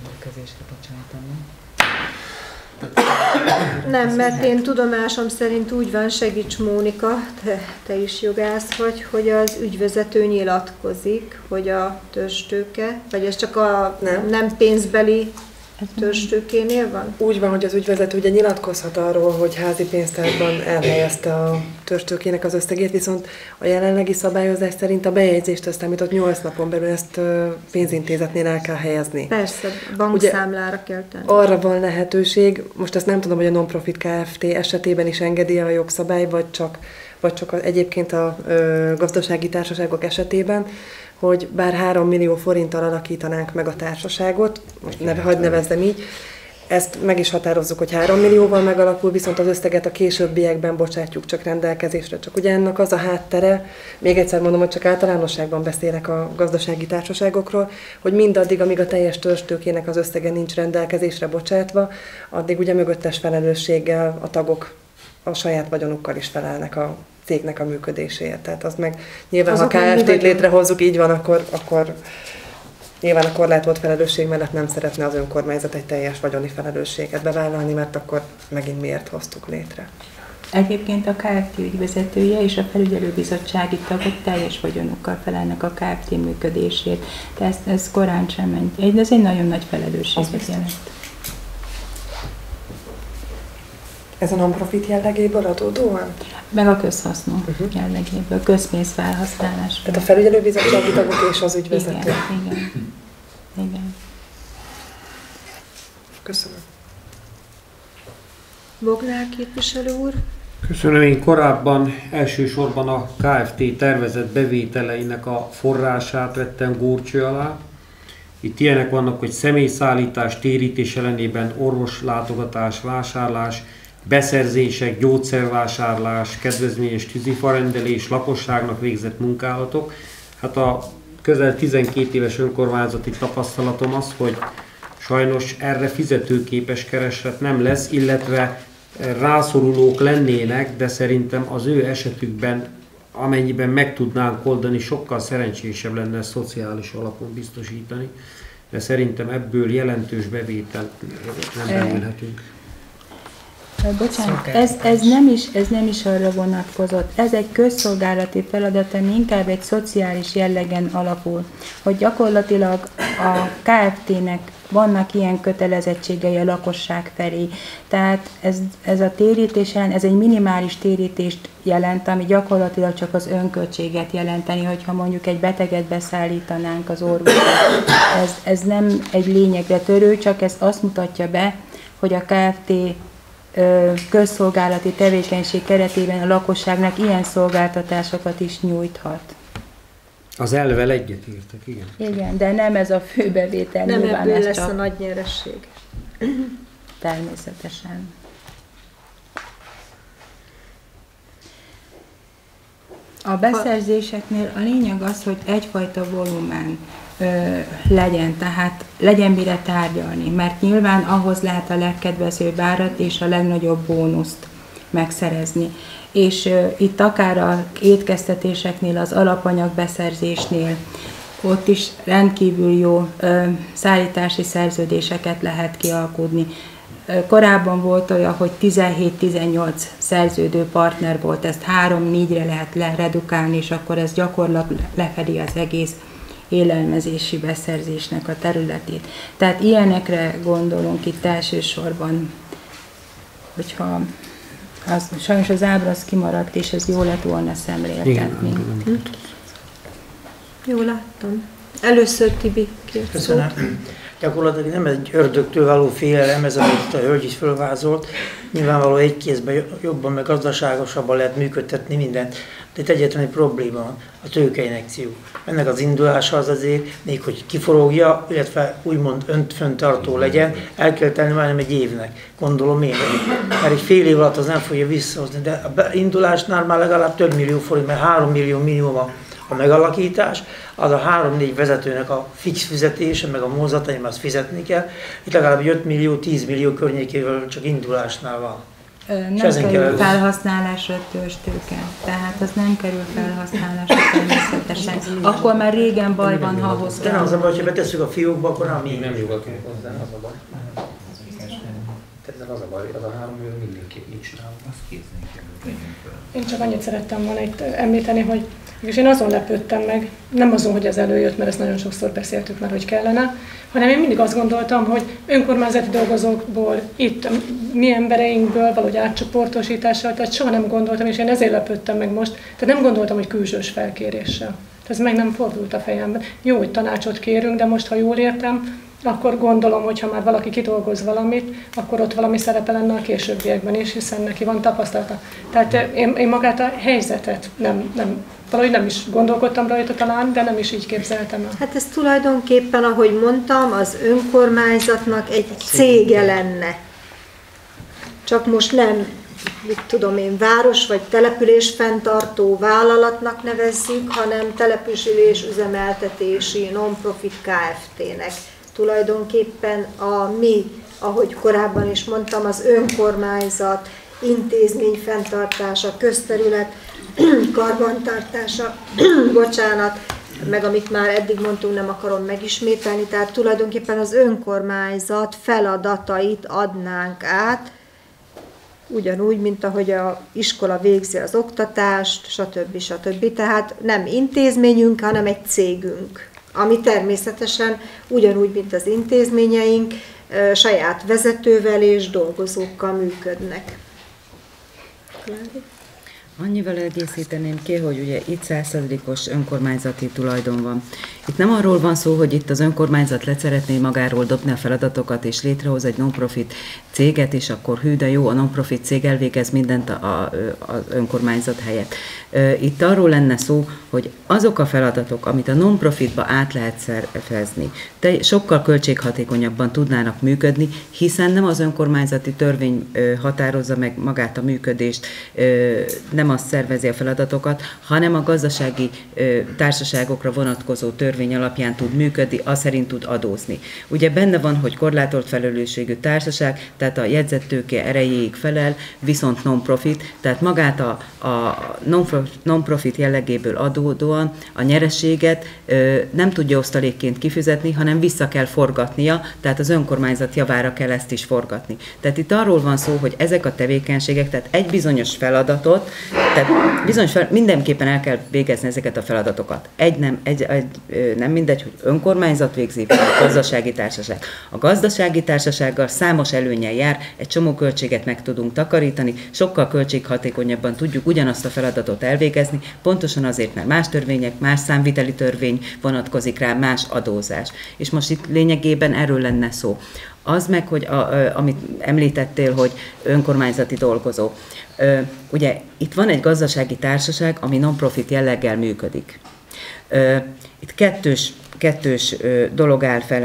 Nem, mert én tudomásom szerint úgy van, segíts Mónika, te is jogász vagy, hogy az ügyvezető nyilatkozik, hogy a törzstőke, vagy ez csak a nem pénzbeli törzstőkénél van? Úgy van, hogy az ügyvezető ugye nyilatkozhat arról, hogy házi pénztárban elhelyezte a törzstőkének az összegét, viszont a jelenlegi szabályozás szerint a bejegyzést azt számított 8 napon belül ezt pénzintézetnél el kell helyezni. Persze, bankszámlára kell tenni. Arra van lehetőség, most azt nem tudom, hogy a non-profit Kft. Esetében is engedi a jogszabály, vagy csak egyébként a gazdasági társaságok esetében, hogy bár 3 millió forinttal alakítanánk meg a társaságot, most hagyd nevezzem így, ezt meg is határozzuk, hogy 3 millióval megalapul, viszont az összeget a későbbiekben bocsátjuk csak rendelkezésre. Csak ugye ennek az a háttere, még egyszer mondom, hogy csak általánosságban beszélek a gazdasági társaságokról, hogy mindaddig, amíg a teljes törzstőkének az összege nincs rendelkezésre bocsátva, addig ugye mögöttes felelősséggel a tagok a saját vagyonukkal is felelnek a cégnek a működéséért. Tehát az meg nyilván, azok ha KFT-t létrehozzuk, így van, akkor nyilván a korlátolt felelősség mellett nem szeretne az önkormányzat egy teljes vagyoni felelősséget bevállalni, mert akkor megint miért hoztuk létre. Egyébként a KFT ügyvezetője és a felügyelőbizottsági tagok teljes vagyonukkal felelnek a KFT működését. Tehát ez korán sem ment. Ez egy nagyon nagy felelősséget jelent. Ez a non-profit jellegéből adódóan? Meg a közhasznú jellegéből, közpénz felhasználásból. Tehát a felügyelőbizottsági tagok és az ügyvezető. Igen. Köszönöm. Bognár képviselő úr. Köszönöm, én korábban elsősorban a KFT tervezett bevételeinek a forrását vettem górcső alá. Itt ilyenek vannak, hogy személyszállítás, térítés ellenében orvoslátogatás, vásárlás, beszerzések, gyógyszervásárlás, kedvezményes tűzifarendelés, lakosságnak végzett munkálatok. Hát a közel 12 éves önkormányzati tapasztalatom az, hogy sajnos erre fizetőképes kereslet nem lesz, illetve rászorulók lennének, de szerintem az ő esetükben, amennyiben meg tudnánk oldani, sokkal szerencsésebb lenne szociális alapon biztosítani, de szerintem ebből jelentős bevételt nem remélhetünk. Bocsánat, ez nem is arra vonatkozott. Ez egy közszolgálati feladat, ami inkább egy szociális jellegen alapul, hogy gyakorlatilag a KFT-nek vannak ilyen kötelezettségei a lakosság felé. Tehát ez a térítés jelent, ez egy minimális térítést jelent, ami gyakorlatilag csak az önköltséget jelenteni, hogyha mondjuk egy beteget beszállítanánk az orvosra. Ez nem egy lényegre törő, csak ez azt mutatja be, hogy a KFT közszolgálati tevékenység keretében a lakosságnak ilyen szolgáltatásokat is nyújthat. Az elvel egyetértek, igen. Igen, de nem ez a fő bevétel. Nem nyilván ebből ez lesz csak a nagy nyeresség. Természetesen. A beszerzéseknél a lényeg az, hogy egyfajta volumen legyen, tehát legyen mire tárgyalni, mert nyilván ahhoz lehet a legkedvezőbb árat és a legnagyobb bónuszt megszerezni. És itt akár a étkeztetéseknél, az alapanyag beszerzésnél, ott is rendkívül jó szállítási szerződéseket lehet kialkudni. Korábban volt olyan, hogy 17-18 szerződő partner volt, ezt 3-4-re lehet leredukálni, és akkor ez gyakorlatilag lefedi az egész élelmezési beszerzésnek a területét. Tehát ilyenekre gondolunk itt elsősorban, hogyha sajnos az ábra az kimaradt, és ez jó lett volna szemléltetni. Jó láttam. Először Tibi kért szót. Köszönöm. Gyakorlatilag nem egy ördögtől való félelem, ez amit a hölgy is fölvázolt. Nyilvánvalóan egy kézben jobban, meg gazdaságosabban lehet működtetni mindent. De itt egyetlen egy probléma van, a tőkeinjekció. Ennek az indulása az azért, még hogy kiforogja, illetve úgymond öntföntartó legyen, el kell tenni majdnem egy évnek, gondolom én. Mert egy fél év alatt az nem fogja visszahozni, de a indulásnál már legalább több millió forint, mert 3 millió minimum a megalakítás, az a 3-4 vezetőnek a fix fizetése, meg a mozdulatai, azt fizetni kell. Itt legalább 5 millió, 10 millió környékével csak indulásnál van. Nem kerül felhasználásra törstőke, tehát az nem kerül felhasználásra természetesen. Akkor már régen baj van, ha ahhoz kell. De az a baj, ha betesszük a fiókba, akkor nem jogatunk hozzá, az a baj. Tehát az a baj, az a 3 millió mindenképp nincs nálunk. Én csak annyit szerettem volna itt említeni, hogy és én azon lepődtem meg, nem azon, hogy ez előjött, mert ezt nagyon sokszor beszéltük már, hogy kellene, hanem én mindig azt gondoltam, hogy önkormányzati dolgozókból, itt mi embereinkből valahogy átcsoportosítással, tehát soha nem gondoltam, és én ezért lepődtem meg most, tehát nem gondoltam, hogy külsős felkéréssel. Ez meg nem fordult a fejemben. Jó, hogy tanácsot kérünk, de most, ha jól értem, akkor gondolom, hogy ha már valaki kidolgoz valamit, akkor ott valami szerepe lenne a későbbiekben is, hiszen neki van tapasztalata. Tehát én magát a helyzetet valahogy nem is gondolkodtam rajta talán, de nem is így képzeltem el. Hát ez tulajdonképpen, ahogy mondtam, az önkormányzatnak egy cége lenne. Csak most nem, mit tudom én, város vagy település fenntartó vállalatnak nevezzük, hanem település üzemeltetési non-profit Kft-nek. Tulajdonképpen ahogy korábban is mondtam, az önkormányzat, intézmény fenntartása, közterület karbantartása, bocsánat, meg amit már eddig mondtunk, nem akarom megismételni, tehát tulajdonképpen az önkormányzat feladatait adnánk át, ugyanúgy, mint ahogy az iskola végzi az oktatást, stb. Stb. Tehát nem intézményünk, hanem egy cégünk, ami természetesen ugyanúgy, mint az intézményeink, saját vezetővel és dolgozókkal működnek. Klári? Annyival egészíteném ki, hogy ugye itt 100%-os önkormányzati tulajdon van. Itt nem arról van szó, hogy itt az önkormányzat le szeretné magáról dobni a feladatokat, és létrehoz egy non-profit céget, és akkor hű, de jó, a non-profit cég elvégez mindent az önkormányzat helyett. Itt arról lenne szó, hogy azok a feladatok, amit a non-profitba át lehet szervezni, sokkal költséghatékonyabban tudnának működni, hiszen nem az önkormányzati törvény határozza meg magát a működést, nem azt szervezi a feladatokat, hanem a gazdasági társaságokra vonatkozó törvény alapján tud működni, az szerint tud adózni. Ugye benne van, hogy korlátolt felelősségű társaság, tehát a jegyzett tőke erejéig felel, viszont non-profit, tehát magát a non-profit jellegéből adódóan a nyereséget nem tudja osztalékként kifizetni, hanem vissza kell forgatnia, tehát az önkormányzat javára kell ezt is forgatni. Tehát itt arról van szó, hogy ezek a tevékenységek, tehát egy bizonyos feladatot, tehát mindenképpen el kell végezni ezeket a feladatokat. Nem mindegy, hogy önkormányzat végzi, vagy a gazdasági társaság. A gazdasági társasággal számos előnnyel jár, egy csomó költséget meg tudunk takarítani, sokkal költséghatékonyabban tudjuk ugyanazt a feladatot elvégezni, pontosan azért, mert más törvények, más számviteli törvény vonatkozik rá, más adózás. És most itt lényegében erről lenne szó. Az meg, hogy amit említettél, hogy önkormányzati dolgozó. Ugye itt van egy gazdasági társaság, ami non-profit jelleggel működik. Itt kettős dolog áll fel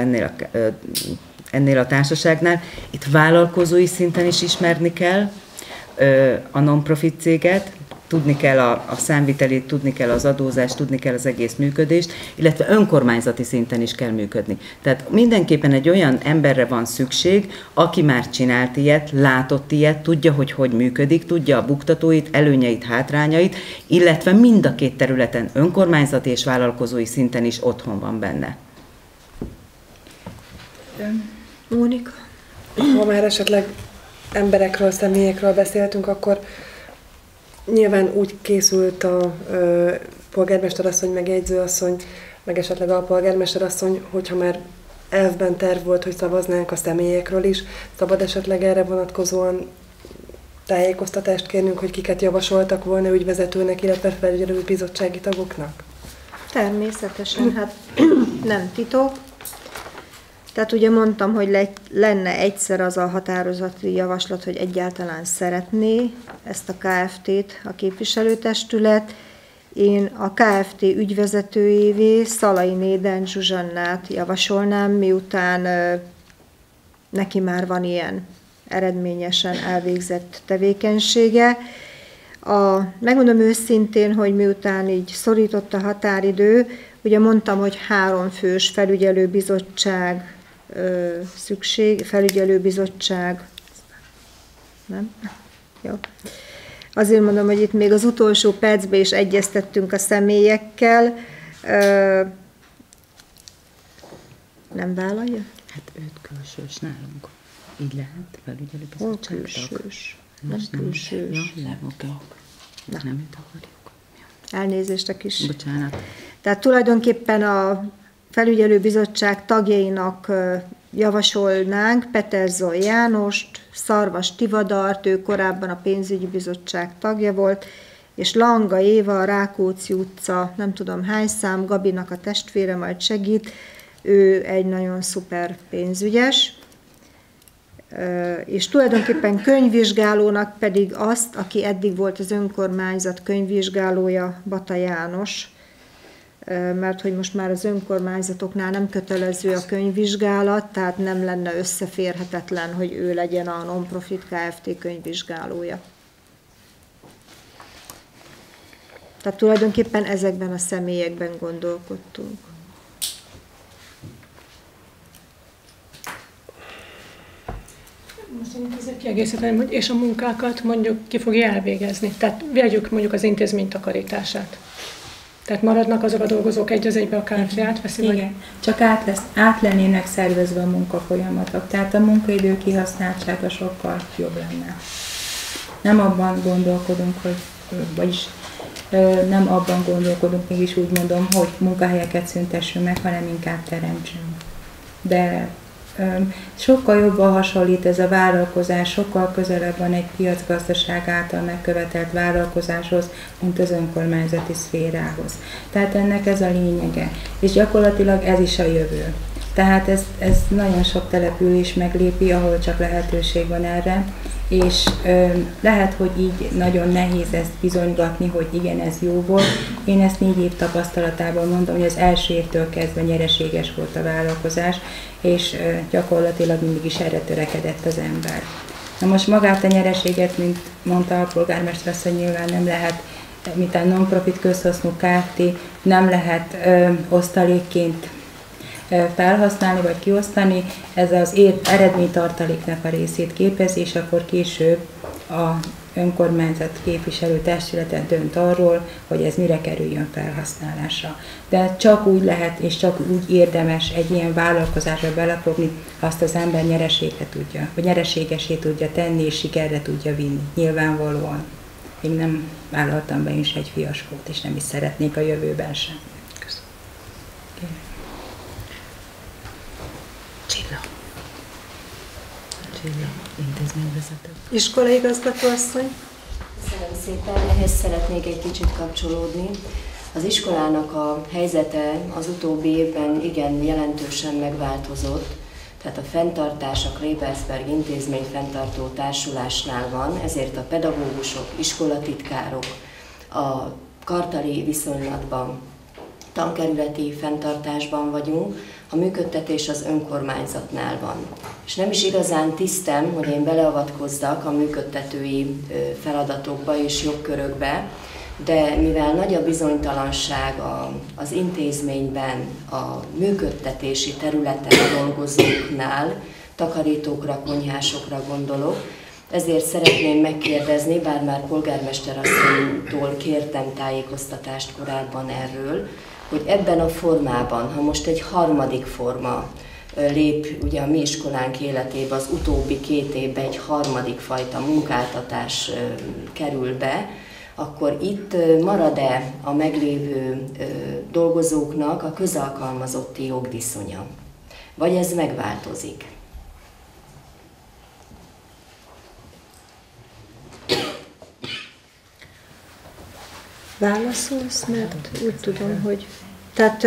ennél a társaságnál. Itt vállalkozói szinten is ismerni kell a non-profit céget, tudni kell a számvitelét, tudni kell az adózást, tudni kell az egész működést, illetve önkormányzati szinten is kell működni. Tehát mindenképpen egy olyan emberre van szükség, aki már csinált ilyet, látott ilyet, tudja, hogy működik, tudja a buktatóit, előnyeit, hátrányait, illetve mind a két területen, önkormányzati és vállalkozói szinten is otthon van benne. Mónika? Ha már esetleg emberekről, személyekről beszéltünk, akkor nyilván úgy készült a polgármesterasszony, meg jegyzőasszony, meg esetleg a polgármesterasszony, hogyha már elvben terv volt, hogy szavaznánk a személyekről is, szabad esetleg erre vonatkozóan tájékoztatást kérnünk, hogy kiket javasoltak volna ügyvezetőnek, illetve felügyelő bizottsági tagoknak? Természetesen, hát nem titok. Tehát ugye mondtam, hogy lenne egyszer az a határozati javaslat, hogy egyáltalán szeretné ezt a KFT-t a képviselőtestület. Én a KFT ügyvezetőjévé Szalai Néden Zsuzsannát javasolnám, miután neki már van ilyen eredményesen elvégzett tevékenysége. Megmondom őszintén, hogy miután így szorított a határidő, ugye mondtam, hogy 3 fős felügyelőbizottság felügyelőbizottság, nem? Jó. Azért mondom, hogy itt még az utolsó percben is egyeztettünk a személyekkel. Nem vállalja? Hát 5 külsős nálunk. Így lehet felügyelőbizottság. Külsős. Nem külsős. Ja, oké. Nem itt akarjuk. Elnézést a kis... Bocsánat. Tehát tulajdonképpen a felügyelőbizottság tagjainak javasolnánk Peterzol Jánost, Szarvas Tivadart, ő korábban a pénzügyi bizottság tagja volt, és Langa Éva, a Rákóczi utca, nem tudom hány szám, Gabinak a testvére majd segít, ő egy nagyon szuper pénzügyes, és tulajdonképpen könyvvizsgálónak pedig azt, aki eddig volt az önkormányzat könyvvizsgálója, Bata János, mert hogy most már az önkormányzatoknál nem kötelező a könyvvizsgálat, tehát nem lenne összeférhetetlen, hogy ő legyen a non-profit Kft. Könyvvizsgálója. Tehát tulajdonképpen ezekben a személyekben gondolkodtunk. Most én ezzel kiegészíteném, hogy és a munkákat mondjuk ki fogja elvégezni. Tehát vegyük mondjuk az intézmény takarítását. Tehát maradnak azok a dolgozók egy az egybe, a KFT átveszi? Igen, vagy? csak át lennének szervezve a munkafolyamatok, tehát a munkaidő kihasználtsága sokkal jobb lenne. Nem abban gondolkodunk, nem abban gondolkodunk, mégis úgy mondom, hogy munkahelyeket szüntessünk meg, hanem inkább teremtsünk. De sokkal jobban hasonlít ez a vállalkozás, sokkal közelebb van egy piacgazdaság által megkövetelt vállalkozáshoz, mint az önkormányzati szférához. Tehát ennek ez a lényege, és gyakorlatilag ez is a jövő. Tehát ez nagyon sok település meglépi, ahol csak lehetőség van erre, és lehet, hogy így nagyon nehéz ezt bizonygatni, hogy igen, ez jó volt. Én ezt 4 év tapasztalatában mondom, hogy az első évtől kezdve nyereséges volt a vállalkozás, és gyakorlatilag mindig is erre törekedett az ember. Na most magát a nyereséget, mint mondta a polgármester asszony, nyilván nem lehet, mint a non-profit közhasznú Kft. Nem lehet osztalékként felhasználni vagy kiosztani, ez az eredménytartaléknak a részét képezi, és akkor később a önkormányzat képviselőtestülete dönt arról, hogy ez mire kerüljön felhasználásra. De csak úgy lehet, és csak úgy érdemes egy ilyen vállalkozásra belefogni, azt az ember nyereségre tudja, vagy nyereségesé tudja tenni, és sikerre tudja vinni, nyilvánvalóan. Még nem vállaltam be is egy fiaskót, és nem is szeretnék a jövőben sem. Köszönöm. Csilla, intézményvezető. Iskolaigazgatóasszony. Köszönöm szépen, ehhez szeretnék egy kicsit kapcsolódni. Az iskolának a helyzete az utóbbi évben igen jelentősen megváltozott. Tehát a fenntartás a Klebersberg intézmény fenntartó társulásnál van, ezért a pedagógusok, iskolatitkárok a kartali viszonylatban, tankerületi fenntartásban vagyunk. a működtetés az önkormányzatnál van. És nem is igazán tisztem, hogy én beleavatkozzak a működtetői feladatokba és jogkörökbe, de mivel nagy a bizonytalanság az intézményben, a működtetési területen dolgozóknál, takarítókra, konyhásokra gondolok, ezért szeretném megkérdezni, bár már polgármester asszonytól kértem tájékoztatást korábban erről, hogy ebben a formában, ha most egy harmadik forma lép ugye a mi iskolánk életébe, az utóbbi 2 évben egy harmadik fajta munkáltatás kerül be, akkor itt marad-e a meglévő dolgozóknak a közalkalmazotti jogviszonya? Vagy ez megváltozik? Válaszolsz, mert úgy tudom, hogy... Tehát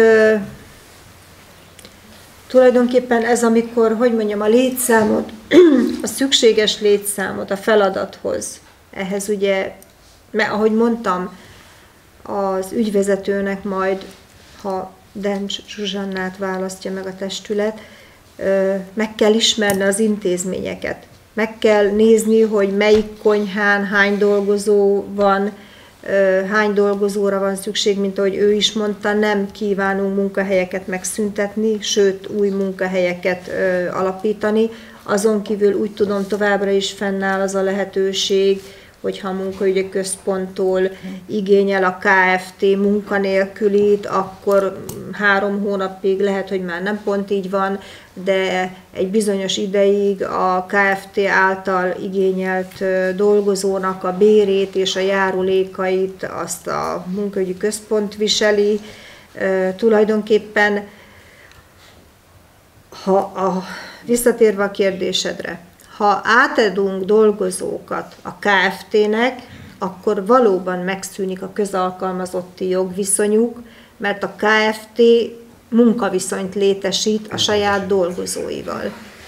tulajdonképpen ez, amikor, hogy mondjam, a létszámot, a szükséges létszámot a feladathoz, ehhez ugye, mert ahogy mondtam, az ügyvezetőnek majd, ha Dencs Zsuzsannát választja meg a testület, meg kell ismerni az intézményeket. Meg kell nézni, hogy melyik konyhán hány dolgozó van, hány dolgozóra van szükség, mint ahogy ő is mondta, nem kívánunk munkahelyeket megszüntetni, sőt új munkahelyeket alapítani. Azon kívül úgy tudom, továbbra is fennáll az a lehetőség, hogyha a munkaügyi központtól igényel a KFT munkanélkülit, akkor 3 hónapig lehet, hogy már nem pont így van, de egy bizonyos ideig a KFT által igényelt dolgozónak a bérét és a járulékait azt a munkaügyi központ viseli. Tulajdonképpen, visszatérve a kérdésedre, ha átadunk dolgozókat a KFT-nek, akkor valóban megszűnik a közalkalmazotti jogviszonyuk, mert a KFT munkaviszonyt létesít a saját dolgozóival.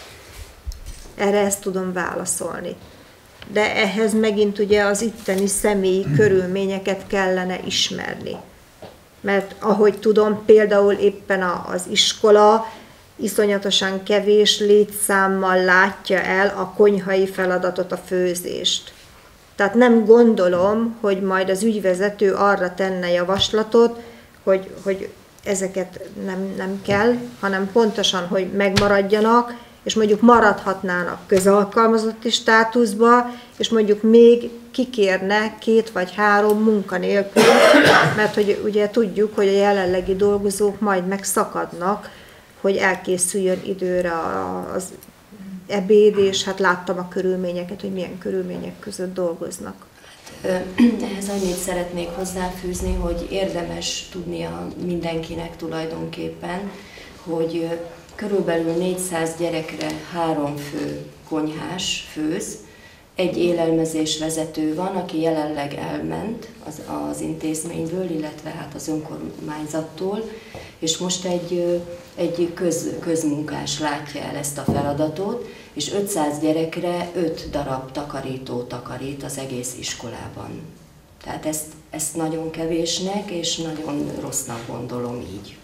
Erre ezt tudom válaszolni. De ehhez megint ugye az itteni személyi körülményeket kellene ismerni. Mert ahogy tudom, például éppen az iskola iszonyatosan kevés létszámmal látja el a konyhai feladatot, a főzést. Tehát nem gondolom, hogy majd az ügyvezető arra tenne javaslatot, hogy ezeket nem kell, hanem pontosan, hogy megmaradjanak, és mondjuk maradhatnának közalkalmazotti státuszba, és mondjuk még kikérne 2 vagy 3 munkanélkül, mert hogy ugye tudjuk, hogy a jelenlegi dolgozók majd megszakadnak, hogy elkészüljön időre az ebéd, és hát láttam a körülményeket, hogy milyen körülmények között dolgoznak. Ehhez annyit szeretnék hozzáfűzni, hogy érdemes tudnia mindenkinek tulajdonképpen, hogy körülbelül 400 gyerekre 3 fő konyhás főz, 1 élelmezés vezető van, aki jelenleg elment az intézményből, illetve hát az önkormányzattól, és most egy közmunkás látja el ezt a feladatot, és 500 gyerekre 5 darab takarító takarít az egész iskolában. Tehát ezt nagyon kevésnek és nagyon rossznak gondolom így.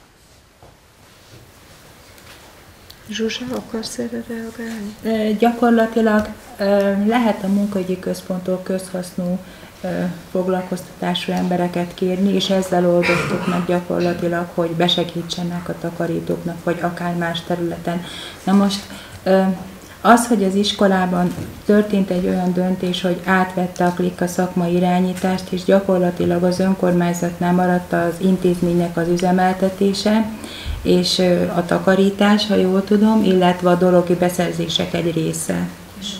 Zsuzsa, akarsz erre reagálni? Gyakorlatilag lehet a munkaügyi központtól közhasznú foglalkoztatású embereket kérni, és ezzel oldottuk meg gyakorlatilag, hogy besegítsenek a takarítóknak, vagy akár más területen. Na most az, hogy az iskolában történt egy olyan döntés, hogy átvette a Klikka szakmai irányítást, és gyakorlatilag az önkormányzatnál maradt az intézménynek az üzemeltetése, és a takarítás, ha jól tudom, illetve a dologi beszerzések egy része.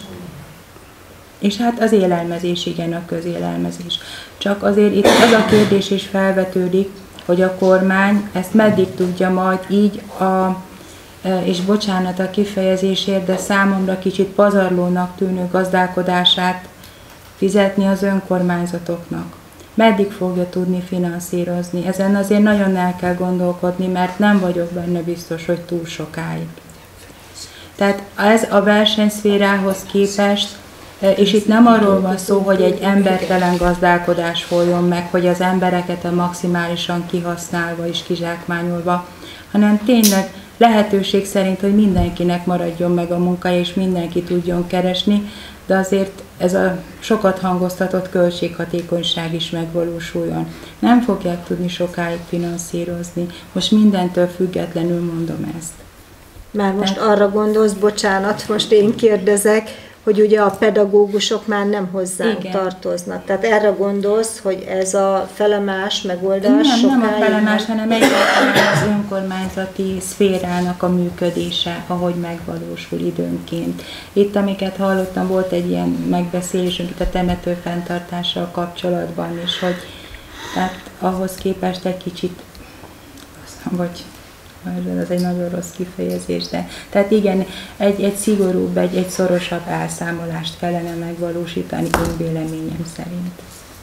És hát az élelmezés, igen, a közélelmezés. Csak azért itt az a kérdés is felvetődik, hogy a kormány ezt meddig tudja majd így, és bocsánat a kifejezésért, de számomra kicsit pazarlónak tűnő gazdálkodását fizetni az önkormányzatoknak. Meddig fogja tudni finanszírozni? Ezen azért nagyon el kell gondolkodni, mert nem vagyok benne biztos, hogy túl sokáig. Tehát ez a versenyszférához képest, és itt nem arról van szó, hogy egy embertelen gazdálkodás folyjon meg, hogy az embereket a maximálisan kihasználva és kizsákmányolva, hanem tényleg lehetőség szerint, hogy mindenkinek maradjon meg a munkája, és mindenki tudjon keresni, de azért ez a sokat hangoztatott költséghatékonyság is megvalósuljon. Nem fogják tudni sokáig finanszírozni. Most mindentől függetlenül mondom ezt. Már most arra gondolsz, bocsánat, most én kérdezek, hogy ugye a pedagógusok már nem hozzánk tartoznak. Tehát erre gondolsz, hogy ez a felemás megoldás nem a felemás, hanem egyáltalán az önkormányzati szférának a működése, ahogy megvalósul időnként. Itt, amiket hallottam, volt egy ilyen megbeszélésünk itt a temető fenntartással kapcsolatban is, hogy tehát ahhoz képest egy kicsit, vagy az egy nagyon rossz kifejezés, de tehát igen, egy szigorúbb, egy szorosabb elszámolást kellene megvalósítani, én véleményem szerint.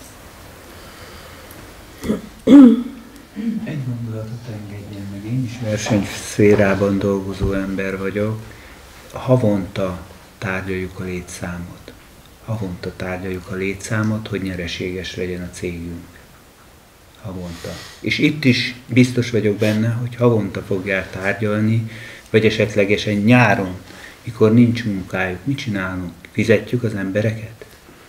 Egy gondolatot engedjen meg, én is versenyszférában dolgozó ember vagyok. Havonta tárgyaljuk a létszámot. Havonta tárgyaljuk a létszámot, hogy nyereséges legyen a cégünk. Havonta. És itt is biztos vagyok benne, hogy havonta fogják tárgyalni, vagy esetlegesen nyáron, mikor nincs munkájuk. Mit csinálunk? Fizetjük az embereket?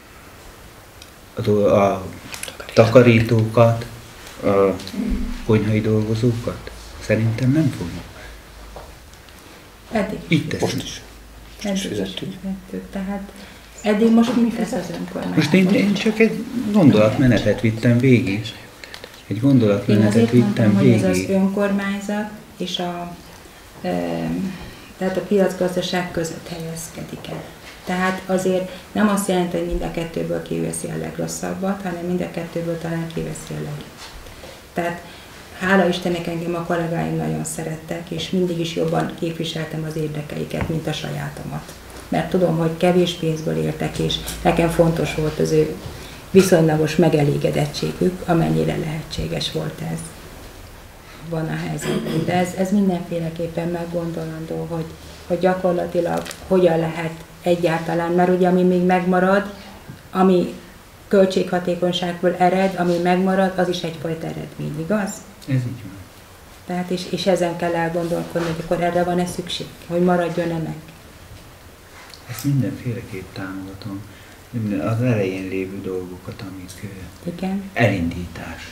A takarítókat, a konyhai dolgozókat? Szerintem nem fogjuk. Eddig. Itt teszünk. Most is. Eddig is fizettük. Tehát eddig most mit tesz az önkormányzat? Most én csak egy gondolatmenetet vittem végig. Egy gondolatmenetet vittem végig. Hogy ez az önkormányzat és tehát a piacgazdaság között helyezkedik el. Tehát azért nem azt jelenti, hogy mind a kettőből kiveszi a legrosszabbat, hanem mind a kettőből talán kiveszi a legjobbat. Tehát hála Istennek engem a kollégáim nagyon szerettek, és mindig is jobban képviseltem az érdekeiket, mint a sajátomat. Mert tudom, hogy kevés pénzből éltek, és nekem fontos volt az ő viszonylagos megelégedettségük, amennyire lehetséges volt ez. Van a helyzetben. De ez mindenféleképpen meggondolandó, hogy gyakorlatilag hogyan lehet egyáltalán, mert ugye ami még megmarad, ami költséghatékonyságból ered, ami megmarad, az is egyfajta eredmény, igaz? Ez így van. Tehát és ezen kell elgondolkodni, hogy akkor erre van-e szükség, hogy maradjon-e meg? Ezt mindenféleképp támogatom. Az elején lévő dolgokat, amik igen. elindítás.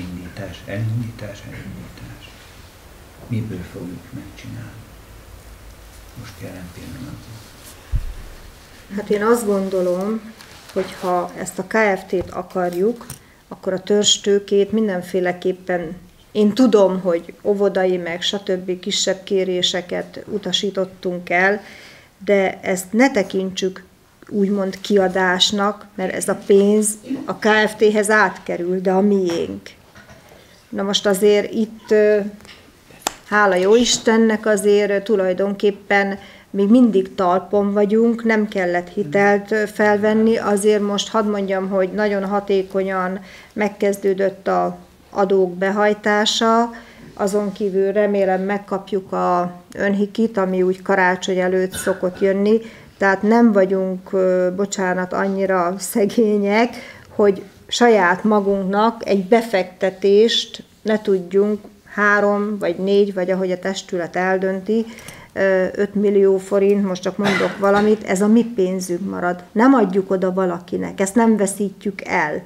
Miből fogjuk megcsinálni? Most jelen pillanatban. Hát én azt gondolom, hogy ha ezt a KFT-t akarjuk, akkor a törstőkét mindenféleképpen, én tudom, hogy óvodai meg stb. Kisebb kéréseket utasítottunk el, de ezt ne tekintsük úgymond kiadásnak, mert ez a pénz a KFT-hez átkerül, de a miénk. Na most azért itt, hála jó Istennek, azért tulajdonképpen még mindig talpon vagyunk, nem kellett hitelt felvenni, azért most hadd mondjam, hogy nagyon hatékonyan megkezdődött az adók behajtása, azon kívül remélem megkapjuk az önhikit, ami úgy karácsony előtt szokott jönni, tehát nem vagyunk, bocsánat, annyira szegények, hogy saját magunknak egy befektetést ne tudjunk 3 vagy 4, vagy ahogy a testület eldönti, 5 millió forint, most csak mondok valamit, ez a mi pénzünk marad. Nem adjuk oda valakinek, ezt nem veszítjük el.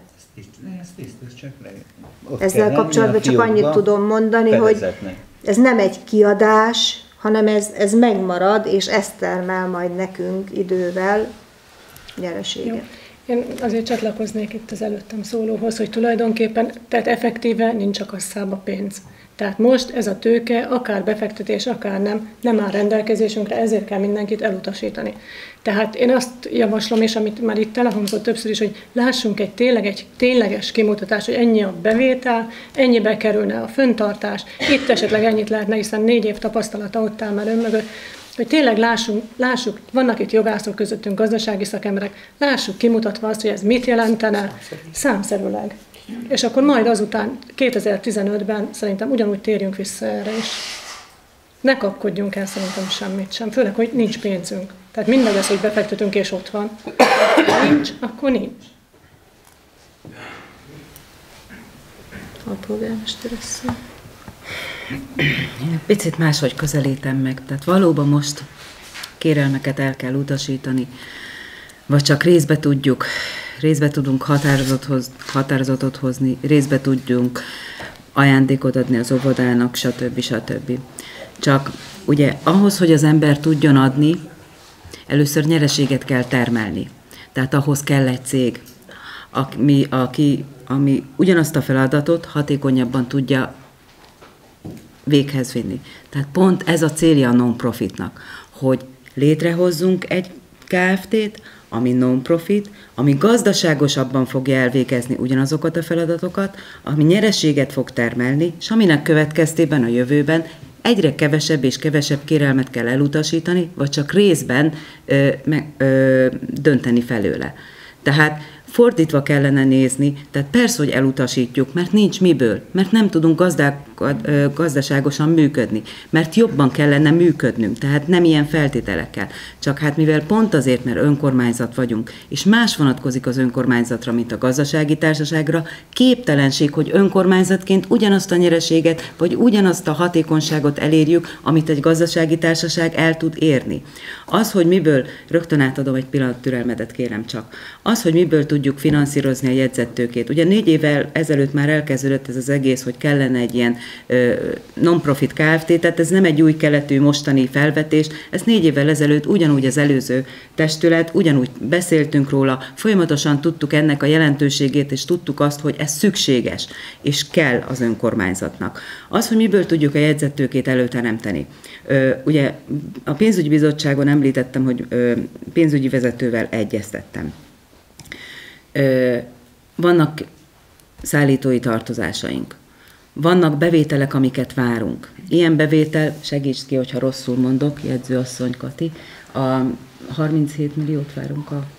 Ezzel kapcsolatban csak annyit tudom mondani, hogy ez nem egy kiadás, hanem ez megmarad, és ez termel majd nekünk idővel nyereséget. Jó. Én azért csatlakoznék itt az előttem szólóhoz, hogy tulajdonképpen, tehát effektíve nincs a kasszába pénz. Tehát most ez a tőke, akár befektetés, akár nem áll rendelkezésünkre, ezért kell mindenkit elutasítani. Tehát én azt javaslom, és amit már itt elhangzott többször is, hogy lássunk egy tényleges kimutatást, hogy ennyi a bevétel, ennyibe kerülne a fenntartás, itt esetleg ennyit lehetne, hiszen 4 év tapasztalata ott áll már önmögött, hogy tényleg lássuk, vannak itt jogászok közöttünk, gazdasági szakemberek, lássuk kimutatva azt, hogy ez mit jelentene számszerűleg. És akkor majd azután 2015-ben szerintem ugyanúgy térjünk vissza erre is. Ne kapkodjunk el szerintem semmit sem, főleg, hogy nincs pénzünk. Tehát mindegy az, hogy befektetünk és ott van. Ha nincs, akkor nincs. A polgármester asszony. Én picit máshogy közelítem meg. Tehát valóban most kérelmeket el kell utasítani, vagy csak részbe tudunk határozatot hozni, részbe tudjunk ajándékot adni az óvodának, stb. Csak ugye ahhoz, hogy az ember tudjon adni, először nyereséget kell termelni. Tehát ahhoz kell egy cég, ami ugyanazt a feladatot hatékonyabban tudja véghez vinni. Tehát pont ez a célja a non-profitnak, hogy létrehozzunk egy Kft-t, ami non-profit, ami gazdaságosabban fogja elvégezni ugyanazokat a feladatokat, ami nyereséget fog termelni, és aminek következtében a jövőben egyre kevesebb és kevesebb kérelmet kell elutasítani, vagy csak részben dönteni felőle. Tehát fordítva kellene nézni, tehát persze, hogy elutasítjuk, mert nincs miből, mert nem tudunk gazdaságosan működni, mert jobban kellene működnünk, tehát nem ilyen feltételekkel. Csak hát mivel pont azért, mert önkormányzat vagyunk, és más vonatkozik az önkormányzatra, mint a gazdasági társaságra, képtelenség, hogy önkormányzatként ugyanazt a nyereséget, vagy ugyanazt a hatékonyságot elérjük, amit egy gazdasági társaság el tud érni. Az, hogy miből, rögtön átadom egy pillanat türelmedet, kérem csak, az, hogy miből tudjuk finanszírozni a jegyzettőkét. Ugye 4 évvel ezelőtt már elkezdődött ez az egész, hogy kellene egy ilyen non-profit Kft. Tehát ez nem egy új keletű mostani felvetés, ez 4 évvel ezelőtt ugyanúgy az előző testület, ugyanúgy beszéltünk róla, folyamatosan tudtuk ennek a jelentőségét, és tudtuk azt, hogy ez szükséges, és kell az önkormányzatnak. Az, hogy miből tudjuk a jegyzettőkét előteremteni. Ugye a pénzügyi bizottságon említettem, hogy pénzügyi vezetővel egyeztettem. Vannak szállítói tartozásaink, vannak bevételek, amiket várunk. Ilyen bevétel, segíts ki, hogyha rosszul mondok, jegyzőasszony Kati, a 37 milliót várunk a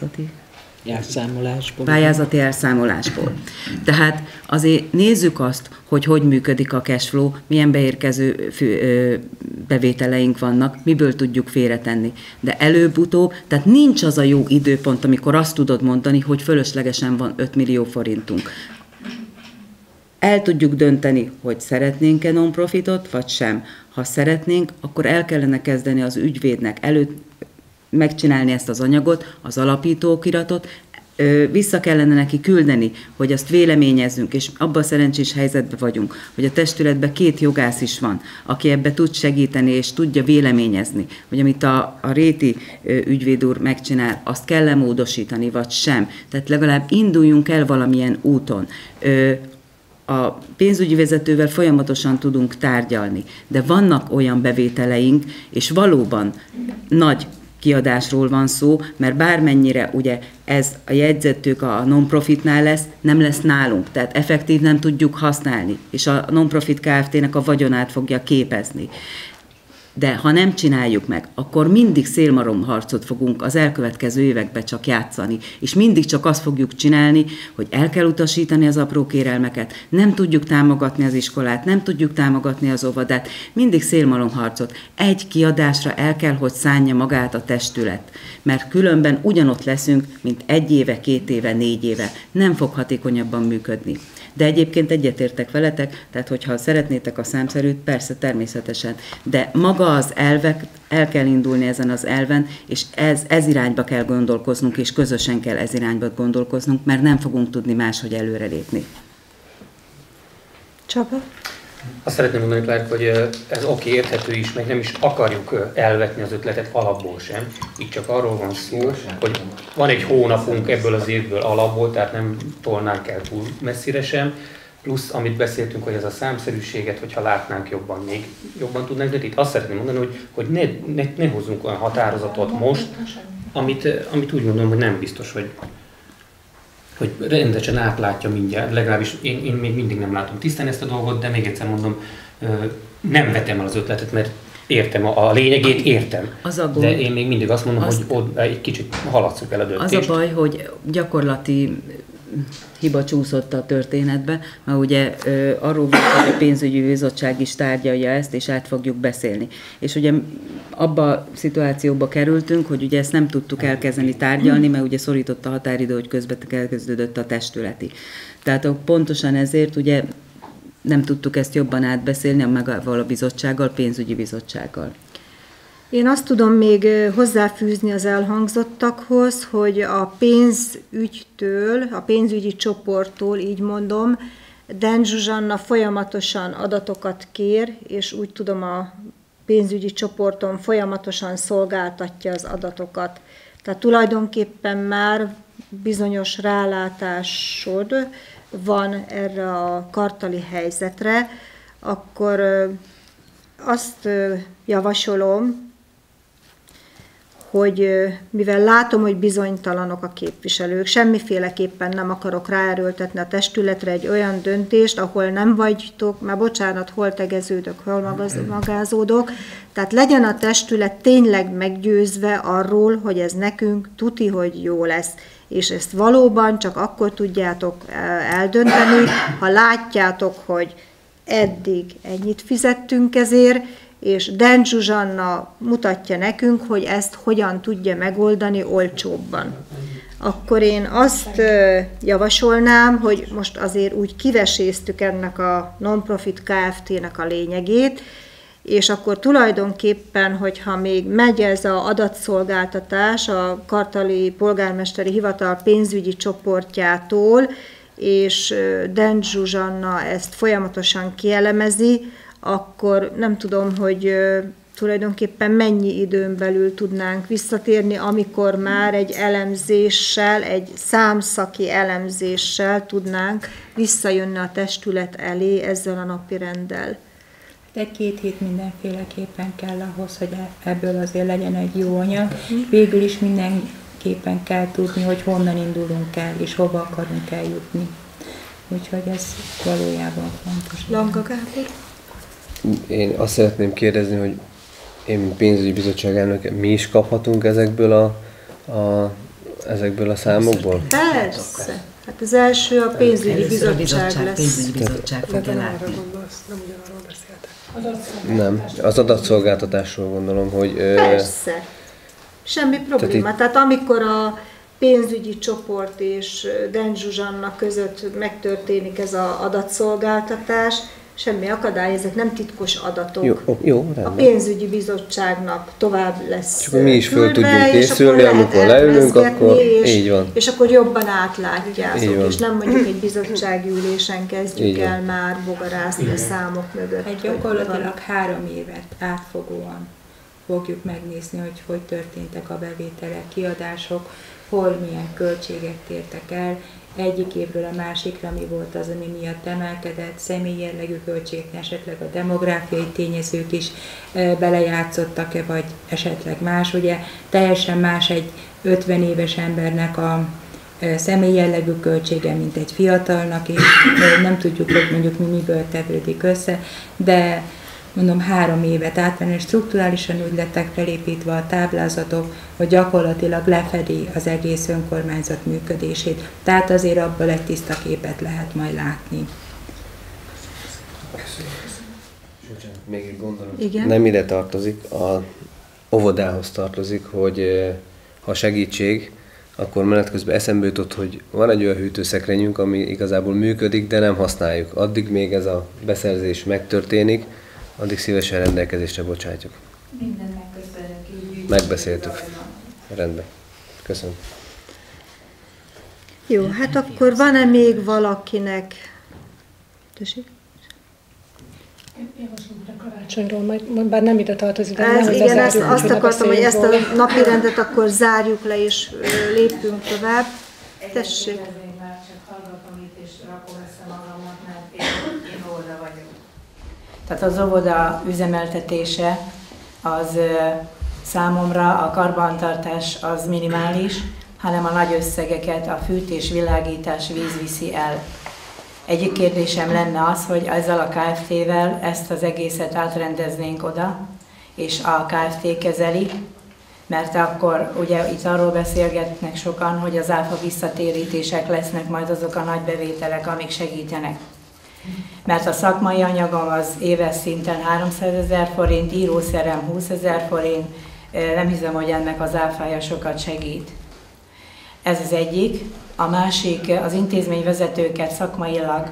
pályázati elszámolásból. Tehát azért nézzük azt, hogy működik a cashflow, milyen beérkező bevételeink vannak, miből tudjuk félretenni. De előbb-utóbb, tehát nincs az a jó időpont, amikor azt tudod mondani, hogy fölöslegesen van 5 millió forintunk. El tudjuk dönteni, hogy szeretnénk-e non-profitot, vagy sem. Ha szeretnénk, akkor el kellene kezdeni az ügyvédnek megcsinálni ezt az anyagot, az alapítóokiratot, vissza kellene neki küldeni, hogy azt véleményezzünk, és abban a szerencsés helyzetben vagyunk, hogy a testületben 2 jogász is van, aki ebbe tud segíteni, és tudja véleményezni, hogy amit a Réti ügyvéd úr megcsinál, azt kell-e módosítani, vagy sem. Tehát legalább induljunk el valamilyen úton. A pénzügyi vezetővel folyamatosan tudunk tárgyalni, de vannak olyan bevételeink, és valóban nagy kiadásról van szó, mert bármennyire ugye ez a jegyzettők a non-profitnál lesz, nem lesz nálunk, tehát effektív nem tudjuk használni, és a non-profit Kft-nek a vagyonát fogja képezni. De ha nem csináljuk meg, akkor mindig szélmalomharcot fogunk az elkövetkező években csak játszani, és mindig csak azt fogjuk csinálni, hogy el kell utasítani az apró kérelmeket, nem tudjuk támogatni az iskolát, nem tudjuk támogatni az óvodát, mindig szélmalomharcot. Egy kiadásra el kell, hogy szánja magát a testület, mert különben ugyanott leszünk, mint 1 éve, 2 éve, 4 éve. Nem fog hatékonyabban működni. De egyébként egyetértek veletek, tehát hogyha szeretnétek a számszerűt, persze természetesen, de maga az elvek, el kell indulni ezen az elven, és ez irányba kell gondolkoznunk, és közösen kell ez irányba gondolkoznunk, mert nem fogunk tudni máshogy előrelépni. Csaba? Azt szeretném mondani, Clark, hogy ez oké, érthető is, meg nem is akarjuk elvetni az ötletet alapból sem. Itt csak arról van szó, hogy van egy hónapunk ebből az évből alapból, tehát nem tolnánk el túl messzire sem. Plusz, amit beszéltünk, hogy ez a számszerűséget, hogyha látnánk jobban, még jobban tudnánk, de itt azt szeretném mondani, hogy ne hozzunk olyan határozatot most, amit úgy gondolom, hogy nem biztos, hogy rendesen átlátja mindjárt, legalábbis én még mindig nem látom tisztán ezt a dolgot, de még egyszer mondom, nem vetem el az ötletet, mert értem a lényegét, értem. De én még mindig azt mondom, hogy egy kicsit haladszuk el a döntést. Az a baj, hogy gyakorlati hiba csúszott a történetbe, mert ugye arról volt, hogy a pénzügyi bizottság is tárgyalja ezt, és át fogjuk beszélni. És ugye abba a szituációba kerültünk, hogy ugye ezt nem tudtuk elkezdeni tárgyalni, mert ugye szorított a határidő, hogy közben elkezdődött a testületi. Tehát pontosan ezért ugye nem tudtuk ezt jobban átbeszélni magával a bizottsággal, pénzügyi bizottsággal. Én azt tudom még hozzáfűzni az elhangzottakhoz, hogy a pénzügytől, a pénzügyi csoporttól, így mondom, Den Zsuzsanna folyamatosan adatokat kér, és úgy tudom, a pénzügyi csoporton folyamatosan szolgáltatja az adatokat. Tehát tulajdonképpen már bizonyos rálátásod van erre a kartali helyzetre, akkor azt javasolom, hogy mivel látom, hogy bizonytalanok a képviselők, semmiféleképpen nem akarok ráerőltetni a testületre egy olyan döntést, ahol nem vagytok, már bocsánat, hol tegeződök, hol magázódok, tehát legyen a testület tényleg meggyőzve arról, hogy ez nekünk tuti, hogy jó lesz. És ezt valóban csak akkor tudjátok eldönteni, ha látjátok, hogy eddig ennyit fizettünk ezért, és Den Zsuzsanna mutatja nekünk, hogy ezt hogyan tudja megoldani olcsóbban. Akkor én azt javasolnám, hogy most azért úgy kiveséztük ennek a non-profit Kft-nek a lényegét, és akkor tulajdonképpen, hogyha még megy ez az adatszolgáltatás a Kartali Polgármesteri Hivatal pénzügyi csoportjától, és Den Zsuzsanna ezt folyamatosan kielemezi, akkor nem tudom, hogy tulajdonképpen mennyi időn belül tudnánk visszatérni, amikor már egy elemzéssel, egy számszaki elemzéssel tudnánk visszajönni a testület elé ezzel a napirenddel. Egy-két hét mindenféleképpen kell ahhoz, hogy ebből azért legyen egy jó anyag. Végül is mindenképpen kell tudni, hogy honnan indulunk el, és hova akarunk eljutni. Úgyhogy ez valójában fontos. Lanka Gábor? Én azt szeretném kérdezni, hogy én, mint pénzügyi bizottság elnöke, mi is kaphatunk ezekből a számokból? Persze. Hát az első a pénzügyi bizottság lesz. Pénzügyi bizottság fogja látni. Nem, az adatszolgáltatásról gondolom, hogy... Persze. Semmi probléma. Tehát amikor a pénzügyi csoport és Den Zsuzsanna között megtörténik ez az adatszolgáltatás, semmi akadály, ezek nem titkos adatok. Jó, a pénzügyi bizottságnak tovább lesz csak mi is föl tudjunk készülni, amikor leülünk, akkor így van. És akkor jobban átlátjátok, és nem mondjuk egy bizottsági ülésen kezdjük el már bogarászni a számok mögött. Egy gyakorlatilag 3 évet átfogóan fogjuk megnézni, hogy történtek a bevételek, kiadások, hol milyen költségek tértek el, egyik évről a másikra mi volt az, ami miatt emelkedett, személyjellegű költség, esetleg a demográfiai tényezők is belejátszottak-e, vagy esetleg más. Ugye teljesen más egy 50 éves embernek a személyjellegű költsége, mint egy fiatalnak, és nem tudjuk, hogy mondjuk miből tevődik össze, de mondom 3 évet átvenni, és strukturálisan úgy lettek felépítve a táblázatok, hogy gyakorlatilag lefedi az egész önkormányzat működését. Tehát azért abból egy tiszta képet lehet majd látni. Még egy gondolom. Igen? Nem ide tartozik, a óvodához tartozik, hogy ha segítség, akkor menet közben eszembe jutott, hogy van egy olyan hűtőszekrényünk, ami igazából működik, de nem használjuk. Addig még ez a beszerzés megtörténik, addig szívesen rendelkezésre bocsátjuk. Minden megköszönjük. Megbeszéltük. Rendben. Köszönöm. Jó, hát akkor van-e még valakinek... Tessék? Karácsonyról, majd bár nem ide tartozik. Igen, azt akartam, hogy ezt a napi rendet akkor zárjuk le, és lépjünk tovább. Tessék. Már csak hallgatom itt, és rakom össze magamat, mert én óvoda vagyok. Tehát az óvoda üzemeltetése az számomra a karbantartás az minimális, hanem a nagy összegeket a fűtés, világítás, víz viszi el. Egyik kérdésem lenne az, hogy ezzel a Kft-vel ezt az egészet átrendeznénk oda, és a Kft kezeli, mert akkor ugye itt arról beszélgetnek sokan, hogy az áfa visszatérítések lesznek majd azok a nagy bevételek, amik segítenek. Mert a szakmai anyagom az éves szinten 300 000 forint, írószerem 20 000 forint, nem hiszem, hogy ennek az áfája sokat segít. Ez az egyik. A másik, az intézményvezetőket szakmailag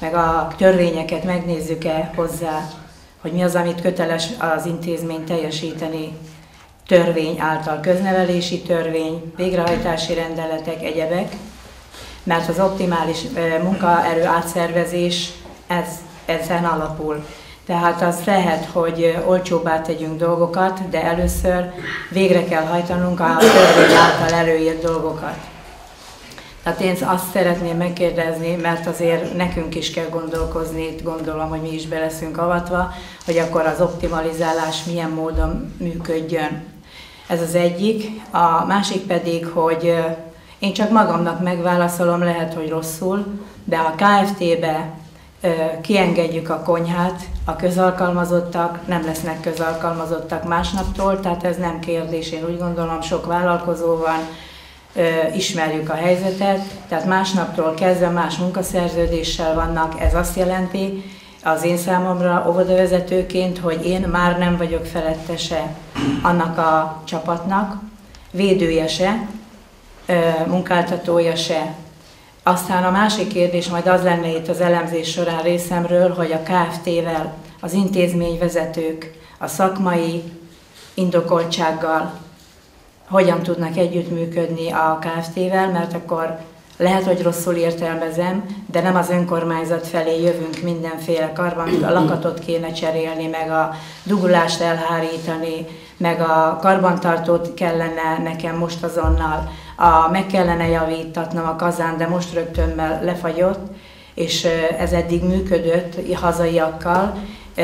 meg a törvényeket megnézzük-e hozzá, hogy mi az, amit köteles az intézmény teljesíteni törvény által, köznevelési törvény, végrehajtási rendeletek, egyebek, mert az optimális munkaerő átszervezés ezen alapul. Tehát az lehet, hogy olcsóbbá tegyünk dolgokat, de először végre kell hajtanunk a törvény által előírt dolgokat. Tehát én azt szeretném megkérdezni, mert azért nekünk is kell gondolkozni, itt gondolom, hogy mi is be leszünk avatva, hogy akkor az optimalizálás milyen módon működjön. Ez az egyik. A másik pedig, hogy én csak magamnak megválaszolom, lehet, hogy rosszul, de a KFT-be kiengedjük a konyhát, a közalkalmazottak nem lesznek közalkalmazottak másnaptól, tehát ez nem kérdés, én úgy gondolom, sok vállalkozó van, ismerjük a helyzetet, tehát másnaptól kezdve más munkaszerződéssel vannak, ez azt jelenti az én számomra óvodavezetőként, hogy én már nem vagyok felettese annak a csapatnak, védője se, munkáltatója se. Aztán a másik kérdés majd az lenne itt az elemzés során részemről, hogy a KFT-vel az intézményvezetők a szakmai indokoltsággal hogyan tudnak együttműködni a KFT-vel, mert akkor lehet, hogy rosszul értelmezem, de nem az önkormányzat felé jövünk mindenféle karban, a lakatot kéne cserélni, meg a dugulást elhárítani, meg a karbantartót kellene nekem most azonnal, meg kellene javítatnom a kazán, de most rögtön lefagyott, és ez eddig működött hazaiakkal,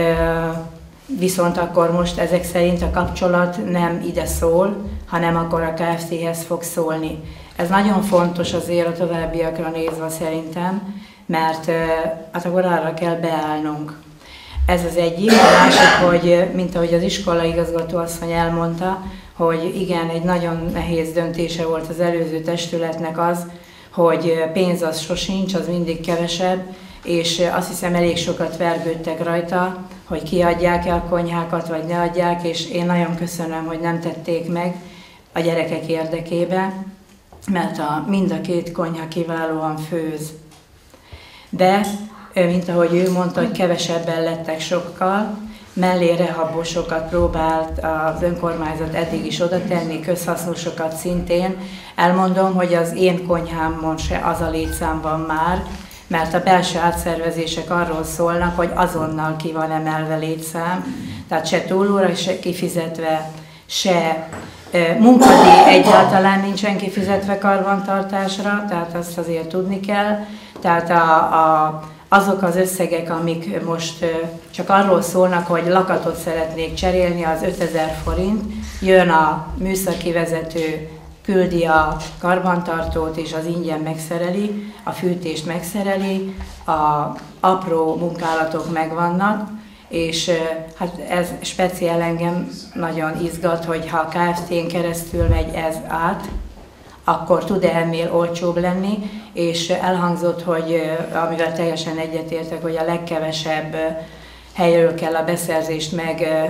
viszont akkor most ezek szerint a kapcsolat nem ide szól, hanem akkor a KFT-hez fog szólni. Ez nagyon fontos azért a továbbiakra nézve szerintem, mert hát akkor arra kell beállnunk. Ez az egyik. A másik, hogy mint ahogy az iskolai igazgatóasszony elmondta, hogy igen, egy nagyon nehéz döntése volt az előző testületnek az, hogy pénz az sosincs, az mindig kevesebb, és azt hiszem elég sokat vergődtek rajta, hogy kiadják-e a konyhákat, vagy ne adják, és én nagyon köszönöm, hogy nem tették meg a gyerekek érdekében, mert mind a két konyha kiválóan főz. De, mint ahogy ő mondta, hogy kevesebben lettek sokkal, mellé rehabosokat próbált az önkormányzat eddig is oda tenni, közhasznosokat szintén. Elmondom, hogy az én konyhámon se az a létszám van már, mert a belső átszervezések arról szólnak, hogy azonnal ki van emelve létszám, tehát se túlóra, se kifizetve, se munkadíj egyáltalán nincsen kifizetve karbantartásra, tehát azt azért tudni kell. Tehát azok az összegek, amik most csak arról szólnak, hogy lakatot szeretnék cserélni, az 5000 forint, jön a műszaki vezető, küldi a karbantartót, és az ingyen megszereli, a fűtést megszereli, a apró munkálatok megvannak, és hát ez speciál engem nagyon izgat, hogy ha a KFT-n keresztül megy ez át, akkor tud-e ennél olcsóbb lenni, és elhangzott, hogy amivel teljesen egyetértek, hogy a legkevesebb helyről kell a beszerzést meg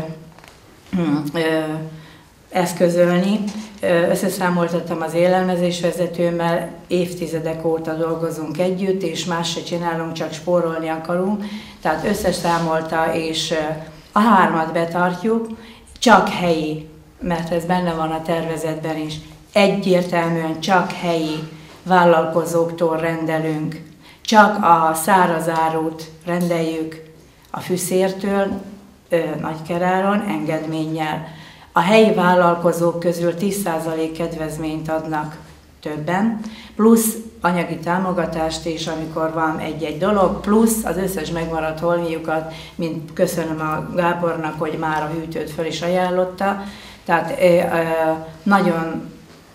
eszközölni. Összeszámoltattam az élelmezésvezetőmmel, évtizedek óta dolgozunk együtt, és más se csinálunk, csak spórolni akarunk. Tehát összeszámolta, és a 3-at betartjuk, csak helyi, mert ez benne van a tervezetben is. Egyértelműen csak helyi vállalkozóktól rendelünk. Csak a szárazárút rendeljük a fűszértől, Nagykeráron, engedménnyel. A helyi vállalkozók közül 10% kedvezményt adnak többen, plusz anyagi támogatást is, amikor van egy-egy dolog, plusz az összes megmaradt holmiukat, mint köszönöm a Gábornak, hogy már a hűtőt föl is ajánlotta. Tehát nagyon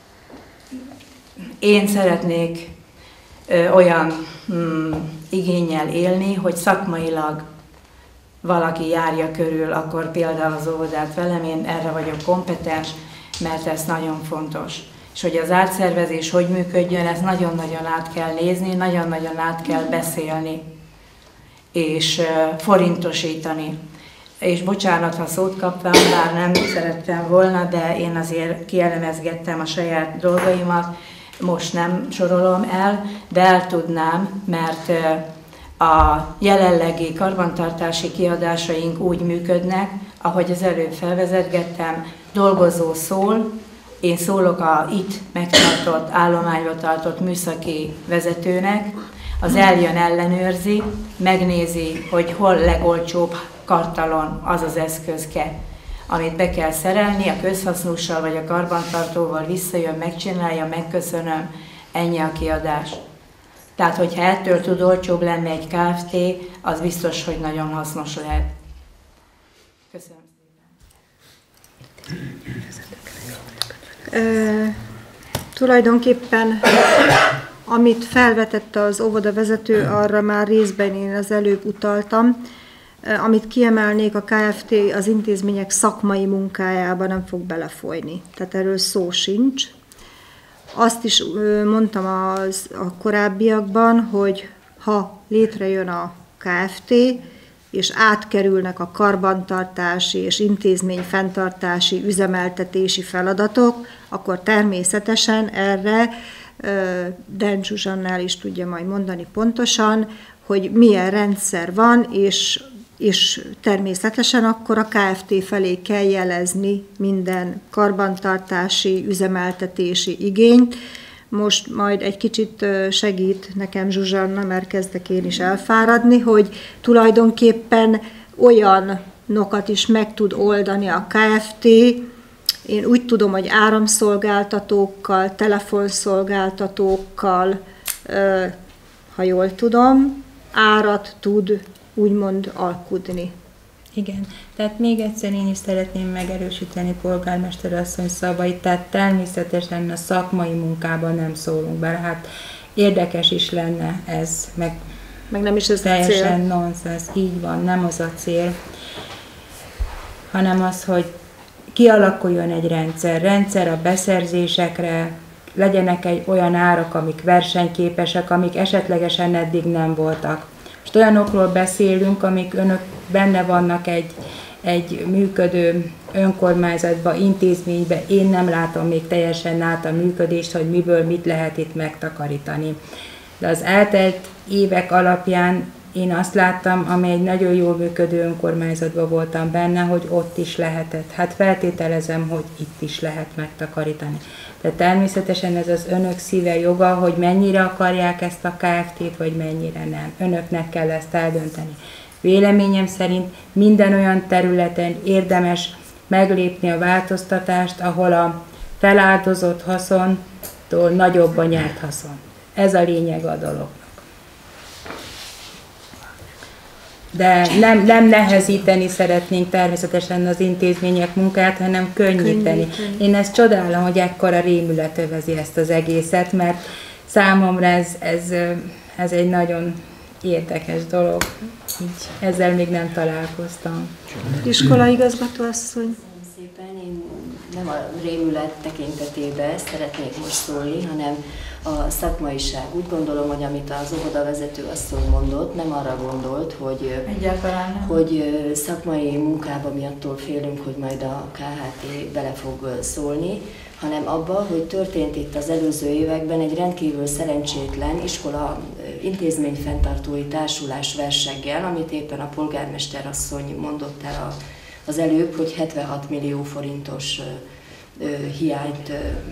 én szeretnék olyan igénnyel élni, hogy szakmailag valaki járja körül, akkor például az óvodát velem, én erre vagyok kompetens, mert ez nagyon fontos. És hogy az átszervezés hogy működjön, ezt nagyon-nagyon át kell nézni, nagyon-nagyon át kell beszélni, és forintosítani. És bocsánat, ha szót kaptam, bár nem szerettem volna, de én azért kielemezgettem a saját dolgaimat, most nem sorolom el, de el tudnám, mert A jelenlegi karbantartási kiadásaink úgy működnek, ahogy az előbb felvezetgettem, dolgozó szól, én szólok a itt megtartott, állományba tartott műszaki vezetőnek, az eljön, ellenőrzi, megnézi, hogy hol legolcsóbb kartalon az az eszközke, amit be kell szerelni, a közhasznussal vagy a karbantartóval visszajön, megcsinálja, megköszönöm, ennyi a kiadás. Tehát, hogyha ettől tud olcsóbb lenni egy Kft., az biztos, hogy nagyon hasznos lehet. Köszönöm szépen. Tulajdonképpen, amit felvetette az óvodavezető, arra már részben én az előbb utaltam. Amit kiemelnék, a Kft. Az intézmények szakmai munkájába nem fog belefolyni. Tehát erről szó sincs. Azt is mondtam a korábbiakban, hogy ha létrejön a Kft., és átkerülnek a karbantartási és intézményfenntartási, üzemeltetési feladatok, akkor természetesen erre Dencs Zsuzsannál is tudja majd mondani pontosan, hogy milyen rendszer van, és természetesen akkor a Kft. Felé kell jelezni minden karbantartási, üzemeltetési igényt. Most majd egy kicsit segít nekem Zsuzsanna, mert kezdek én is elfáradni, hogy tulajdonképpen olyanokat is meg tud oldani a Kft. Én úgy tudom, hogy áramszolgáltatókkal, telefonszolgáltatókkal, ha jól tudom, árat tud úgymond alkudni. Igen, tehát még egyszer én is szeretném megerősíteni polgármester asszony szavait, tehát természetesen a szakmai munkában nem szólunk bele, hát érdekes is lenne ez, meg nem is ez teljesen nonsens, így van, nem az a cél, hanem az, hogy kialakuljon egy rendszer a beszerzésekre, legyenek olyan árak, amik versenyképesek, amik esetlegesen eddig nem voltak. Most olyanokról beszélünk, amik önök benne vannak egy működő önkormányzatba, intézménybe. Én nem látom még teljesen át a működést, hogy miből mit lehet itt megtakarítani. De az eltelt évek alapján én azt láttam, ami egy nagyon jól működő önkormányzatban voltam benne, hogy ott is lehetett. Hát feltételezem, hogy itt is lehet megtakarítani. De természetesen ez az önök szíve joga, hogy mennyire akarják ezt a Kft-t, vagy mennyire nem. Önöknek kell ezt eldönteni. Véleményem szerint minden olyan területen érdemes meglépni a változtatást, ahol a feláldozott haszontól nagyobb a nyert haszon. Ez a lényeg a dolognak. De nem nehezíteni szeretnénk természetesen az intézmények munkát, hanem könnyíteni. Én ezt csodálom, hogy ekkora rémület övezi ezt az egészet, mert számomra ez egy nagyon érdekes dolog. Így ezzel még nem találkoztam. Iskolaigazgató asszony. Szépen, én nem a rémület tekintetében szeretnék most szólni, hanem a szakmaiság. Úgy gondolom, hogy amit az óvodavezető asszony mondott, nem arra gondolt, hogy szakmai munkába miattól félünk, hogy majd a KHT bele fog szólni, hanem abba, hogy történt itt az előző években egy rendkívül szerencsétlen iskola intézményfenntartói társulás verseggel, amit éppen a polgármester asszony mondott el az előbb, hogy 76 millió forintos hiányt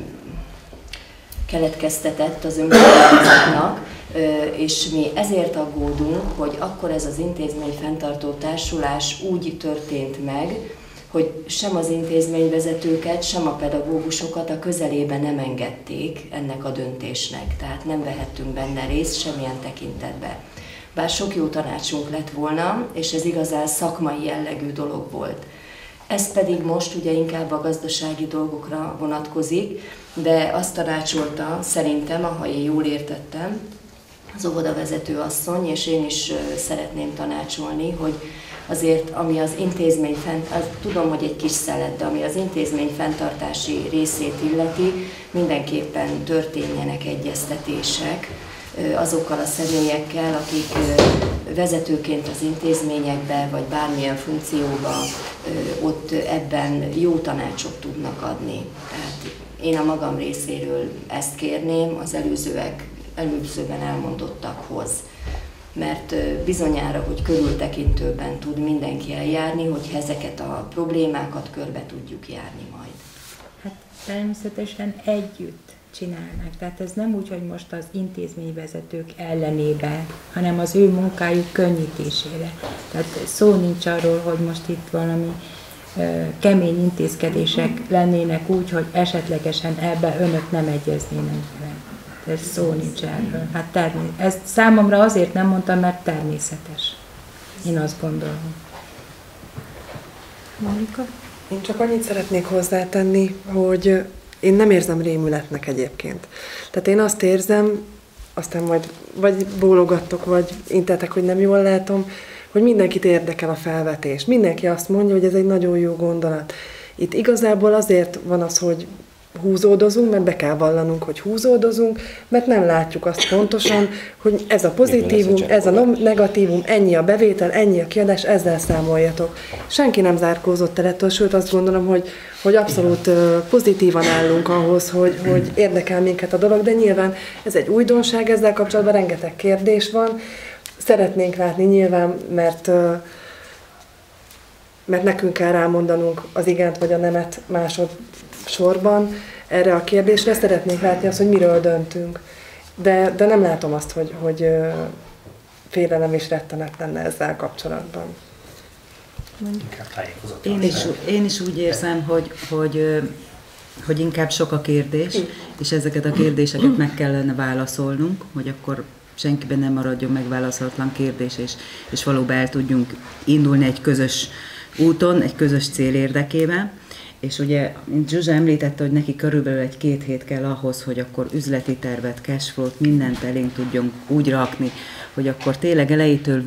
keletkeztetett az önkormányzatnak, és mi ezért aggódunk, hogy akkor ez az intézményfenntartó társulás úgy történt meg, hogy sem az intézményvezetőket, sem a pedagógusokat a közelébe nem engedték ennek a döntésnek, tehát nem vehettünk benne részt semmilyen tekintetben. Bár sok jó tanácsunk lett volna, és ez igazán szakmai jellegű dolog volt. Ez pedig most ugye inkább a gazdasági dolgokra vonatkozik, de azt tanácsolta szerintem, ha én jól értettem, az óvodavezető asszony, és én is szeretném tanácsolni, hogy azért, ami az intézmény tudom, hogy egy kis szelet, de ami az intézmény fenntartási részét illeti, mindenképpen történjenek egyeztetések azokkal a személyekkel, akik vezetőként az intézményekbe, vagy bármilyen funkcióban ott ebben jó tanácsot tudnak adni. Tehát én a magam részéről ezt kérném az előzőben elmondottakhoz. mert bizonyára, hogy körültekintőben tud mindenki eljárni, hogy ezeket a problémákat körbe tudjuk járni majd. Hát természetesen együtt csinálnak. Tehát ez nem úgy, hogy most az intézményvezetők ellenében, hanem az ő munkájuk könnyítésére. Tehát szó nincs arról, hogy most itt valami kemény intézkedések lennének úgy, hogy esetlegesen ebbe önök nem egyeznének bele. Ez szó nincs erről. Hát ezt számomra azért nem mondtam, mert természetes. Én azt gondolom. Monika? Én csak annyit szeretnék hozzátenni, hogy én nem érzem rémületnek egyébként. Tehát én azt érzem, aztán majd vagy bólogattok, vagy intetek, hogy nem jól látom, hogy mindenkit érdekel a felvetés. Mindenki azt mondja, hogy ez egy nagyon jó gondolat. Itt igazából azért van az, hogy húzódozunk, mert be kell vallanunk, hogy húzódozunk, mert nem látjuk azt pontosan, hogy ez a pozitívum, ez a negatívum, ennyi a bevétel, ennyi a kiadás, ezzel számoljatok. Senki nem zárkózott el ettől, sőt azt gondolom, hogy abszolút pozitívan állunk ahhoz, hogy érdekel minket a dolog, de nyilván ez egy újdonság, ezzel kapcsolatban rengeteg kérdés van. Szeretnénk látni nyilván, mert nekünk kell rámondanunk az igent vagy a nemet másodsorban erre a kérdésre. Szeretnénk látni azt, hogy miről döntünk. De nem látom azt, hogy félelem és rettenet lenne ezzel kapcsolatban. Én is úgy érzem, hogy inkább sok a kérdés, és ezeket a kérdéseket meg kellene válaszolnunk, hogy akkor senkiben nem maradjon megválaszolatlan kérdés, és valóban el tudjunk indulni egy közös úton, egy közös cél érdekében. És ugye, mint Zsuzsa említette, hogy neki körülbelül 1-2 hét kell ahhoz, hogy akkor üzleti tervet, cashflow-t, mindent elénk tudjunk úgy rakni, hogy akkor tényleg elejétől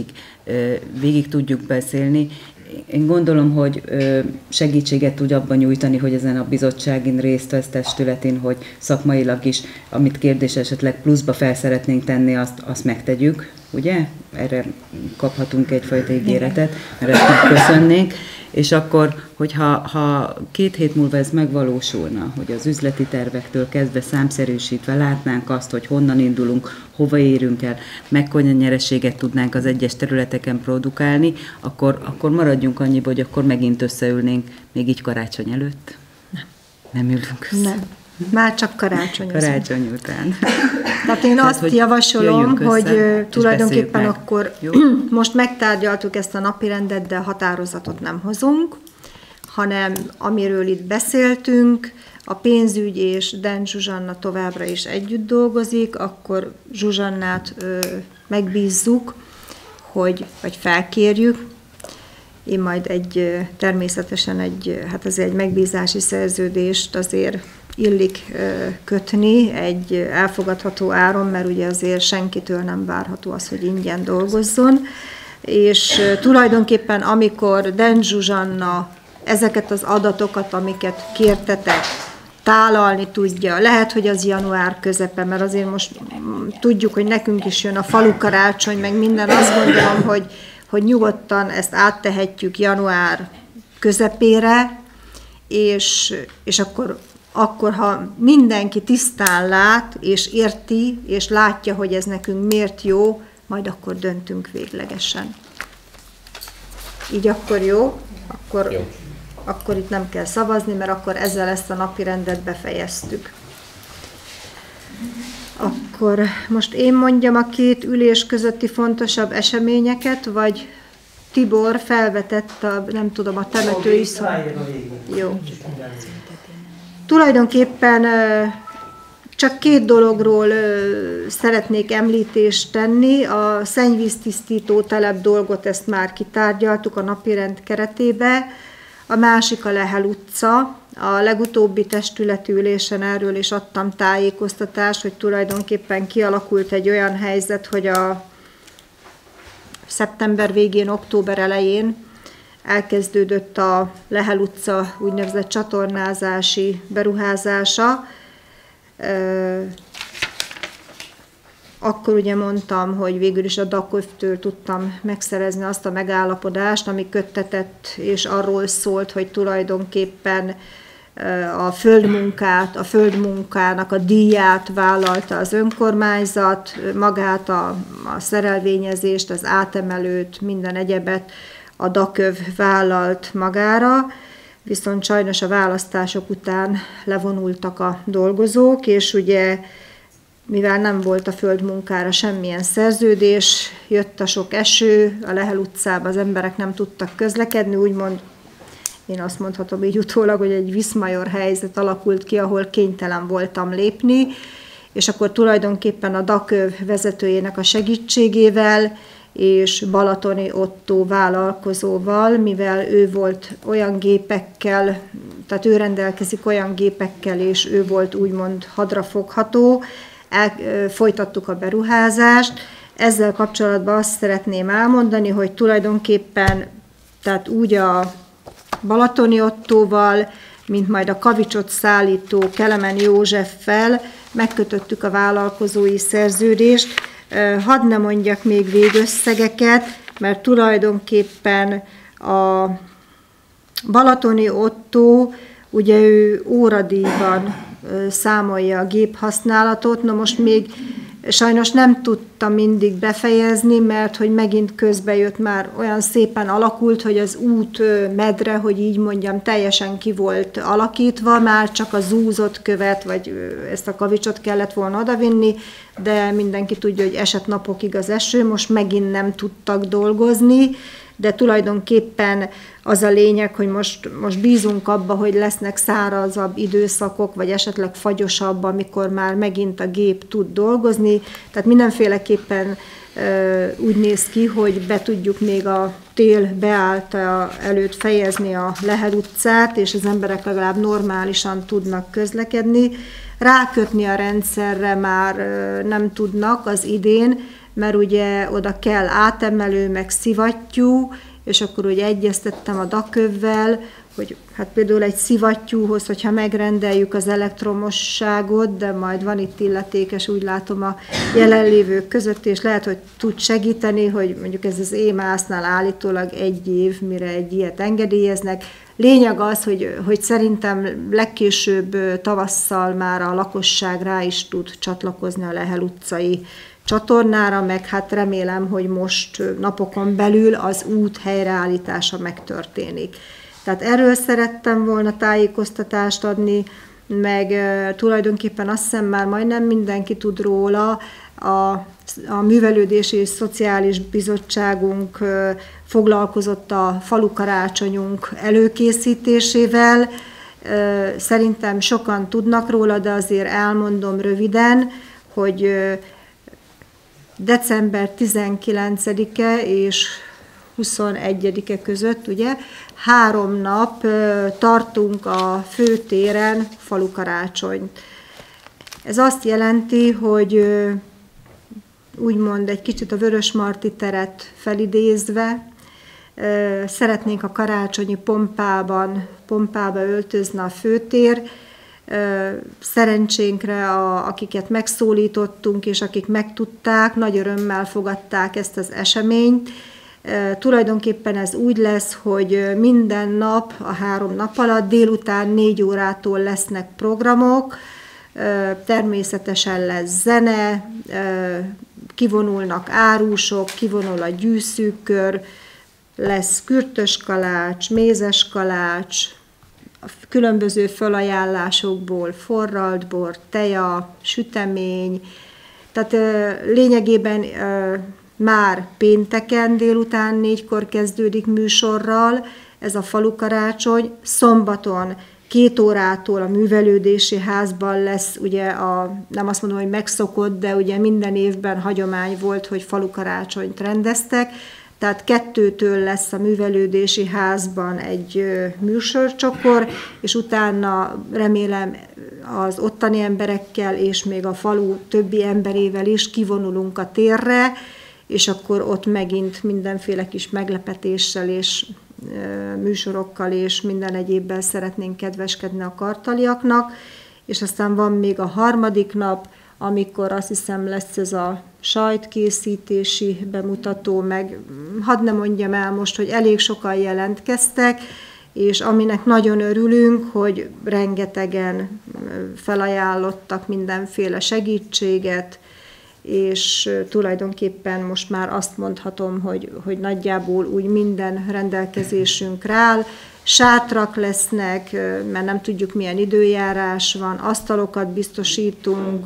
végig tudjuk beszélni. Én gondolom, hogy segítséget tud abban nyújtani, hogy ezen a bizottságin részt vesz testületén, hogy szakmailag is, amit kérdés esetleg pluszba fel szeretnénk tenni, azt megtegyük, ugye? Erre kaphatunk egyfajta ígéretet, mert ezt megköszönnénk. És akkor, hogyha 2 hét múlva ez megvalósulna, hogy az üzleti tervektől kezdve számszerűsítve látnánk azt, hogy honnan indulunk, hova érünk el, mekkora nyereséget tudnánk az egyes területeken produkálni, akkor maradjunk annyiba, hogy akkor megint összeülnénk, még így karácsony előtt. Nem ülünk össze. Nem. Már csak karácsony után. Tehát én azt javasolom, hogy tulajdonképpen akkor most megtárgyaltuk ezt a napirendet, de határozatot nem hozunk, hanem amiről itt beszéltünk, a pénzügy és Den Zsuzsanna továbbra is együtt dolgozik, akkor Zsuzsannát megbízzuk, vagy felkérjük. Én majd természetesen egy megbízási szerződést azért illik kötni egy elfogadható áron, mert ugye azért senkitől nem várható az, hogy ingyen dolgozzon. És tulajdonképpen amikor Den Zsuzsanna ezeket az adatokat, amiket kértetek, tálalni tudja, lehet, hogy az január közepe, mert azért most tudjuk, hogy nekünk is jön a falukarácsony, meg minden, azt gondolom, hogy nyugodtan ezt áttehetjük január közepére, és akkor, ha mindenki tisztán lát, és érti, és látja, hogy ez nekünk miért jó, majd akkor döntünk véglegesen. Így akkor jó? Akkor itt nem kell szavazni, mert akkor ezzel ezt a napirendet befejeztük. Akkor most én mondjam a 2 ülés közötti fontosabb eseményeket, vagy Tibor felvetett a temetői szó. Jó. Tulajdonképpen csak 2 dologról szeretnék említést tenni. A szennyvíztisztító telep dolgot, ezt már kitárgyaltuk a napirend keretébe. A másik a Lehel utca. A legutóbbi testületi ülésen erről is adtam tájékoztatást, hogy tulajdonképpen kialakult egy olyan helyzet, hogy a szeptember végén, október elején elkezdődött a Lehel utca úgynevezett csatornázási beruházása. Akkor ugye mondtam, hogy végül is a DAKÖV-től tudtam megszerezni azt a megállapodást, ami köttetett, és arról szólt, hogy tulajdonképpen a földmunkának a díját vállalta az önkormányzat, magát a szerelvényezést, az átemelőt, minden egyebet a Daköv vállalt magára, viszont sajnos a választások után levonultak a dolgozók, és ugye mivel nem volt a földmunkára semmilyen szerződés, jött a sok eső, a Lehel utcába az emberek nem tudtak közlekedni, úgymond én azt mondhatom így utólag, hogy egy viszmajor helyzet alakult ki, ahol kénytelen voltam lépni, és akkor tulajdonképpen a Daköv vezetőjének a segítségével és Balatoni Ottó vállalkozóval, mivel ő volt olyan gépekkel, tehát ő rendelkezik olyan gépekkel, és ő volt úgymond hadrafogható, folytattuk a beruházást. Ezzel kapcsolatban azt szeretném elmondani, hogy tulajdonképpen tehát úgy a Balatoni Ottóval, mint majd a kavicsot szállító Kelemen Józseffel megkötöttük a vállalkozói szerződést. Hadd ne mondjak még végösszegeket, mert tulajdonképpen a Balatoni Ottó, ugye ő óradíjban számolja a géphasználatot, na most még sajnos nem tudta mindig befejezni, mert hogy megint közbe jött, már olyan szépen alakult, hogy az út medre, hogy így mondjam, teljesen ki volt alakítva, már csak a zúzott követ, vagy ezt a kavicsot kellett volna odavinni, de mindenki tudja, hogy esett napokig az eső, most megint nem tudtak dolgozni, de tulajdonképpen az a lényeg, hogy most bízunk abba, hogy lesznek szárazabb időszakok, vagy esetleg fagyosabb, amikor már megint a gép tud dolgozni. Tehát mindenféleképpen úgy néz ki, hogy be tudjuk még a tél beállta előtt fejezni a Lehel utcát, és az emberek legalább normálisan tudnak közlekedni. Rákötni a rendszerre már nem tudnak az idén, mert ugye oda kell átemelő, meg szivattyú, és akkor ugye egyeztettem a Dakövvel, hogy hát például egy szivattyúhoz, hogyha megrendeljük az elektromosságot, de majd van itt illetékes, úgy látom a jelenlévők között, és lehet, hogy tud segíteni, hogy mondjuk ez az EMAS-nál állítólag 1 év, mire egy ilyet engedélyeznek. Lényeg az, hogy szerintem legkésőbb tavasszal már a lakosság rá is tud csatlakozni a Lehel utcai csatornára, meg hát remélem, hogy most napokon belül az út helyreállítása megtörténik. Tehát erről szerettem volna tájékoztatást adni, meg tulajdonképpen azt hiszem már majdnem mindenki tud róla, a Művelődési és Szociális Bizottságunk foglalkozott a falukarácsonyunk előkészítésével. Szerintem sokan tudnak róla, de azért elmondom röviden, hogy december 19-e és 21-e között, ugye, 3 nap tartunk a főtéren falukarácsonyt. Ez azt jelenti, hogy úgymond egy kicsit a Vörösmarty teret felidézve, szeretnénk a karácsonyi pompába öltözni a főtér. Szerencsénkre, akiket megszólítottunk, és akik megtudták, nagy örömmel fogadták ezt az eseményt. Tulajdonképpen ez úgy lesz, hogy minden nap, a 3 nap alatt délután 4 órától lesznek programok, természetesen lesz zene, kivonulnak árusok, kivonul a gyűszűkör, lesz kürtös kalács, mézes kalács, különböző felajánlásokból forralt bor, teja, sütemény, tehát lényegében már pénteken délután 4-kor kezdődik műsorral ez a falukarácsony, szombaton 2 órától a Művelődési Házban lesz, ugye nem azt mondom, hogy megszokott, de ugye minden évben hagyomány volt, hogy falukarácsonyt rendeztek, tehát 2-től lesz a Művelődési Házban egy műsorcsokor, és utána remélem az ottani emberekkel és még a falu többi emberével is kivonulunk a térre, és akkor ott megint mindenféle kis meglepetéssel és műsorokkal és minden egyébben szeretnénk kedveskedni a kartaliaknak, és aztán van még a 3. nap, amikor azt hiszem lesz ez a sajtkészítési bemutató, meg hadd ne mondjam el most, hogy elég sokan jelentkeztek, és aminek nagyon örülünk, hogy rengetegen felajánlottak mindenféle segítséget, és tulajdonképpen most már azt mondhatom, hogy nagyjából úgy minden rendelkezésünkre áll. Sátrak lesznek, mert nem tudjuk milyen időjárás van, asztalokat biztosítunk,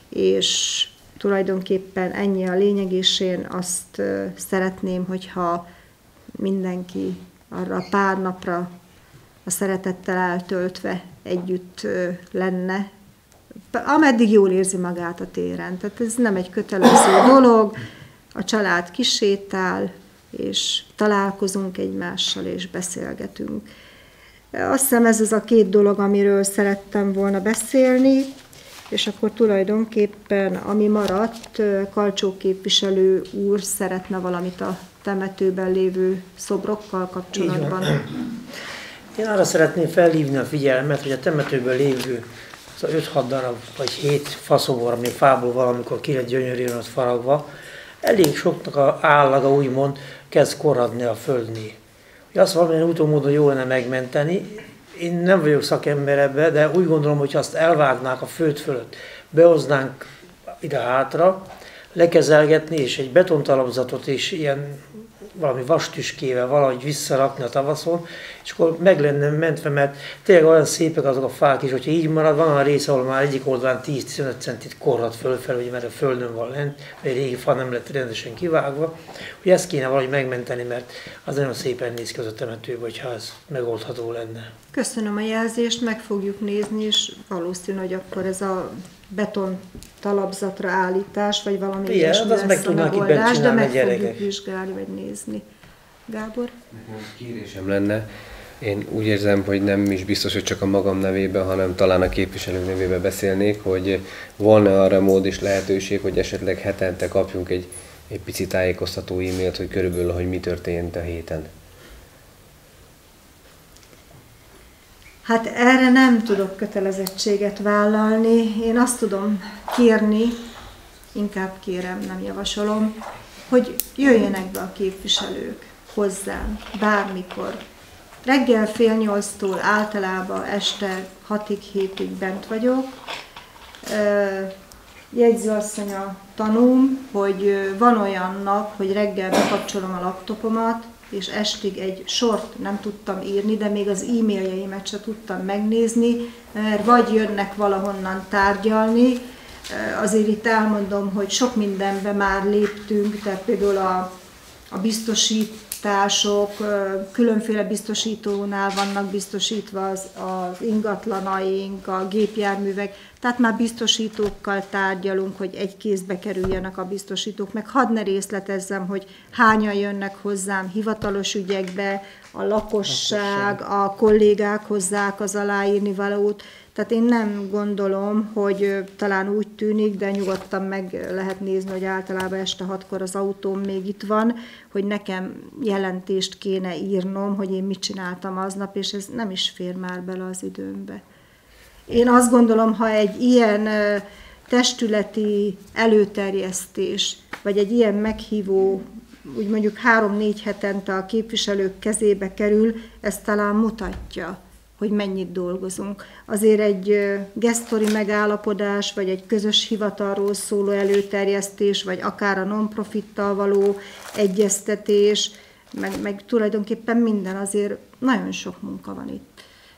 és tulajdonképpen ennyi a lényeg, és én azt szeretném, hogyha mindenki arra a pár napra a szeretettel eltöltve együtt lenne, ameddig jól érzi magát a téren. Tehát ez nem egy kötelező dolog, a család kisétál, és találkozunk egymással, és beszélgetünk. Azt hiszem ez az a két dolog, amiről szerettem volna beszélni, és akkor tulajdonképpen, ami maradt, Kalcsó képviselő úr szeretne valamit a temetőben lévő szobrokkal kapcsolatban. Én arra szeretném felhívni a figyelmet, hogy a temetőben lévő 5-6 darab vagy 7 faszobor, ami fából valamikor ki lett gyönyörűen ott faragva, elég soknak a állaga úgymond kezd korradni a földnél. Hogy azt valamilyen úton módon jó lenne megmenteni, én nem vagyok szakember ebben, de úgy gondolom, hogy ha azt elvágnák a föld fölött, behoznánk ide hátra, lekezelgetni, és egy betontalapzatot és ilyen valami vastüskével valahogy visszarakni a tavaszon, és akkor meg lenne mentve, mert tényleg olyan szépek azok a fák is, hogyha így marad, van a része, ahol már egyik oldalán 10-15 centit korrad fölfelé, ugye, mert a földön van lent, mert a régi fa nem lett rendesen kivágva, hogy ezt kéne valahogy megmenteni, mert az nagyon szépen néz ki az a temetőben, hogyha ez megoldható lenne. Köszönöm a jelzést, meg fogjuk nézni, és valószínű, hogy akkor ez a beton talapzatra állítás, vagy valami ilyesmi lesz a megoldás, de meg fogjuk vizsgálni, vagy nézni. Gábor? Kérésem lenne, én úgy érzem, hogy nem is biztos, hogy csak a magam nevében, hanem talán a képviselők nevében beszélnék, hogy volna arra mód és lehetőség, hogy esetleg hetente kapjunk egy pici tájékoztató e-mailt, hogy körülbelül, hogy mi történt a héten. Hát erre nem tudok kötelezettséget vállalni. Én azt tudom kérni, inkább kérem, nem javasolom, hogy jöjjenek be a képviselők hozzám, bármikor. Reggel 7:30-tól általában este 6-7-ig bent vagyok. Jegyzőasszony a tanúm, hogy van olyan nap, hogy reggel bekapcsolom a laptopomat, és estig egy sort nem tudtam írni, de még az e-mailjeimet se tudtam megnézni, mert vagy jönnek valahonnan tárgyalni, azért itt elmondom, hogy sok mindenbe már léptünk, tehát például a biztosítások, különféle biztosítónál vannak biztosítva az ingatlanaink, a gépjárművek, tehát már biztosítókkal tárgyalunk, hogy egy kézbe kerüljenek a biztosítók, meg hadd ne részletezzem, hogy hányan jönnek hozzám hivatalos ügyekbe, a lakosság, a kollégák hozzák az aláírni valót. Tehát én nem gondolom, hogy talán úgy tűnik, de nyugodtan meg lehet nézni, hogy általában este 6-kor az autóm még itt van, hogy nekem jelentést kéne írnom, hogy én mit csináltam aznap, és ez nem is fér már bele az időmbe. Én azt gondolom, ha egy ilyen testületi előterjesztés, vagy egy ilyen meghívó, úgy mondjuk 3-4 hetente a képviselők kezébe kerül, ez talán mutatja, hogy mennyit dolgozunk. Azért egy gesztori megállapodás, vagy egy közös hivatalról szóló előterjesztés, vagy akár a non-profittal való egyeztetés, meg tulajdonképpen minden, azért nagyon sok munka van itt.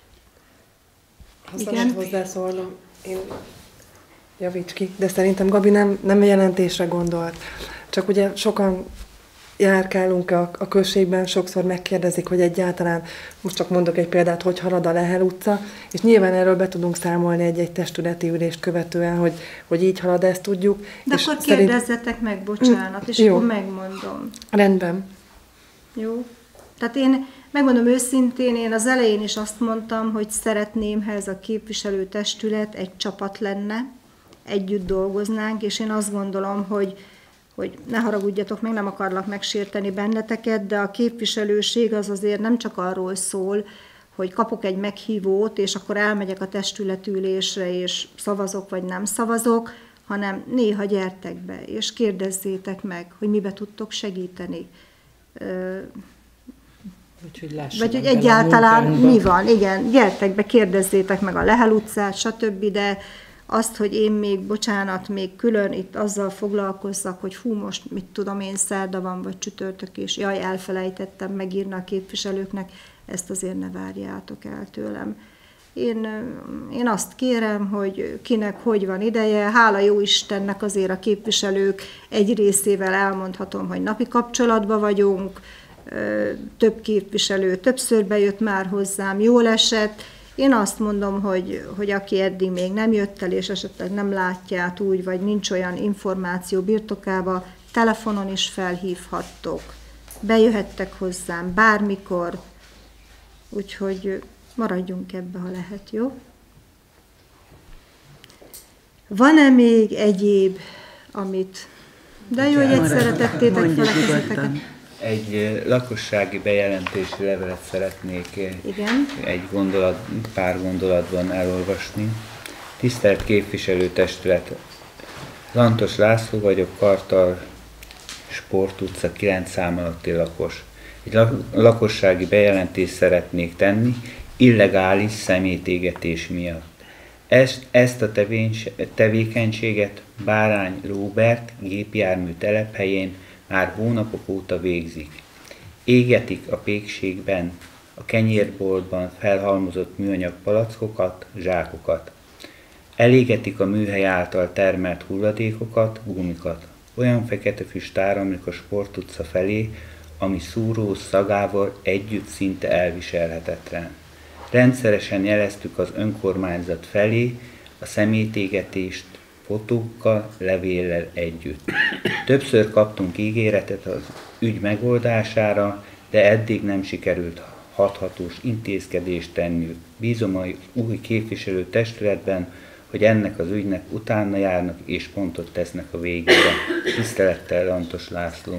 Igen? Hozzászólnom, én javíts ki, de szerintem Gabi nem jelentésre gondolt. Csak ugye sokan járkálunk a községben, sokszor megkérdezik, hogy egyáltalán, most csak mondok egy példát, hogy halad a Lehel utca, és nyilván erről be tudunk számolni egy testületi ülést követően, hogy így halad, ezt tudjuk. De és akkor kérdezzetek meg, bocsánat, és jó. Akkor megmondom. Rendben. Jó. Tehát én megmondom őszintén, én az elején is azt mondtam, hogy szeretném, ha ez a képviselőtestület egy csapat lenne, együtt dolgoznánk, és én azt gondolom, hogy ne haragudjatok meg, nem akarlak megsérteni benneteket, de a képviselőség az azért nem csak arról szól, hogy kapok egy meghívót, és akkor elmegyek a testületülésre, és szavazok, vagy nem szavazok, hanem néha gyertek be, és kérdezzétek meg, hogy mibe tudtok segíteni. Vagy hogy egyáltalán mi van. Igen, gyertek be, kérdezzétek meg a Lehel utcát, stb., de azt, hogy én még külön itt azzal foglalkozzak, hogy hú, most mit tudom én, szerda van, vagy csütörtök, és jaj, elfelejtettem megírni a képviselőknek, ezt azért ne várjátok el tőlem. Én azt kérem, hogy kinek hogy van ideje, hála jó Istennek azért a képviselők egy részével elmondhatom, hogy napi kapcsolatban vagyunk, több képviselő többször bejött már hozzám, jól esett. Én azt mondom, hogy aki eddig még nem jött el, és esetleg nem látját úgy, vagy nincs olyan információ birtokába, telefonon is felhívhattok, bejöhettek hozzám bármikor, úgyhogy maradjunk ebbe, ha lehet, jó? Van-e még egyéb, amit... De jó, hogy egyszerre tettétek fel a kezeteket. Egy lakossági bejelentési levelet szeretnék pár gondolatban elolvasni. Tisztelt Képviselőtestület! Lantos László vagyok, Kartal Sport utca 9 szám alatti lakos. Egy lakossági bejelentést szeretnék tenni illegális szemétégetés miatt. Ezt a tevékenységet Bárány Róbert gépjármű telephelyén már hónapok óta végzik. Égetik a pékségben, a kenyérboltban felhalmozott műanyag palackokat, zsákokat. Elégetik a műhely által termelt hulladékokat, gumikat. Olyan fekete füst áramlik a Sport utca felé, ami szúró szagával együtt szinte elviselhetetlen. Rendszeresen jeleztük az önkormányzat felé a szemétégetést fotókkal, levéllel együtt. Többször kaptunk ígéretet az ügy megoldására, de eddig nem sikerült hathatós intézkedést tenni. Bízom az új képviselőtestületben, hogy ennek az ügynek utána járnak és pontot tesznek a végére. Tisztelettel, Lantos László.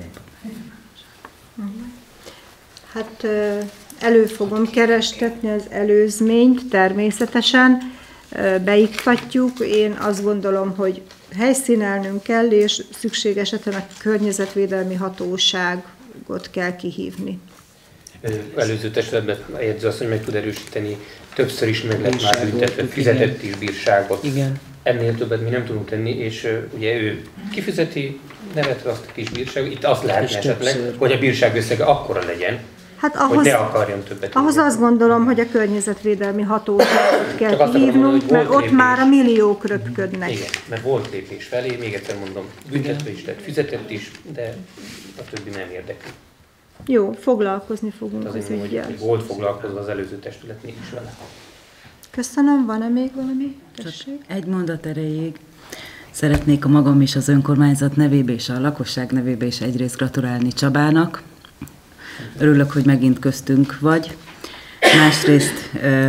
Hát elő fogom kerestetni az előzményt, természetesen beiktatjuk. Én azt gondolom, hogy helyszínelnünk kell, és szükség esetben a környezetvédelmi hatóságot kell kihívni. Előző testületben a jegyzőasszony meg tud erősíteni, többször is meg lett már büntetve, fizetett is bírságot. Igen. Ennél többet mi nem tudunk tenni, és ugye ő kifizeti nevetve azt a kis bírságot. Itt azt lehetne esetleg, hogy a bírság összege akkora legyen, hát hogy ne akarjon többet. Ahhoz azt gondolom, hogy a környezetvédelmi hatóságot kell hívnunk, mert ott már a milliók röpködnek. Igen, mert volt lépés felé, még egyszer mondom, büntetve is lett, fizetett is, de a többi nem érdekli. Jó, foglalkozni fogunk az üggyel. Hogy volt foglalkozva az előző testület mégis vele. Köszönöm, van-e még valami? Tessék. Egy mondat erejéig. Szeretnék a magam is az önkormányzat nevébe és a lakosság nevébe is egyrészt gratulálni Csabának. Örülök, hogy megint köztünk vagy. Másrészt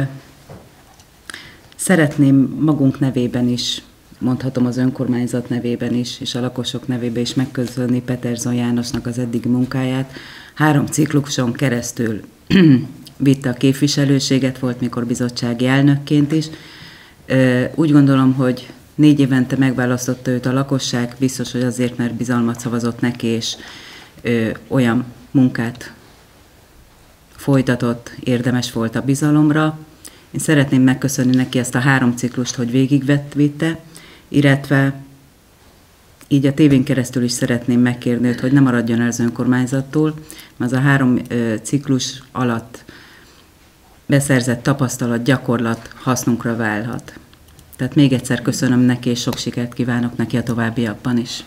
szeretném magunk nevében is, mondhatom az önkormányzat nevében is, és a lakosok nevében is megköszönni Peterson Jánosnak az eddigi munkáját. 3 cikluson keresztül vitte a képviselőséget, volt mikor bizottsági elnökként is. Úgy gondolom, hogy 4 évente megválasztotta őt a lakosság, biztos, hogy azért, mert bizalmat szavazott neki, és olyan munkát folytatott, érdemes volt a bizalomra. Én szeretném megköszönni neki ezt a 3 ciklust, hogy végigvitte, illetve így a tévén keresztül is szeretném megkérni őt, hogy ne maradjon el az önkormányzattól, mert az a 3 ciklus alatt beszerzett tapasztalat, gyakorlat hasznunkra válhat. Tehát még egyszer köszönöm neki, és sok sikert kívánok neki a továbbiakban is.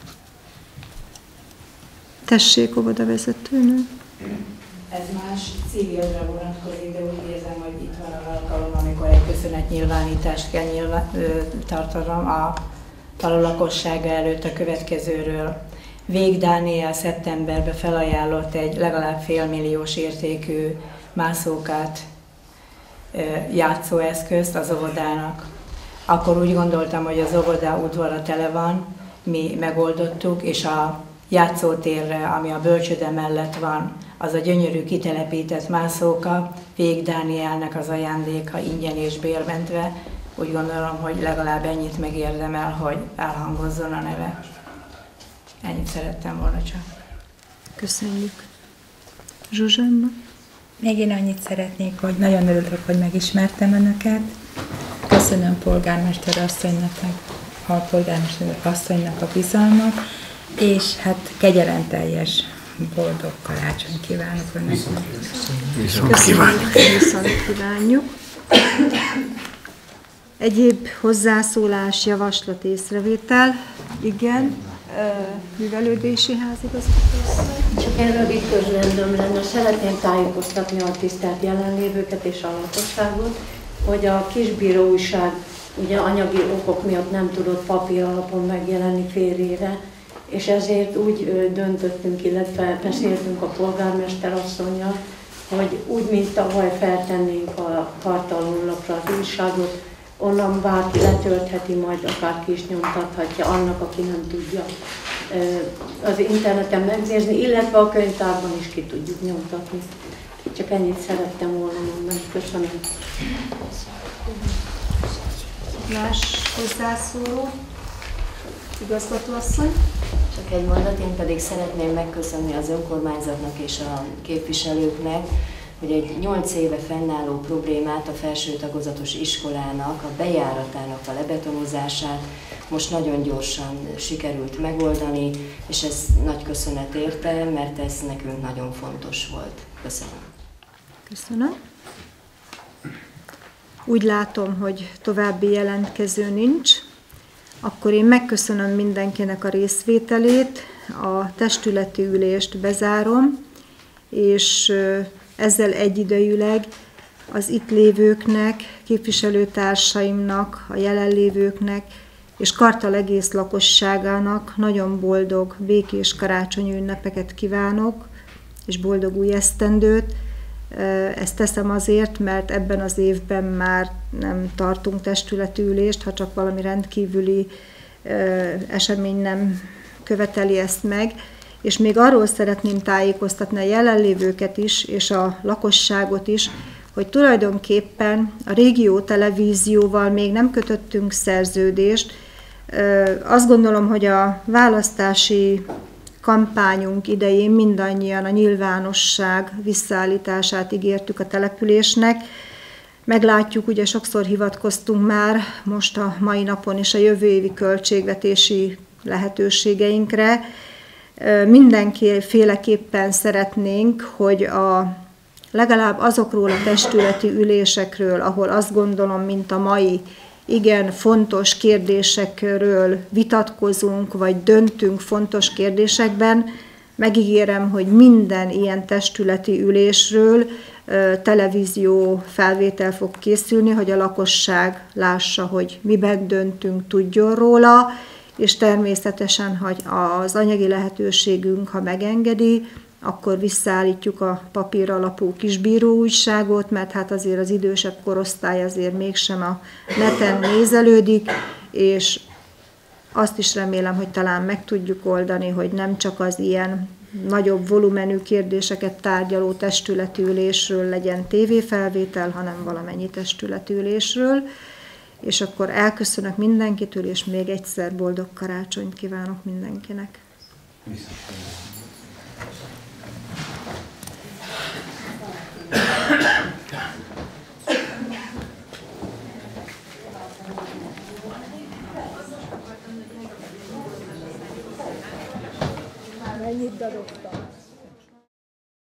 Tessék, óvodavezetőnő. Ez más civilre vonatkozik, de úgy érzem, hogy itt van az alkalom, amikor egy köszönetnyilvánítást kell tartanom a falu lakossága előtt a következőről. Vég Dániel szeptemberben felajánlott egy legalább félmilliós értékű mászókát, játszóeszközt az óvodának. Akkor úgy gondoltam, hogy az óvoda udvara tele van, mi megoldottuk, és a játszótérre, ami a bölcsőde mellett van, az a gyönyörű kitelepített mászóka, Vég Dánielnek az ajándéka ingyen és bérmentve. Úgy gondolom, hogy legalább ennyit megérdemel, hogy elhangozzon a neve. Ennyit szerettem volna csak. Köszönjük. Zsuzsanna? Még én annyit szeretnék, hogy nagyon örülök, hogy megismertem Önöket. Köszönöm polgármester asszonynak, a polgármester asszonynak a bizalmat, és hát kegyelemteljes, boldog karácsony kívánok Önöknek. Viszont kívánjuk. Egyéb hozzászólás, javaslat, észrevétel? Igen. Művelődési házigazgató. Csak egy rövid közlendőm lenne. Szeretném tájékoztatni a tisztelt jelenlévőket és a lakosságot, hogy a Kisbíró újság ugye anyagi okok miatt nem tudott papír alapon megjelenni fél éve, és ezért úgy döntöttünk, illetve beszéltünk a polgármester asszonnyal, hogy úgy, mint tavaly feltennénk a kartalonlapra az újságot, onnan bárki letöltheti, majd akár ki is nyomtathatja annak, aki nem tudja az interneten megnézni, illetve a könyvtárban is ki tudjuk nyomtatni. Csak ennyit szerettem volna mondani. Köszönöm. Más hozzászóló? Igazgatóasszony? Csak egy mondat, én pedig szeretném megköszönni az önkormányzatnak és a képviselőknek, hogy egy 8 éve fennálló problémát, a felső tagozatos iskolának, a bejáratának a lebetonozását most nagyon gyorsan sikerült megoldani, és ez nagy köszönet érte, mert ez nekünk nagyon fontos volt. Köszönöm. Köszönöm. Úgy látom, hogy további jelentkező nincs. Akkor én megköszönöm mindenkinek a részvételét, a testületi ülést bezárom, és ezzel egyidejűleg az itt lévőknek, képviselőtársaimnak, a jelenlévőknek és Kartal egész lakosságának nagyon boldog, békés karácsonyi ünnepeket kívánok, és boldog új esztendőt. Ezt teszem azért, mert ebben az évben már nem tartunk testületi ülést, ha csak valami rendkívüli esemény nem követeli ezt meg. És még arról szeretném tájékoztatni a jelenlévőket is, és a lakosságot is, hogy tulajdonképpen a Régió Televízióval még nem kötöttünk szerződést. Azt gondolom, hogy a választási kampányunk idején mindannyian a nyilvánosság visszaállítását ígértük a településnek. Meglátjuk, ugye sokszor hivatkoztunk már most a mai napon is a jövő évi költségvetési lehetőségeinkre. Mindenféleképpen szeretnénk, hogy legalább azokról a testületi ülésekről, ahol azt gondolom, mint a mai, igen fontos kérdésekről vitatkozunk, vagy döntünk fontos kérdésekben, megígérem, hogy minden ilyen testületi ülésről televízió felvétel fog készülni, hogy a lakosság lássa, hogy miben döntünk, tudjon róla, és természetesen, hogy az anyagi lehetőségünk, ha megengedi, akkor visszaállítjuk a papír alapú Kisbíró újságot, mert hát azért az idősebb korosztály azért mégsem a neten nézelődik, és azt is remélem, hogy talán meg tudjuk oldani, hogy nem csak az ilyen nagyobb volumenű kérdéseket tárgyaló testületi ülésről legyen tévéfelvétel, hanem valamennyi testületi ülésről. És akkor elköszönök mindenkitől, és még egyszer boldog karácsonyt kívánok mindenkinek. Mennyit dadogtam?